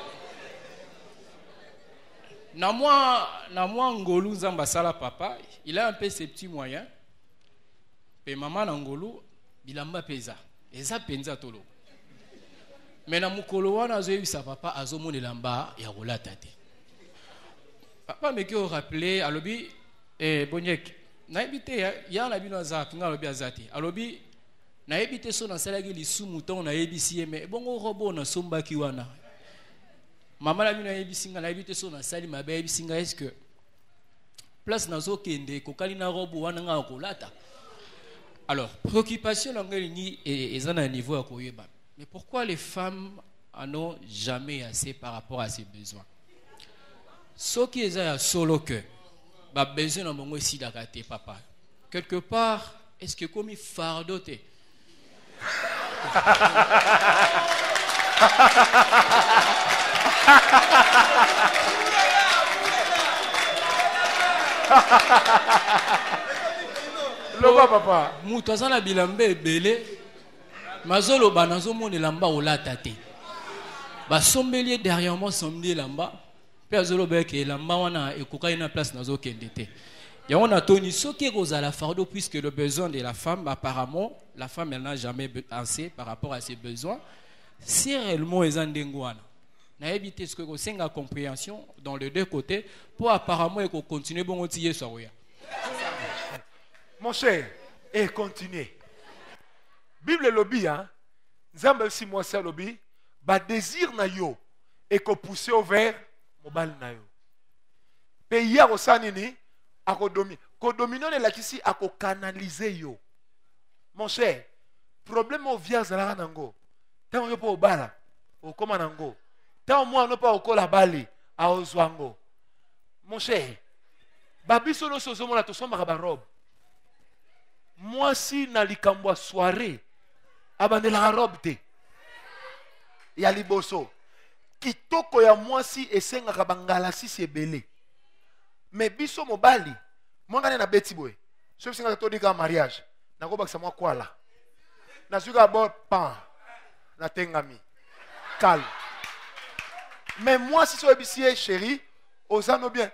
na moi na moi ngolu nzamba sala papa, il a un peu ses petits moyens. Pe maman na ngolu bilamba peza. Eza penza tolo. Mais na mukolo wana azoyebisa papa azomonela mba ya rolata te. Papa me ki rappeler alobi eh bonyek na ebite ya na bino za kinga alobi azati. Alobi na ebite so na salaki lisumu ton na ebisi mais bongo robo na sombaki wana. Mama la bino ebisi nga na ebite so na sali mabe ebisi nga est-ce que place nazo kende kokali na robo wana nga kolata. Alors, préoccupation l'angeli ni est à un niveau à koyeba. Mais pourquoi les femmes en ont jamais assez par rapport à ses besoins? Ce qui est à solo que, bah besoin d'un moment ici d'agate papa. Quelque part, est-ce que comme il fardote? Loba papa. Mutoza na bilambe belé. Mazolo banazo mone lamba olata te. Ba sombelier derrière moi sombelier lamba. Pe azolo beke lamba wana ekoka ina place nazo kende te. Ya on a toni soki kozala fardo puisque le besoin de la femme apparemment la femme elle n'a jamais assez par rapport à ses besoins. Si réellement ezandengo wana. Na éviter ce que ko senga compréhension dans les deux côtés pour apparemment eko continuer bon tiye soya. Mon cher, et continuez. Bible lobby, hein, Nzambe si moi c'est lobby, ba désir na yo et ko pousser au vers mobile na yo. Pe hier au sanini a ko dominer, ko dominer la kisi a ko canaliser yo. Mon cher, problème au via zala nango. Tant yo pa au bala, au koma nango. Tant moi no pa au kola bali a ozwango. Mon cher, babiso no sozo mona to somba ba robe. Moi si na likambo soirée abandela la robe te ya liboso kitoko ya moi si esenga kabangala si sebele mais biso mobali mwanga na beti boy so singa to dika mariage na ko bakisa mwa kwala na suka bo pan na tengami calme mais moi si so ebisie chérie osano bien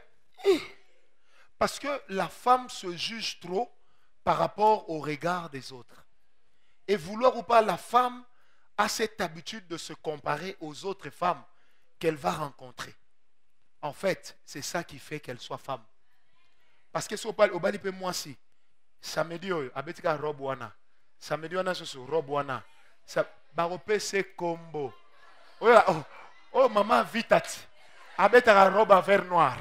parce que la femme se juge trop par rapport au regard des autres. Et vouloir ou pas, la femme a cette habitude de se comparer aux autres femmes qu'elle va rencontrer. En fait, c'est ça qui fait qu'elle soit femme. Parce que si on parle au bali moi si ça me dit abetika robe wana, ça me dit wana sur robe wana, ça barope c'est combo. Oh, oh, oh maman vitati, abetaka robe à vert noir.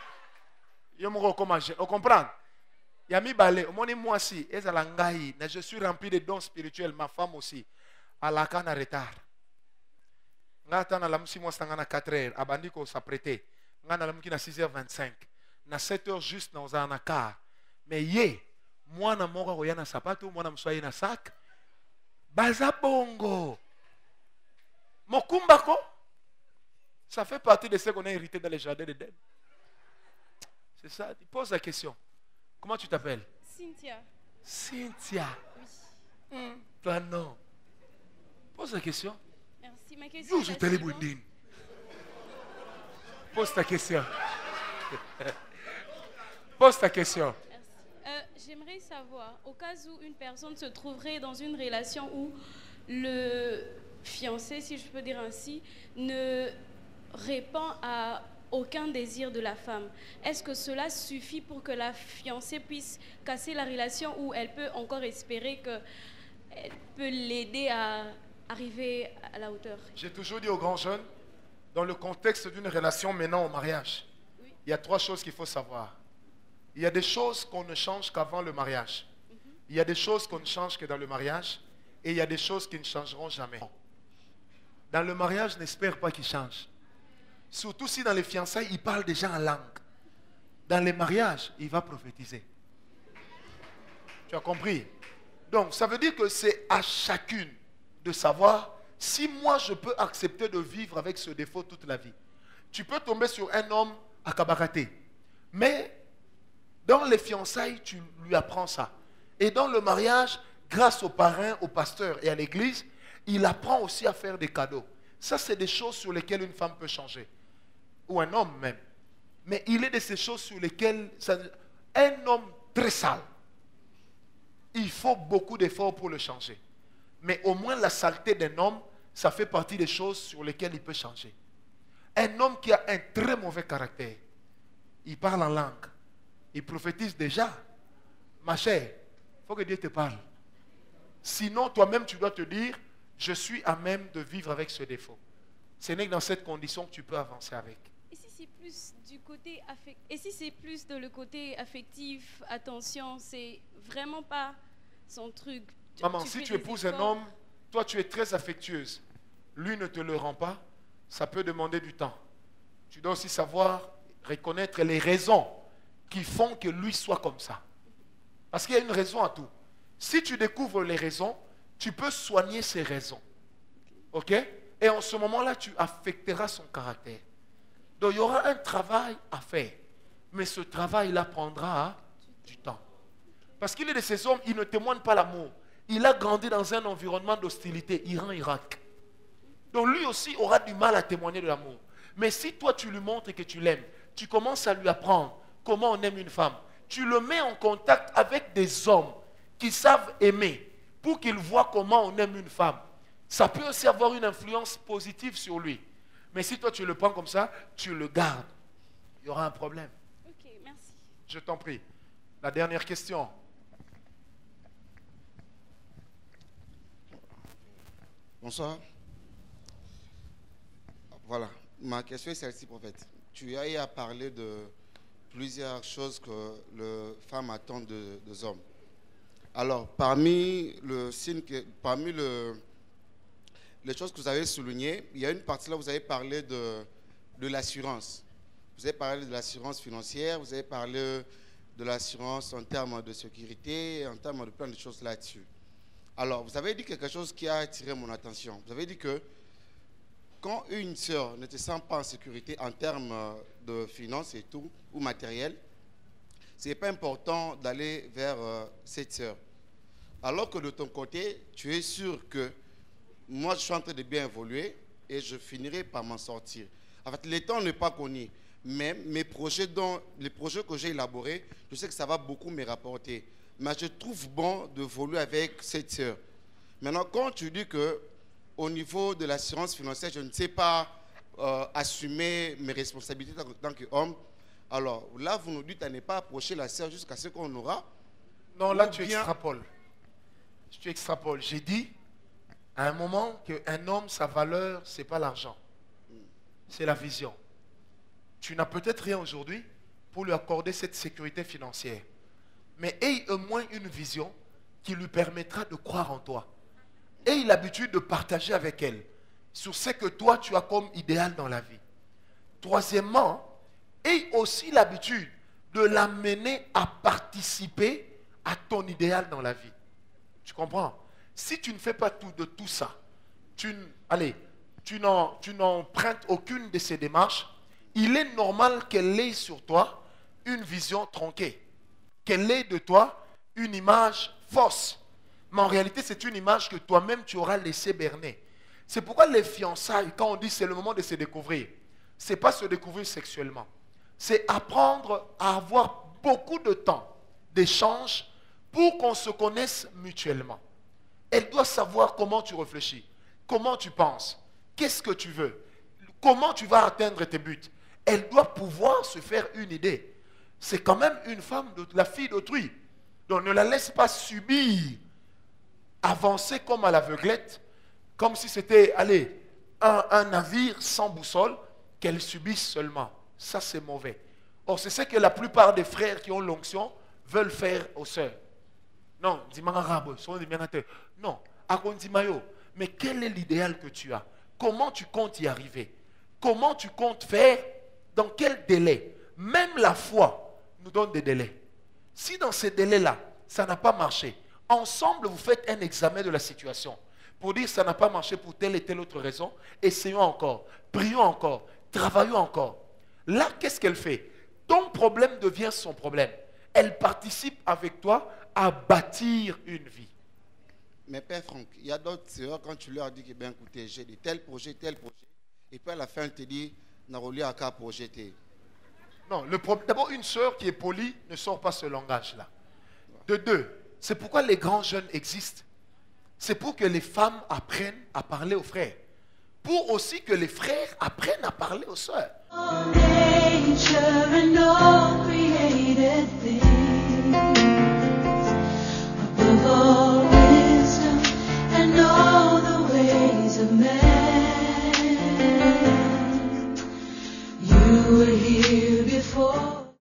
Yo mo comment on comprend? Yami balé, moi si, je suis rempli de dons spirituels, ma femme aussi. alaka na retard. Nga ata na lamusi mwasi na quatre heures, abandi ko s'apprêter. Nga na lamuki na six heures vingt-cinq. Na sept heures juste na ozana car. Mais ye, mwana moko koya na sapato, mwana mswa na sac. Baza bongo. Mokumbako. Ça fait partie de ce qu'on a hérité dans les jardins d'Éden. C'est ça. Pose la question. Comment tu t'appelles? Cynthia. Cynthia. Oui. Hmm. Toi non. Pose la question. Merci. Ma question Yo, je t'ai les Pose ta question. Pose ta question. Euh, J'aimerais savoir, au cas où une personne se trouverait dans une relation où le fiancé, si je peux dire ainsi, ne répond à aucun désir de la femme, est-ce que cela suffit pour que la fiancée puisse casser la relation ou elle peut encore espérer qu'elle peut l'aider à arriver à la hauteur? J'ai toujours dit aux grands jeunes, dans le contexte d'une relation menant au mariage, oui, il y a trois choses qu'il faut savoir. Il y a des choses qu'on ne change qu'avant le mariage. Mm-hmm. Il y a des choses qu'on ne change que dans le mariage. Et il y a des choses qui ne changeront jamais. Dans le mariage, n'espère pas qu'ils changent. Surtout si dans les fiançailles, il parle déjà en langue. Dans les mariages, il va prophétiser. Tu as compris? Donc, ça veut dire que c'est à chacune de savoir si moi, je peux accepter de vivre avec ce défaut toute la vie. Tu peux tomber sur un homme à Kabaraté. Mais, dans les fiançailles, tu lui apprends ça. Et dans le mariage, grâce aux parrains, au pasteur et à l'église, il apprend aussi à faire des cadeaux. Ça, c'est des choses sur lesquelles une femme peut changer. Ou un homme même. Mais il est de ces choses sur lesquelles... Ça, un homme très sale, il faut beaucoup d'efforts pour le changer. Mais au moins la saleté d'un homme, ça fait partie des choses sur lesquelles il peut changer. Un homme qui a un très mauvais caractère, il parle en langue, il prophétise déjà. Ma chère, il faut que Dieu te parle. Sinon, toi-même, tu dois te dire, je suis à même de vivre avec ce défaut. Ce n'est que dans cette condition que tu peux avancer avec. Et si c'est plus du côté affect... Et si c'est plus de le côté affectif, attention, c'est vraiment pas son truc. Maman, tu si tu épouses efforts... un homme, toi tu es très affectueuse, lui ne te le rend pas, ça peut demander du temps. Tu dois aussi savoir reconnaître les raisons qui font que lui soit comme ça. Parce qu'il y a une raison à tout. Si tu découvres les raisons, tu peux soigner ces raisons. Ok? Et en ce moment-là, tu affecteras son caractère. Donc il y aura un travail à faire. Mais ce travail-là prendra du temps. Parce qu'il est de ces hommes, il ne témoigne pas l'amour. Il a grandi dans un environnement d'hostilité, Iran-Irak. Donc lui aussi aura du mal à témoigner de l'amour. Mais si toi tu lui montres que tu l'aimes, tu commences à lui apprendre comment on aime une femme, tu le mets en contact avec des hommes qui savent aimer pour qu'il voit comment on aime une femme. Ça peut aussi avoir une influence positive sur lui. Mais si toi tu le prends comme ça, tu le gardes, il y aura un problème. Ok, merci. Je t'en prie. La dernière question. Bonsoir. Voilà, ma question est celle-ci, prophète. Tu as eu à parler de plusieurs choses que les femmes attendent de, des hommes. Alors, parmi, le signe que, parmi le, les choses que vous avez soulignées, il y a une partie là où vous avez parlé de, de l'assurance. Vous avez parlé de l'assurance financière, vous avez parlé de l'assurance en termes de sécurité, en termes de plein de choses là-dessus. Alors, vous avez dit quelque chose qui a attiré mon attention. Vous avez dit que quand une sœur ne te sent pas en sécurité en termes de finances et tout, ou matériel, ce n'est pas important d'aller vers euh, cette sœur. Alors que de ton côté, tu es sûr que moi, je suis en train de bien évoluer et je finirai par m'en sortir. En fait, les temps n'est pas connu, mais mes projets, dont, les projets que j'ai élaborés, je sais que ça va beaucoup me rapporter. Mais je trouve bon d'évoluer avec cette sœur. Maintenant, quand tu dis que au niveau de l'assurance financière, je ne sais pas euh, assumer mes responsabilités en tant qu'homme, alors là, vous nous dites à ne pas approcher la sœur jusqu'à ce qu'on aura. Non, là, tu bien... extrapoles. Tu extrapoles. J'ai dit, à un moment, qu'un homme, sa valeur, ce n'est pas l'argent. C'est la vision. Tu n'as peut-être rien aujourd'hui pour lui accorder cette sécurité financière. Mais aie au moins une vision qui lui permettra de croire en toi. Aie l'habitude de partager avec elle sur ce que toi tu as comme idéal dans la vie. Troisièmement, aie aussi l'habitude de l'amener à participer à ton idéal dans la vie. Tu comprends? Si tu ne fais pas tout de tout ça, tu, n- allez, tu n'en- tu n'empruntes aucune de ces démarches, il est normal qu'elle ait sur toi une vision tronquée, qu'elle ait de toi une image fausse. Mais en réalité, c'est une image que toi-même tu auras laissé berner. C'est pourquoi les fiançailles, quand on dit c'est le moment de se découvrir, ce n'est pas se découvrir sexuellement. C'est apprendre à avoir beaucoup de temps d'échange pour qu'on se connaisse mutuellement. Elle doit savoir comment tu réfléchis, comment tu penses, qu'est-ce que tu veux, comment tu vas atteindre tes buts. Elle doit pouvoir se faire une idée. C'est quand même une femme, de, la fille d'autrui. Donc ne la laisse pas subir, avancer comme à l'aveuglette, comme si c'était, allez, un, un navire sans boussole qu'elle subisse seulement. Ça, c'est mauvais. Or, c'est ce que la plupart des frères qui ont l'onction veulent faire aux sœurs. Non, dis-moi arabe, non, akondimayo. Mais quel est l'idéal que tu as? Comment tu comptes y arriver? Comment tu comptes faire? Dans quel délai? Même la foi nous donne des délais. Si dans ces délais-là, ça n'a pas marché, ensemble, vous faites un examen de la situation pour dire ça n'a pas marché pour telle et telle autre raison, essayons encore, prions encore, travaillons encore. Là, qu'est-ce qu'elle fait? Ton problème devient son problème. Elle participe avec toi à bâtir une vie. Mais Père Franck, il y a d'autres sœurs, quand tu leur dis que, bien écoutez, j'ai dit tel projet, tel projet, et puis à la fin, elle te dit, Naroli a qu'à projeter. Non, le pro- d'abord, une sœur qui est polie ne sort pas ce langage-là. De deux, c'est pourquoi les grands jeunes existent. C'est pour que les femmes apprennent à parler aux frères. Pour aussi que les frères apprennent à parler aux sœurs. Nature and all created things, above all wisdom and all the ways of man.